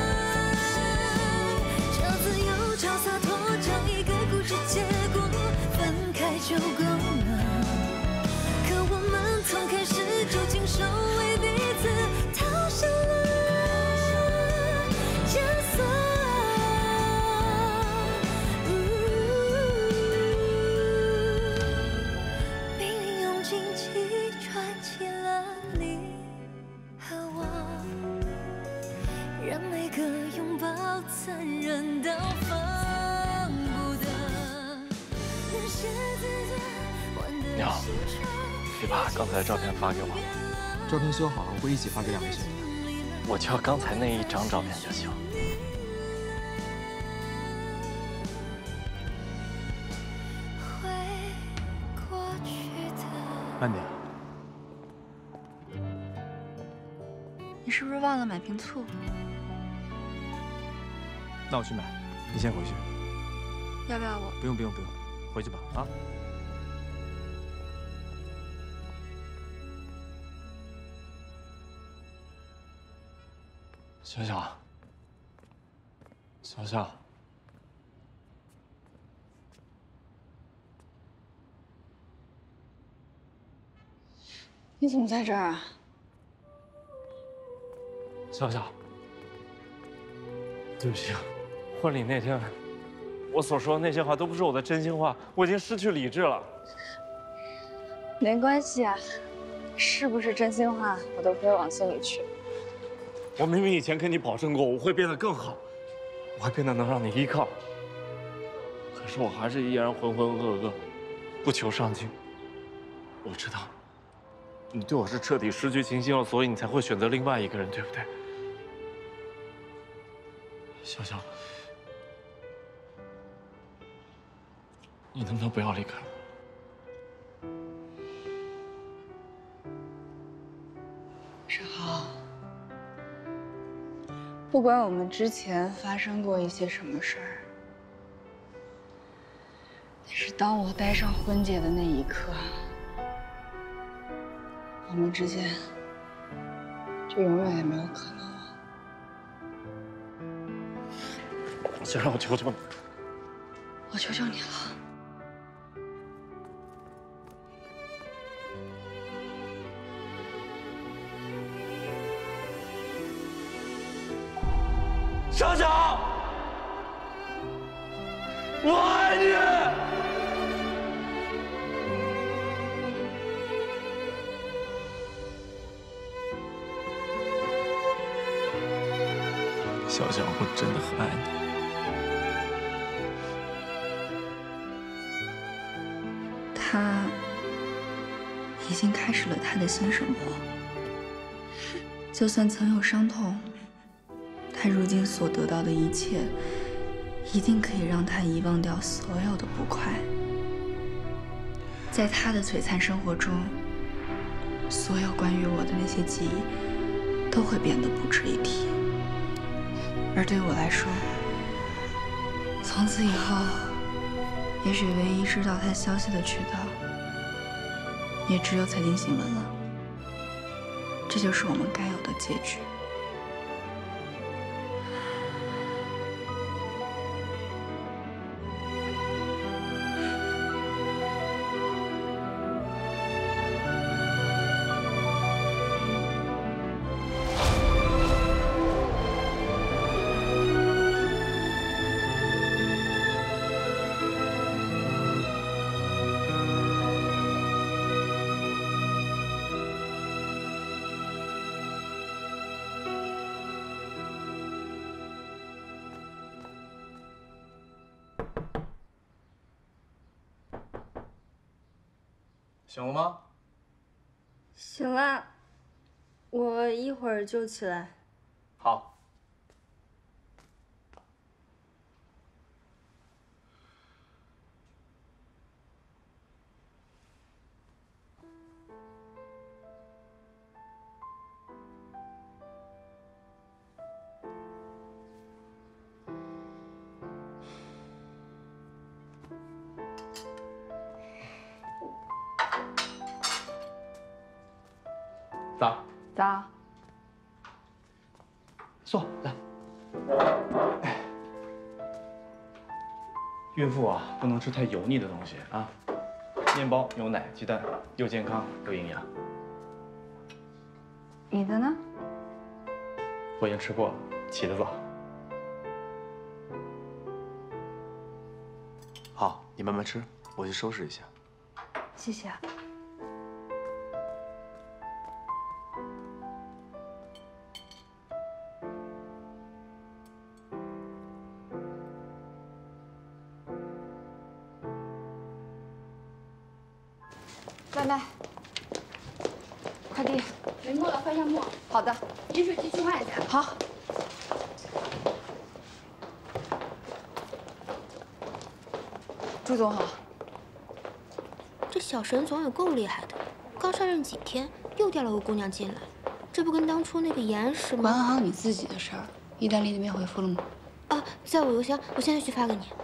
找自由，找洒脱，找一个固执结果，分开就够了。可我们从开始就经手为彼此套上了枷锁。命运用荆棘串起了你和我。 让每个拥抱残忍到放不得。 你好，你把刚才的照片发给我。 照片修好，我会一起发给两位先生。 我就要刚才那一张照片就行。 慢点。你是不是忘了买瓶醋？ 那我去买，你先回去。 要不要我？ 不用不用不用，回去吧啊。小小，小小， 你怎么在这儿啊？ 小小，对不起。 婚礼那天，我所说的那些话都不是我的真心话，我已经失去理智了。 没关系啊，是不是真心话，我都不会往心里去。 我明明以前跟你保证过，我会变得更好，我会变得能让你依靠。可是我还是依然浑浑噩噩，不求上进。我知道，你对我是彻底失去信心了，所以你才会选择另外一个人，对不对？小小。 你能不能不要离开我？ 世豪，不管我们之前发生过一些什么事儿，但是当我戴上婚戒的那一刻，我们之间就永远也没有可能了。 小让我求求你， 我求求你了。 小小，我爱你。小小，我真的很爱你。 他已经开始了他的新生活，就算曾有伤痛。 他如今所得到的一切，一定可以让他遗忘掉所有的不快。在他的璀璨生活中，所有关于我的那些记忆，都会变得不值一提。而对我来说，从此以后，也许唯一知道他消息的渠道，也只有财经新闻了。这就是我们该有的结局。 醒了吗？ 醒了，我一会儿就起来。 好。 早。 坐，来。哎，孕妇啊，不能吃太油腻的东西啊。面包、牛奶、鸡蛋，又健康又营养。 你的呢？ 我已经吃过了，起得早。 好，你慢慢吃，我去收拾一下。 谢谢啊。外卖，快递， 人过了，换上墨。 好的， 饮水机去换一下。 好。朱总好。 这小沈总也够厉害的，刚上任几天，又调了个姑娘进来，这不跟当初那个严实吗？ 管好你自己的事儿。意大利那边回复了吗？ 啊，在我邮箱，我现在去发给你。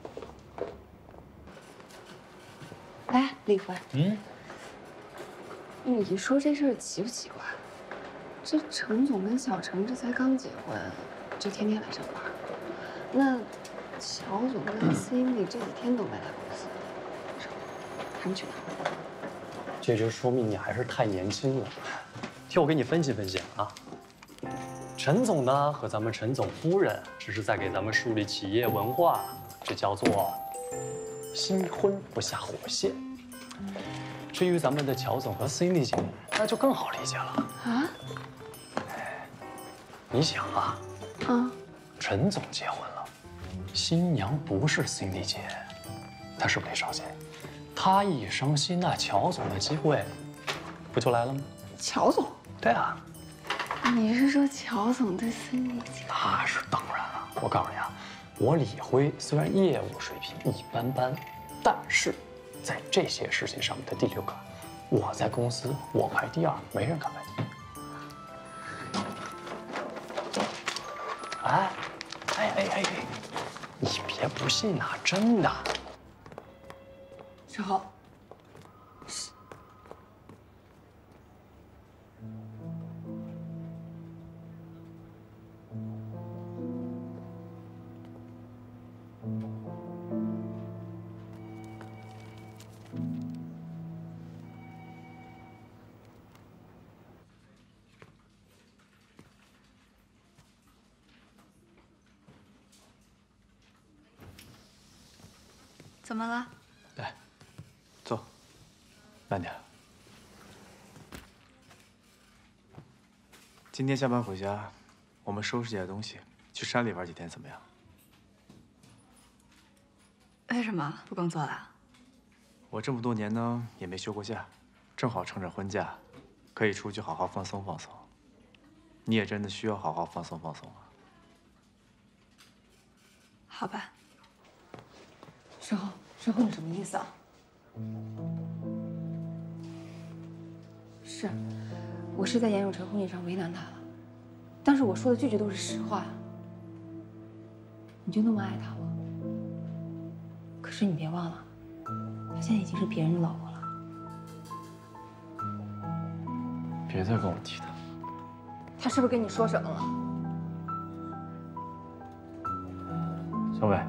哎，李辉。 嗯。 你说这事儿奇不奇怪？这程总跟小程这才刚结婚，就天天来上班。那乔总跟 Cindy 这几天都没来公司，他们去哪儿？ 这就说明你还是太年轻了。听我给你分析分析啊。陈总呢和咱们陈总夫人只是在给咱们树立企业文化，这叫做新婚不下火线。至于咱们的乔总和 Cindy 姐，那就更好理解了啊。 你想啊， 啊， 陈总结婚了，新娘不是 Cindy 姐，她是不是得伤心？她一伤心，那乔总的机会不就来了吗？ 乔总？ 对啊。 你是说乔总对 Cindy 姐？ 那是当然了。我告诉你啊，我李辉虽然业务水平一般般，但是在这些事情上面的第六感，我在公司我排第二，没人敢排第一。哎，哎哎哎哎，你别不信呐，真的。 沈浩， 怎么了？ 来，坐，慢点。今天下班回家，我们收拾些东西，去山里玩几天，怎么样？ 为什么不工作了？ 我这么多年呢，也没休过假，正好趁着婚假，可以出去好好放松放松。你也真的需要好好放松放松啊。 好吧。沈浩，沈浩，你什么意思啊？是，我是在严永成婚礼上为难他了，但是我说的句句都是实话。你就那么爱他吗？可是你别忘了，他现在已经是别人的老婆了。 别再跟我提他。 他是不是跟你说什么了？ 小伟。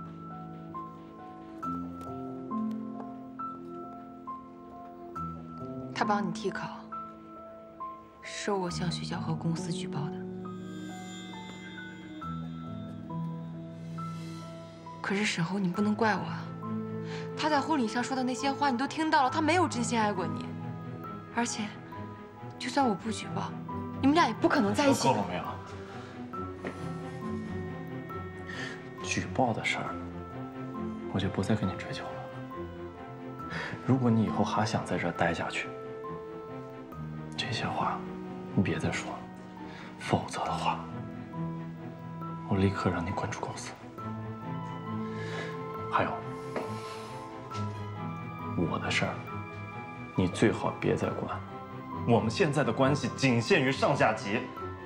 他帮你替考，是我向学校和公司举报的。可是沈侯，你不能怪我啊！他在婚礼上说的那些话，你都听到了，他没有真心爱过你。而且，就算我不举报，你们俩也不可能在一起。 够了没有？举报的事儿，我就不再跟你追究了。如果你以后还想在这儿待下去，这些话你别再说了，否则的话，我立刻让你滚出公司。还有，我的事儿，你最好别再管。我们现在的关系仅限于上下级，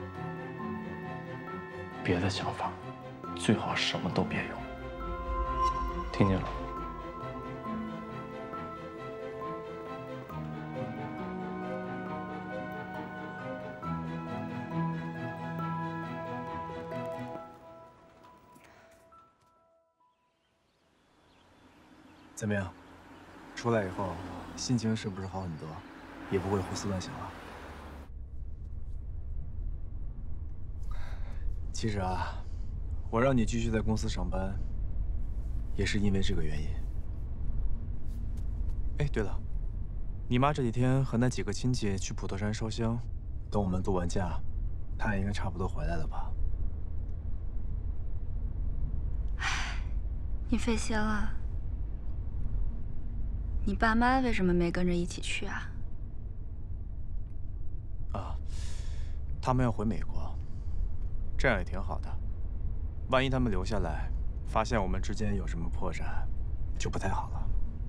别的想法最好什么都别有。听见了？ 怎么样？出来以后，心情是不是好很多？也不会胡思乱想了。其实啊，我让你继续在公司上班，也是因为这个原因。哎，对了，你妈这几天和那几个亲戚去普陀山烧香，等我们度完假，她也应该差不多回来了吧？ 唉，你费心了。你爸妈为什么没跟着一起去啊？ 啊，他们要回美国，这样也挺好的。万一他们留下来，发现我们之间有什么破绽，就不太好了。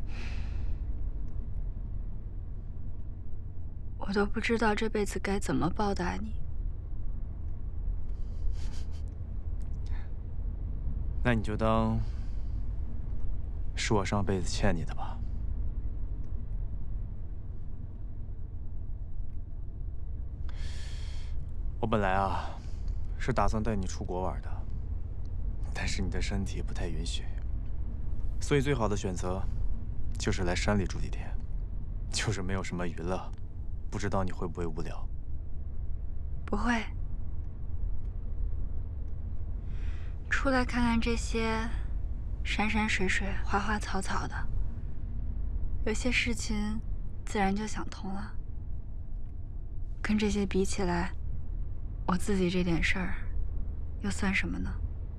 我都不知道这辈子该怎么报答你。 那你就当是我上辈子欠你的吧。我本来啊，是打算带你出国玩的，但是你的身体不太允许，所以最好的选择就是来山里住几天，就是没有什么娱乐，不知道你会不会无聊？ 不会。出来看看这些山山水水、花花草草的，有些事情自然就想通了。跟这些比起来，我自己这点事儿又算什么呢？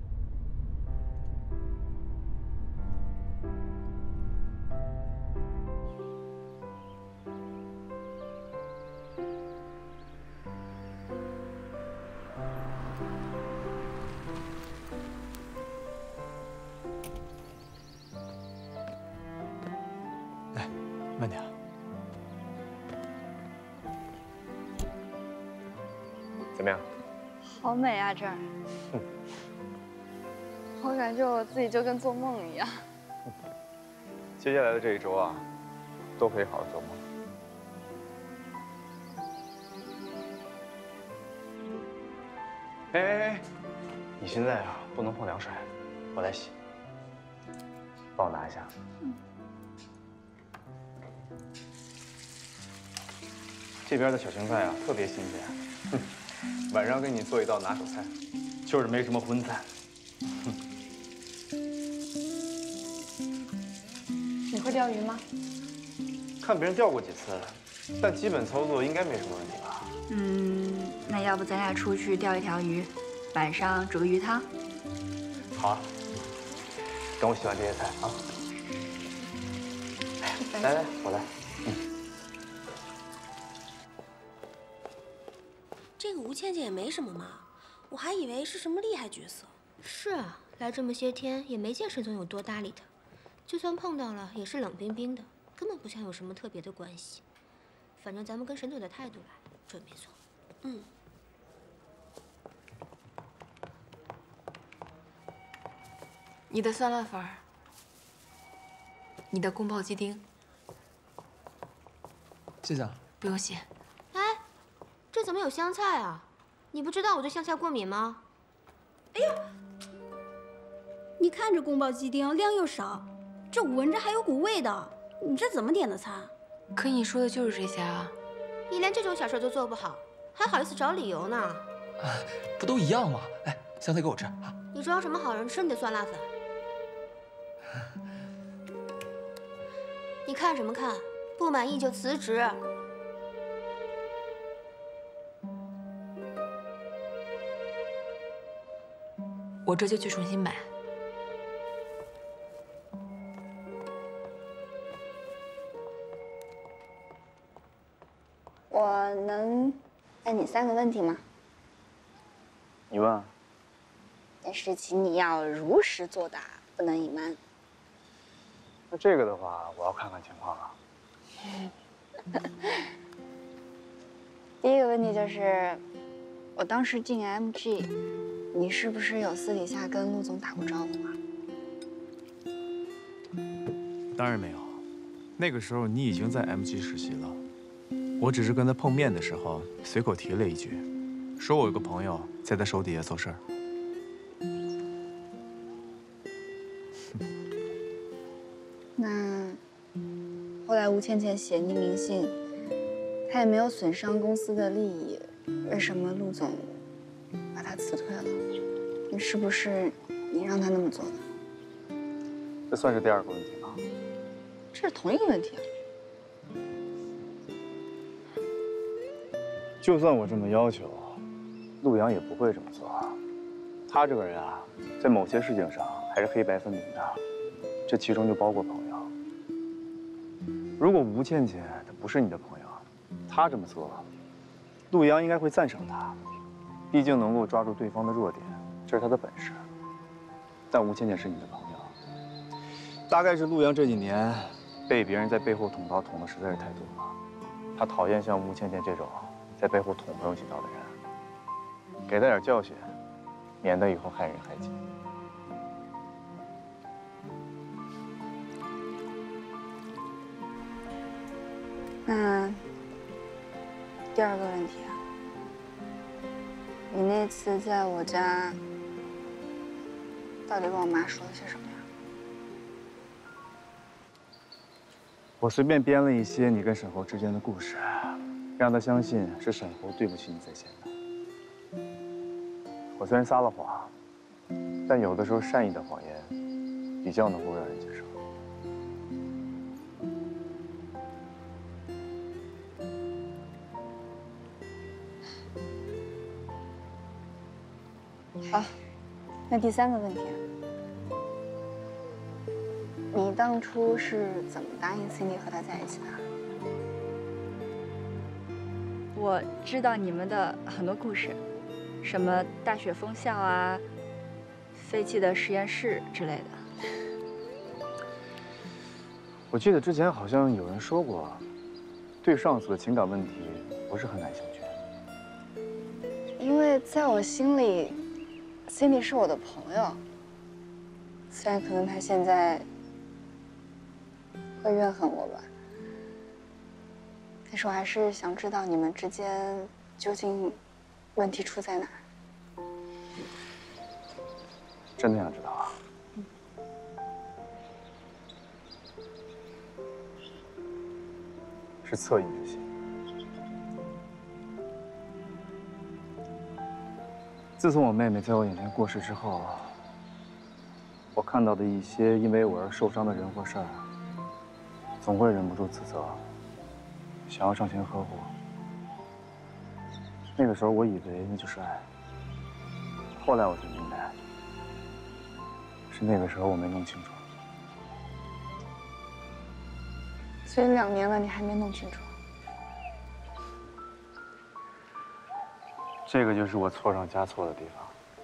来，慢点。怎么样？ 好美啊，这儿。 嗯。 我感觉我自己就跟做梦一样。 接下来的这一周啊，都可以好好做梦。哎哎哎，你现在啊不能碰凉水，我来洗。帮我拿一下。 嗯。 这边的小青菜啊特别新鲜。哼，晚上给你做一道拿手菜，就是没什么荤菜。 你会钓鱼吗？ 看别人钓过几次，但基本操作应该没什么问题吧？ 嗯，那要不咱俩出去钓一条鱼，晚上煮个鱼汤？ 好啊，等我洗完这些菜啊。来来，我来。 这个吴倩倩也没什么嘛，我还以为是什么厉害角色。 是啊，来这么些天也没见沈总有多搭理他，就算碰到了也是冷冰冰的，根本不像有什么特别的关系。反正咱们跟沈总的态度来，准没错。 嗯。 你的酸辣粉儿，你的宫保鸡丁， 谢谢啊。 不用谢。 哎，这怎么有香菜啊？你不知道我对香菜过敏吗？ 哎呀，你看这宫保鸡丁量又少，这闻着还有股味道，你这怎么点的菜？ 可你说的就是这些啊！ 你连这种小事都做不好，还好意思找理由呢？ 啊，不都一样吗？来，香菜给我吃啊！ 你装什么好人？吃你的酸辣粉！你看什么看？不满意就辞职！ 我这就去重新买。 我能问你三个问题吗？ 你问。 但是请你要如实作答，不能隐瞒。 那这个的话，我要看看情况了。 第一个问题就是，我当时进 M G， 你是不是有私底下跟陆总打过招呼啊？ 当然没有，那个时候你已经在 M G 实习了，我只是跟他碰面的时候随口提了一句，说我有个朋友在他手底下做事儿。 那吴倩倩写匿名信，她也没有损伤公司的利益，为什么陆总把她辞退了？你是不是你让他那么做的？ 这算是第二个问题吗？ 这是同一个问题啊。 就算我这么要求，陆阳也不会这么做。他这个人啊，在某些事情上还是黑白分明的，这其中就包括朋友。如果吴倩倩她不是你的朋友，她这么做，陆阳应该会赞赏她，毕竟能够抓住对方的弱点，这是他的本事。但吴倩倩是你的朋友，大概是陆阳这几年被别人在背后捅刀捅的实在是太多了，他讨厌像吴倩倩这种在背后捅朋友几刀的人，给他点教训，免得以后害人害己。 那第二个问题啊，你那次在我家到底跟我妈说了些什么呀？ 我随便编了一些你跟沈侯之间的故事，让他相信是沈侯对不起你在先的。我虽然撒了谎，但有的时候善意的谎言比较能够让人接受。 好，那第三个问题，你当初是怎么答应 Cindy 和他在一起的？我知道你们的很多故事，什么大雪封校啊、废弃的实验室之类的。 我记得之前好像有人说过，对上司的情感问题不是很感兴趣。 因为在我心里 ，Cindy 是我的朋友，虽然可能他现在会怨恨我吧，但是我还是想知道你们之间究竟问题出在哪儿。 真的想知道啊？是侧翼就行。自从我妹妹在我眼前过世之后，我看到的一些因为我而受伤的人或事儿，总会忍不住自责，想要上前呵护。那个时候我以为那就是爱，后来我才明白，是那个时候我没弄清楚。 所以两年了，你还没弄清楚？ 这个就是我错上加错的地方。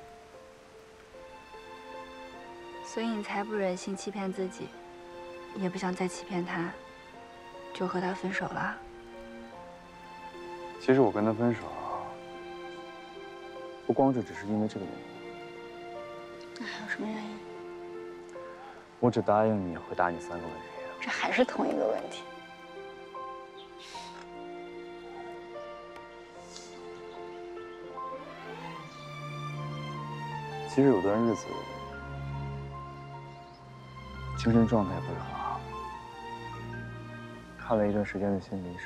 所以你才不忍心欺骗自己，也不想再欺骗他，就和他分手了。 其实我跟他分手，不光是只是因为这个原因。 那还有什么原因？ 我只答应你回答你三个问题。 这还是同一个问题。 其实有段日子，精神状态不是很好，看了一段时间的心理医生。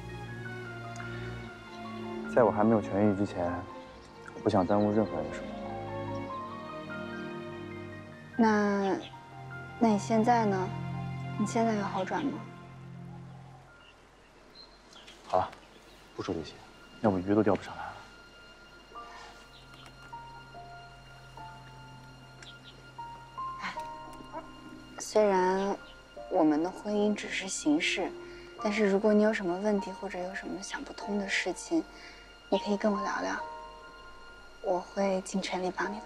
在我还没有痊愈之前，我不想耽误任何人的生活。 那，那你现在呢？你现在有好转吗？ 好了，不说这些，要不鱼都钓不上来了。 虽然我们的婚姻只是形式，但是如果你有什么问题或者有什么想不通的事情，你可以跟我聊聊，我会尽全力帮你的。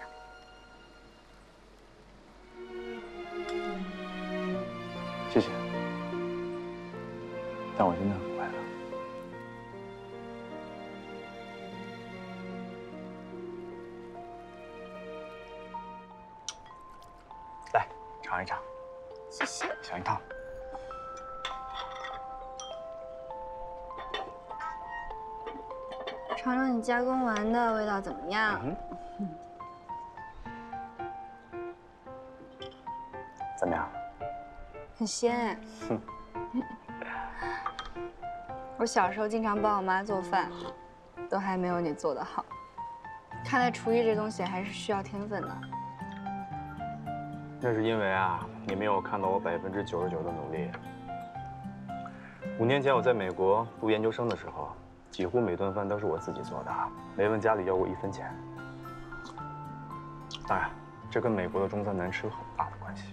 谢谢，但我真的很快乐。来，尝一尝。 谢谢。 小一套。 尝尝你加工完的味道怎么样？ 嗯、怎么样？ 很鲜哎。 哼。 我小时候经常帮我妈做饭，都还没有你做得好。看来厨艺这东西还是需要天分的。 那是因为啊，你没有看到我百分之九十九的努力。五年前我在美国读研究生的时候，几乎每顿饭都是我自己做的，没问家里要过一分钱。当然，这跟美国的中餐难吃有很大的关系。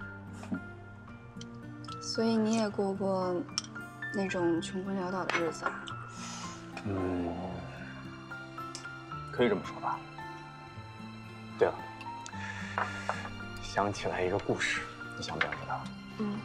所以你也过过那种穷困潦倒的日子啊？ 嗯，可以这么说吧。对了，想起来一个故事，你想不想知道？ 嗯。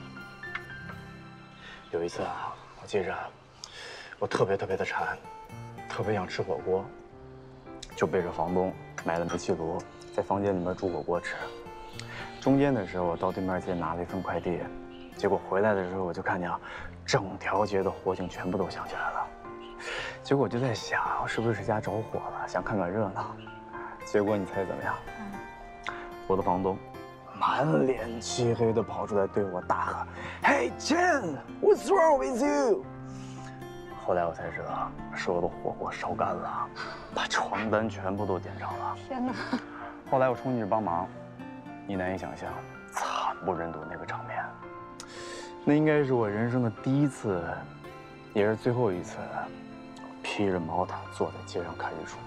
有一次啊，我记着我特别特别的馋，特别想吃火锅，就背着房东买了煤气炉，在房间里面煮火锅吃。中间的时候，我到对面街拿了一份快递，结果回来的时候，我就看见啊，整条街的火警全部都响起来了。结果我就在想，是不是谁家着火了，想看看热闹。结果你猜怎么样？嗯、我的房东满脸漆黑的跑出来对我大喝 ：“Hey Chen, what's wrong with you？” 后来我才知道，是我的火锅烧干了，把床单全部都点着了。 天哪！ 后来我冲进去帮忙，你难以想象，惨不忍睹那个场面。那应该是我人生的第一次，也是最后一次，披着毛毯坐在街上看日出。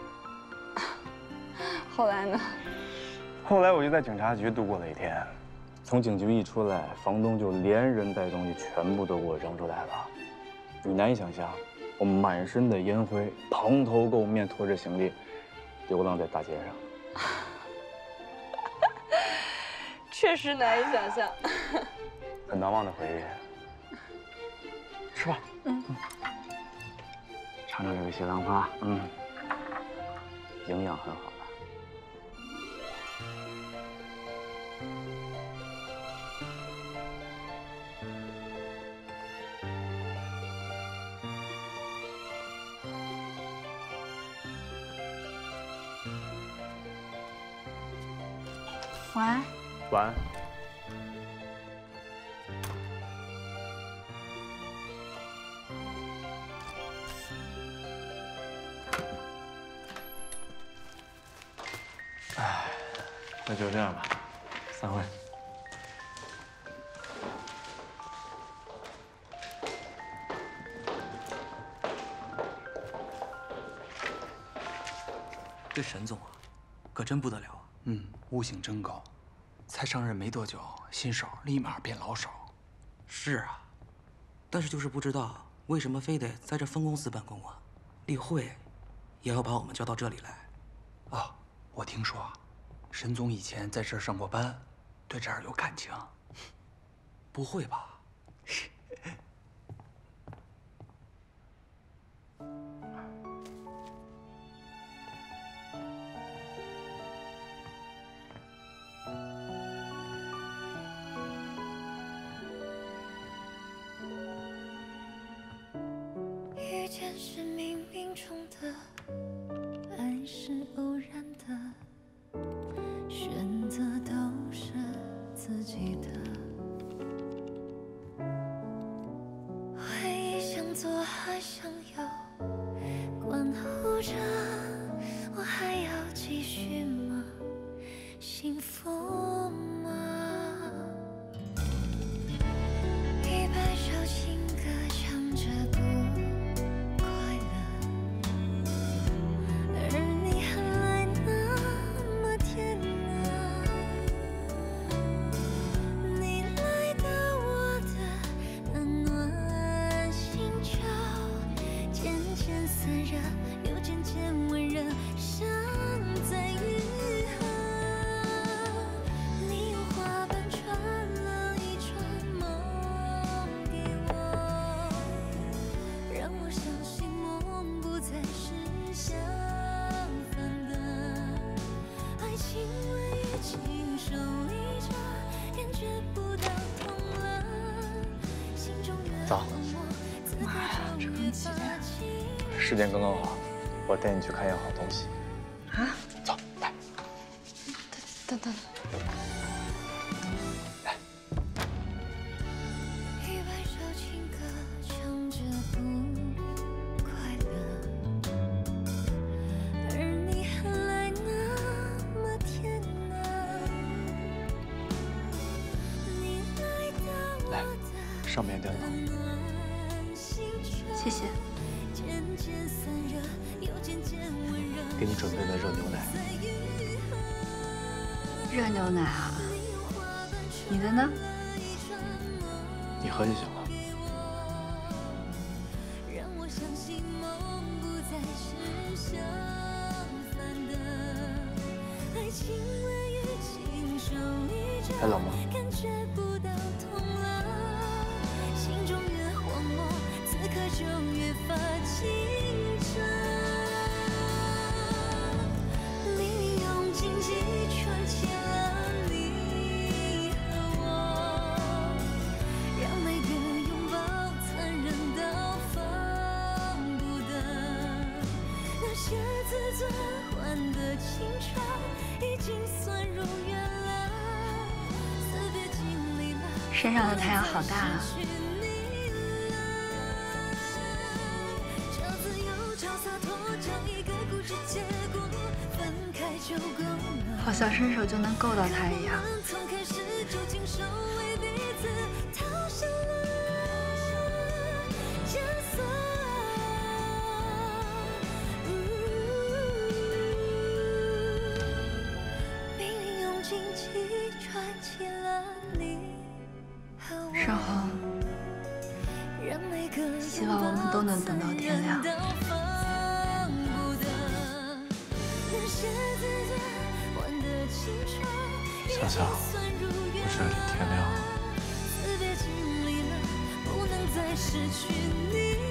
后来呢？ 后来我就在警察局度过了一天，从警局一出来，房东就连人带东西全部都给我扔出来了。你难以想象，我满身的烟灰，蓬头垢面，拖着行李，流浪在大街上。 确实难以想象。 很难忘的回忆。吃吧。嗯。尝尝这个西兰花，嗯，营养很好的。 晚安。 晚安。 唉，那就这样吧，散会。 这沈总啊，可真不得了啊！嗯，悟性真高，才上任没多久，新手立马变老手。是啊，但是就是不知道为什么非得在这分公司办公啊？例会也要把我们叫到这里来。啊，我听说啊，沈总以前在这儿上过班，对这儿有感情。不会吧？ 遇见是冥冥中的，爱是偶然的，选择都是自己的。回忆想做还想要，关护着，我还要继续吗？幸福吗？一百首情歌唱着不快乐，而你还来那么甜啊！你来到我的温暖星球，渐渐散热，又渐渐温热，像在愈合。你用花瓣传了一串梦给我，让我相信梦不再是相反的。爱情为雨亲手一着，感觉不到痛了。心中越走。 这么几点？ 时间刚刚好，我带你去看样好东西。 啊？ 走，来。 等等。 一百首情歌唱着不上面点冷。 谢谢。 给你准备了热牛奶。 热牛奶啊？你的呢？ 你喝就行了。还冷吗？ 山上的太阳好大啊！好像伸手就能够到它一样。盛虹，希望我们都能等到天亮。 小小，我这里天亮了。